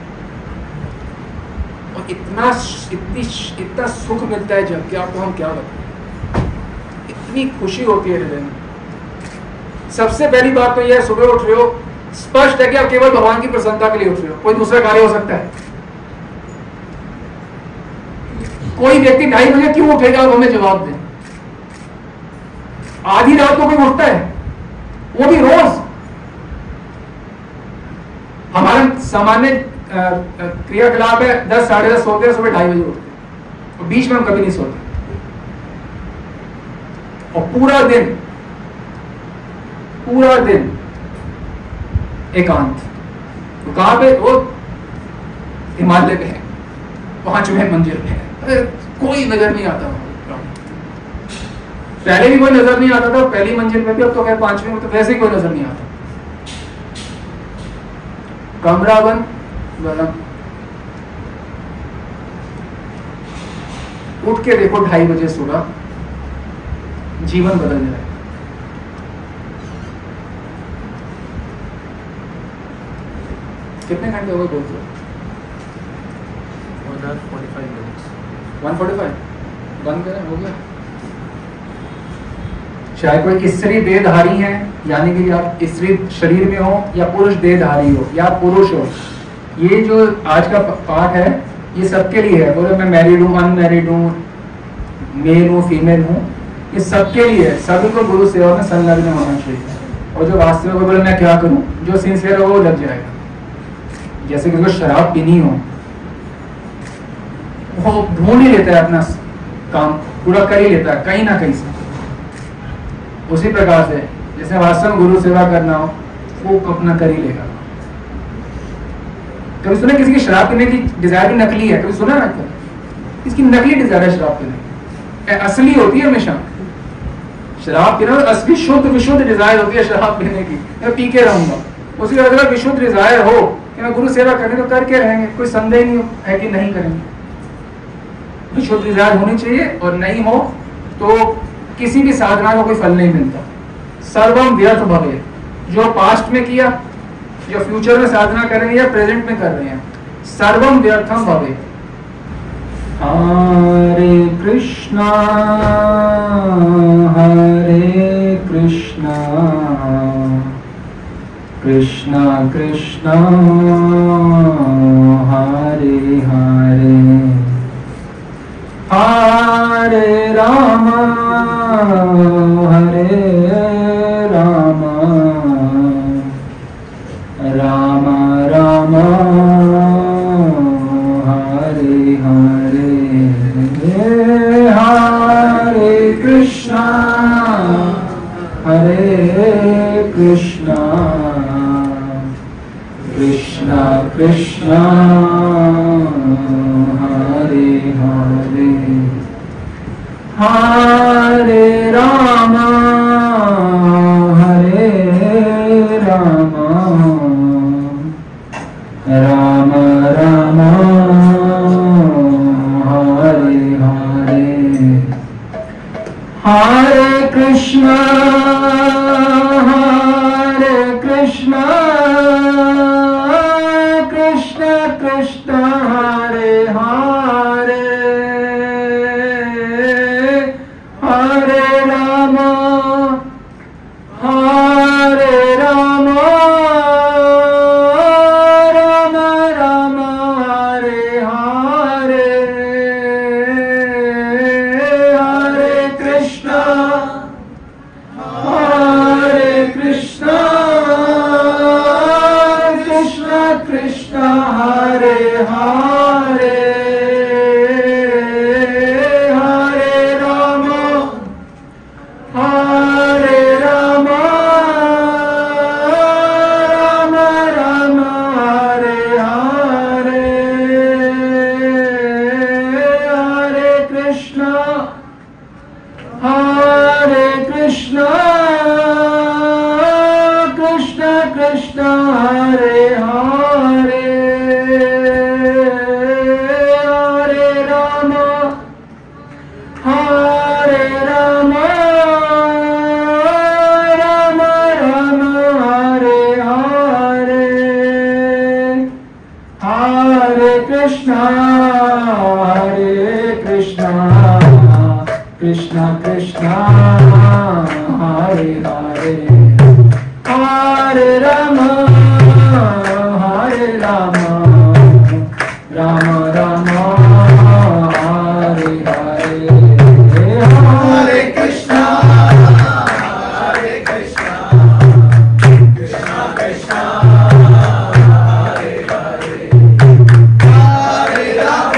और इतना सुख मिलता है जब कि आपको हम क्या बताएं, इतनी खुशी होती है हृदय में। सबसे पहली बात तो यह है, सुबह उठ रहे हो, स्पष्ट है कि आप केवल भगवान की प्रसन्नता के लिए उठ रहे हो, कोई दूसरा कार्य हो सकता है। कोई व्यक्ति 2:30 बजे क्यों उठेगा, आप हमें जवाब दें। आधी रात को कोई उठता है, वो भी रोज। हमारे सामान्य क्रियाकलाप है, 10-10:30 सोते हैं, सुबह 2:30 बजे उठते हैं, और बीच में हम कभी नहीं सोते। और पूरा दिन एकांत। तो कहां पे, वो हिमालय पे है, 5वें मंजिल पे है, कोई नजर नहीं आता। पहले भी कोई नजर नहीं आता था, पहली मंजिल में भी, अब तो खैर 5वें में तो वैसे ही कोई नजर नहीं आता। कमरा बंद, उठ के देखो 2:30 बजे सुबह, जीवन बदल जाए। कितने घंटे हो गए बोलते हो? 145 बंद करें, हो गया। चाहे कोई स्त्री देहधारी है, यानी कि आप स्त्री शरीर में हो, या पुरुष देहधारी हो, या पुरुष हो, ये जो आज का पाठ है ये सबके लिए है। बोले मैं मैरिड हूँ, अनमैरिड हूँ, मेल हूँ, फीमेल हूँ, ये सबके लिए है। सभी को गुरु सेवा में संलग्न होना चाहिए। और जो वास्तव में बोले मैं क्या करूँ, जो सिंसियर होगा वो लग जाएगा। जैसे कि शराब पीनी हो वो ढूंढ ही लेता है अपना काम, पूरा कर ही लेता है कहीं ना कहीं से। उसी प्रकार से जैसे वास्तव में गुरु सेवा करना हो, वो अपना कर ही लेगा। कभी सुना किसी की शराब पीने की डिजायर भी नकली है? कभी सुना ना? इसकी नकली डिजायर है शराब पीने, असली होती है हमेशा शराब पीना। असली शुद्ध विशुद्ध डिजायर होती है शराब पीने की, मैं पी के रहूंगा। उसी अगर विशुद्ध डिजायर हो कि मैं गुरु सेवा करने तो करके रहेंगे, कोई संदेह नहीं है कि नहीं करेंगे। विशुद्ध डिजायर होनी चाहिए, और नहीं हो तो किसी भी साधना का कोई फल नहीं मिलता। सर्वम व्यर्थ भवे, जो पास्ट में किया, जो फ्यूचर में साधना करेंगे या प्रेजेंट में कर रहे हैं, सर्वम व्यर्थम भवे। हरे कृष्णा कृष्णा कृष्णा हरे हरे, हरे राम राम राम हरे हरे, हरे कृष्णा कृष्णा कृष्णा हरे हरे, हरे राम राम राम हरे हरे, हरे कृष्णा कृष्णा कृष्णा हरे हरे, हरे राम राम राम हरे हरे, हरे कृष्णा कृष्णा कृष्णा हरे हरे, हरे राम राम राम हरे हरे, हरे कृष्णा कृष्णा कृष्णा हरे हरे, हरे राम राम राम हरे हरे, हरे कृष्णा कृष्णा कृष्णा हरे हरे, हरे राम राम राम हरे हरे, हरे कृष्णा कृष्णा कृष्णा हरे हरे, हरे राम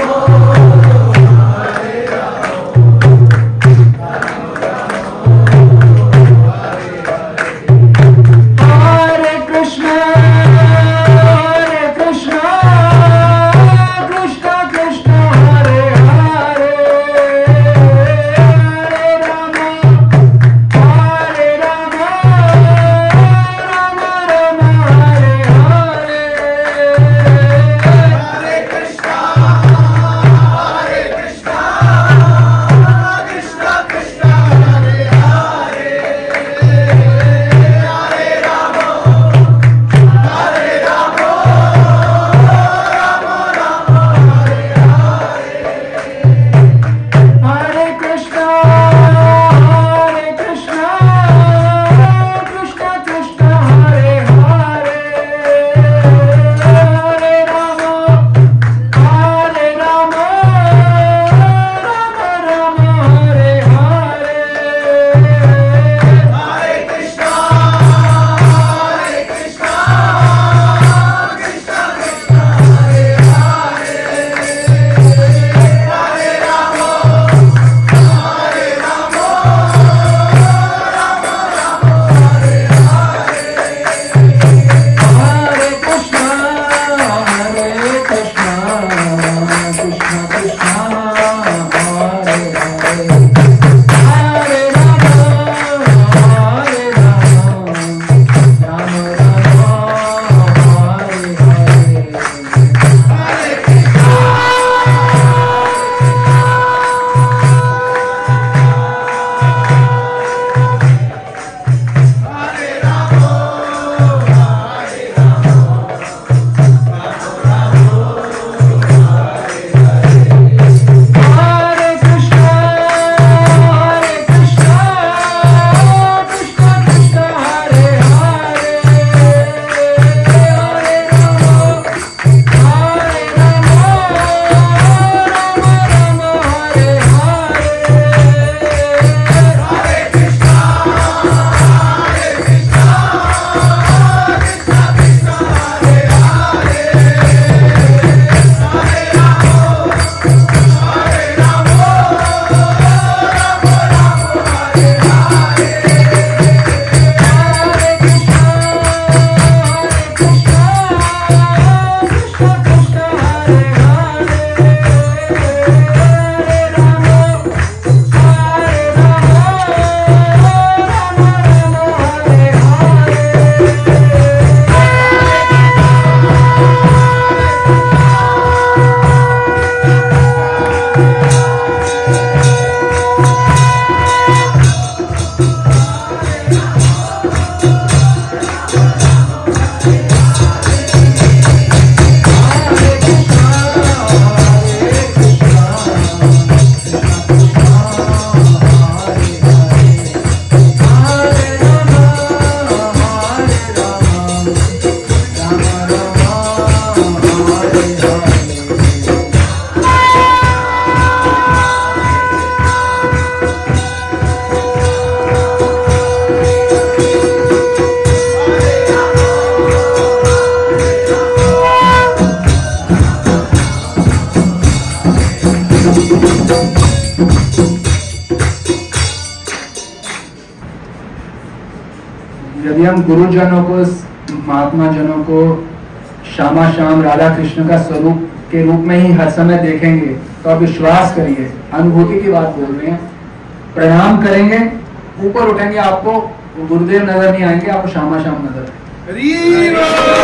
यदि हम गुरुजनों को, महात्मा जनों को श्यामा श्याम राधा कृष्ण का स्वरूप के रूप में ही हर समय देखेंगे तो आप विश्वास करिए, अनुभूति की बात बोल रहे हैं, प्रणाम करेंगे, ऊपर उठेंगे, आपको गुरुदेव नजर नहीं आएंगे, आपको श्यामा श्याम नजर आएंगे।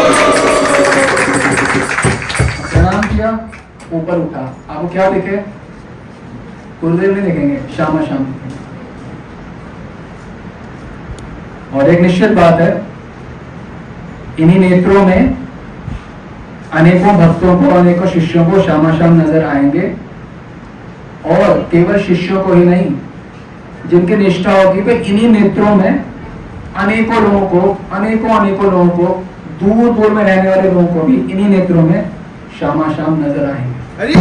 प्रणाम किया, ऊपर उठा, आपको क्या दिखे? गुरुदेव नहीं दिखेंगे, श्यामा श्याम दिखेंगे। और एक निश्चित बात है, इन्हीं नेत्रों में अनेकों भक्तों को, अनेकों शिष्यों को श्यामा श्याम नजर आएंगे। और केवल शिष्यों को ही नहीं, जिनकी निष्ठा होगी वे इन्हीं नेत्रों में अनेकों लोगों को दूर दूर में रहने वाले लोगों को भी इन्हीं नेत्रों में श्यामा श्याम नजर आएंगे।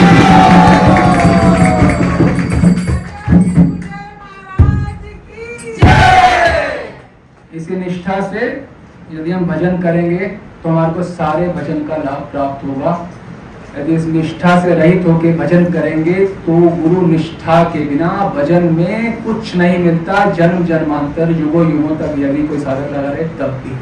इसी निष्ठा से यदि हम भजन करेंगे तो हमारे को सारे भजन का लाभ प्राप्त होगा। यदि इस निष्ठा से रहित होकर भजन करेंगे तो गुरु निष्ठा के बिना भजन में कुछ नहीं मिलता। जन्म जन्मांतर युगों युगों तक यदि कोई साधक लगा रहे तब भी।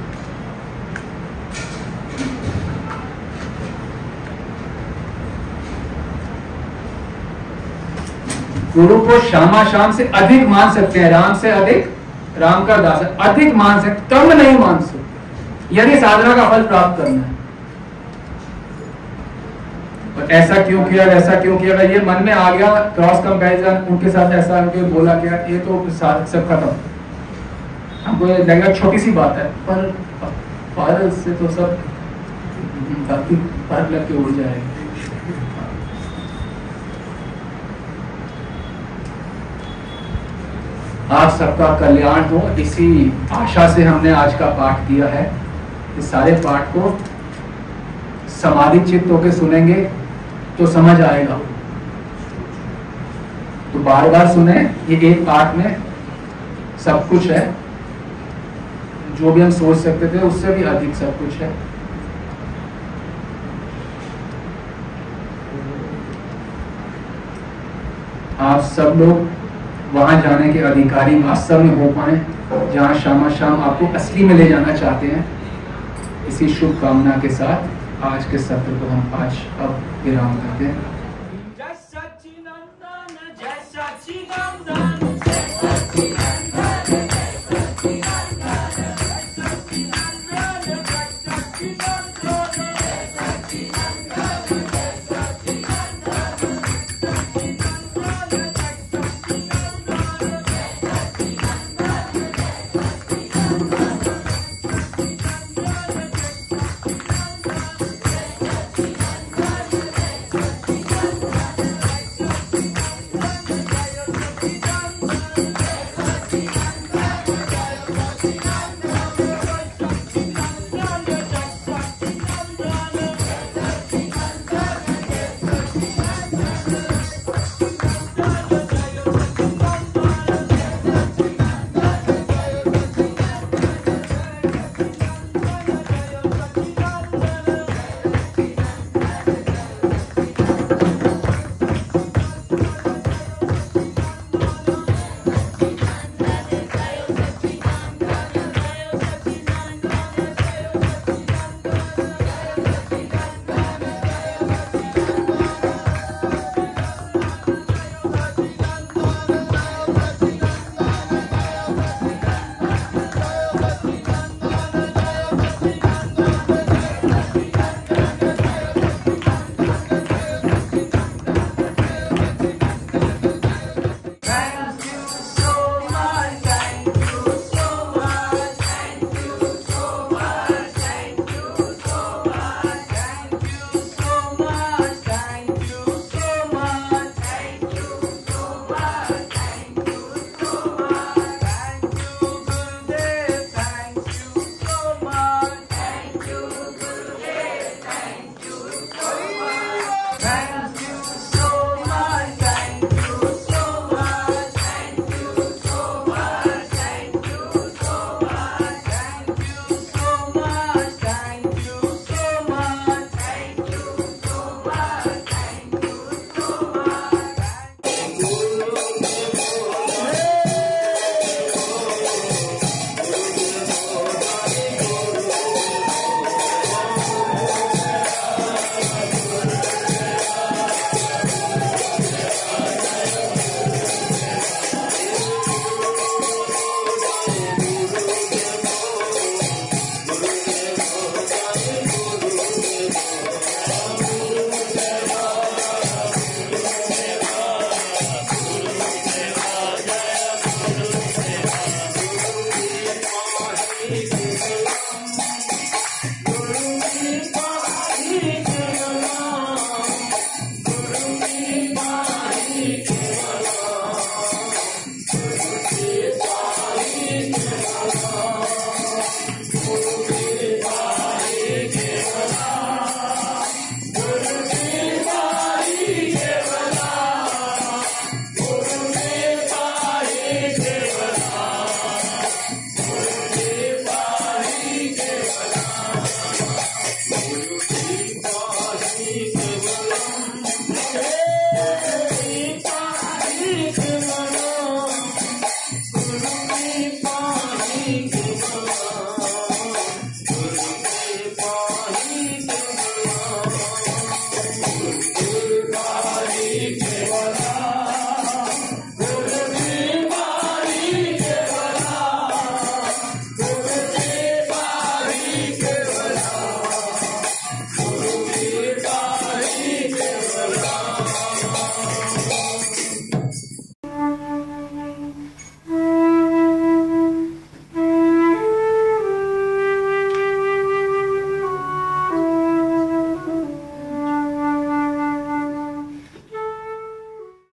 गुरु को श्यामा श्याम से अधिक मान सकते हैं, राम से अधिक, राम का दास है, अधिक मान सकते, कम नहीं मान सकते यदि साधना का फल प्राप्त करना है। और ऐसा क्यों किया, वैसा क्यों किया, ये मन में आ गया, क्रॉस कंपैरिजन, उनके साथ ऐसा उनके बोला गया, ये तो सब खत्म। हमको ये लगेगा छोटी सी बात है, पर से तो सब बाकी पर लग के उड़ जाएगा। आप सबका कल्याण हो, इसी आशा से हमने आज का पाठ दिया है। इस सारे पाठ को समाधि चित्त होकर सुनेंगे तो समझ आएगा, तो बार बार सुने। ये एक पाठ में सब कुछ है, जो भी हम सोच सकते थे उससे भी अधिक सब कुछ है। आप सब लोग वहां जाने के अधिकारी वास्तव में हो पाए जहां श्यामा श्याम आपको असली में ले जाना चाहते हैं। इसी शुभ कामना के साथ आज के सत्र को हम आज अब विराम करते हैं।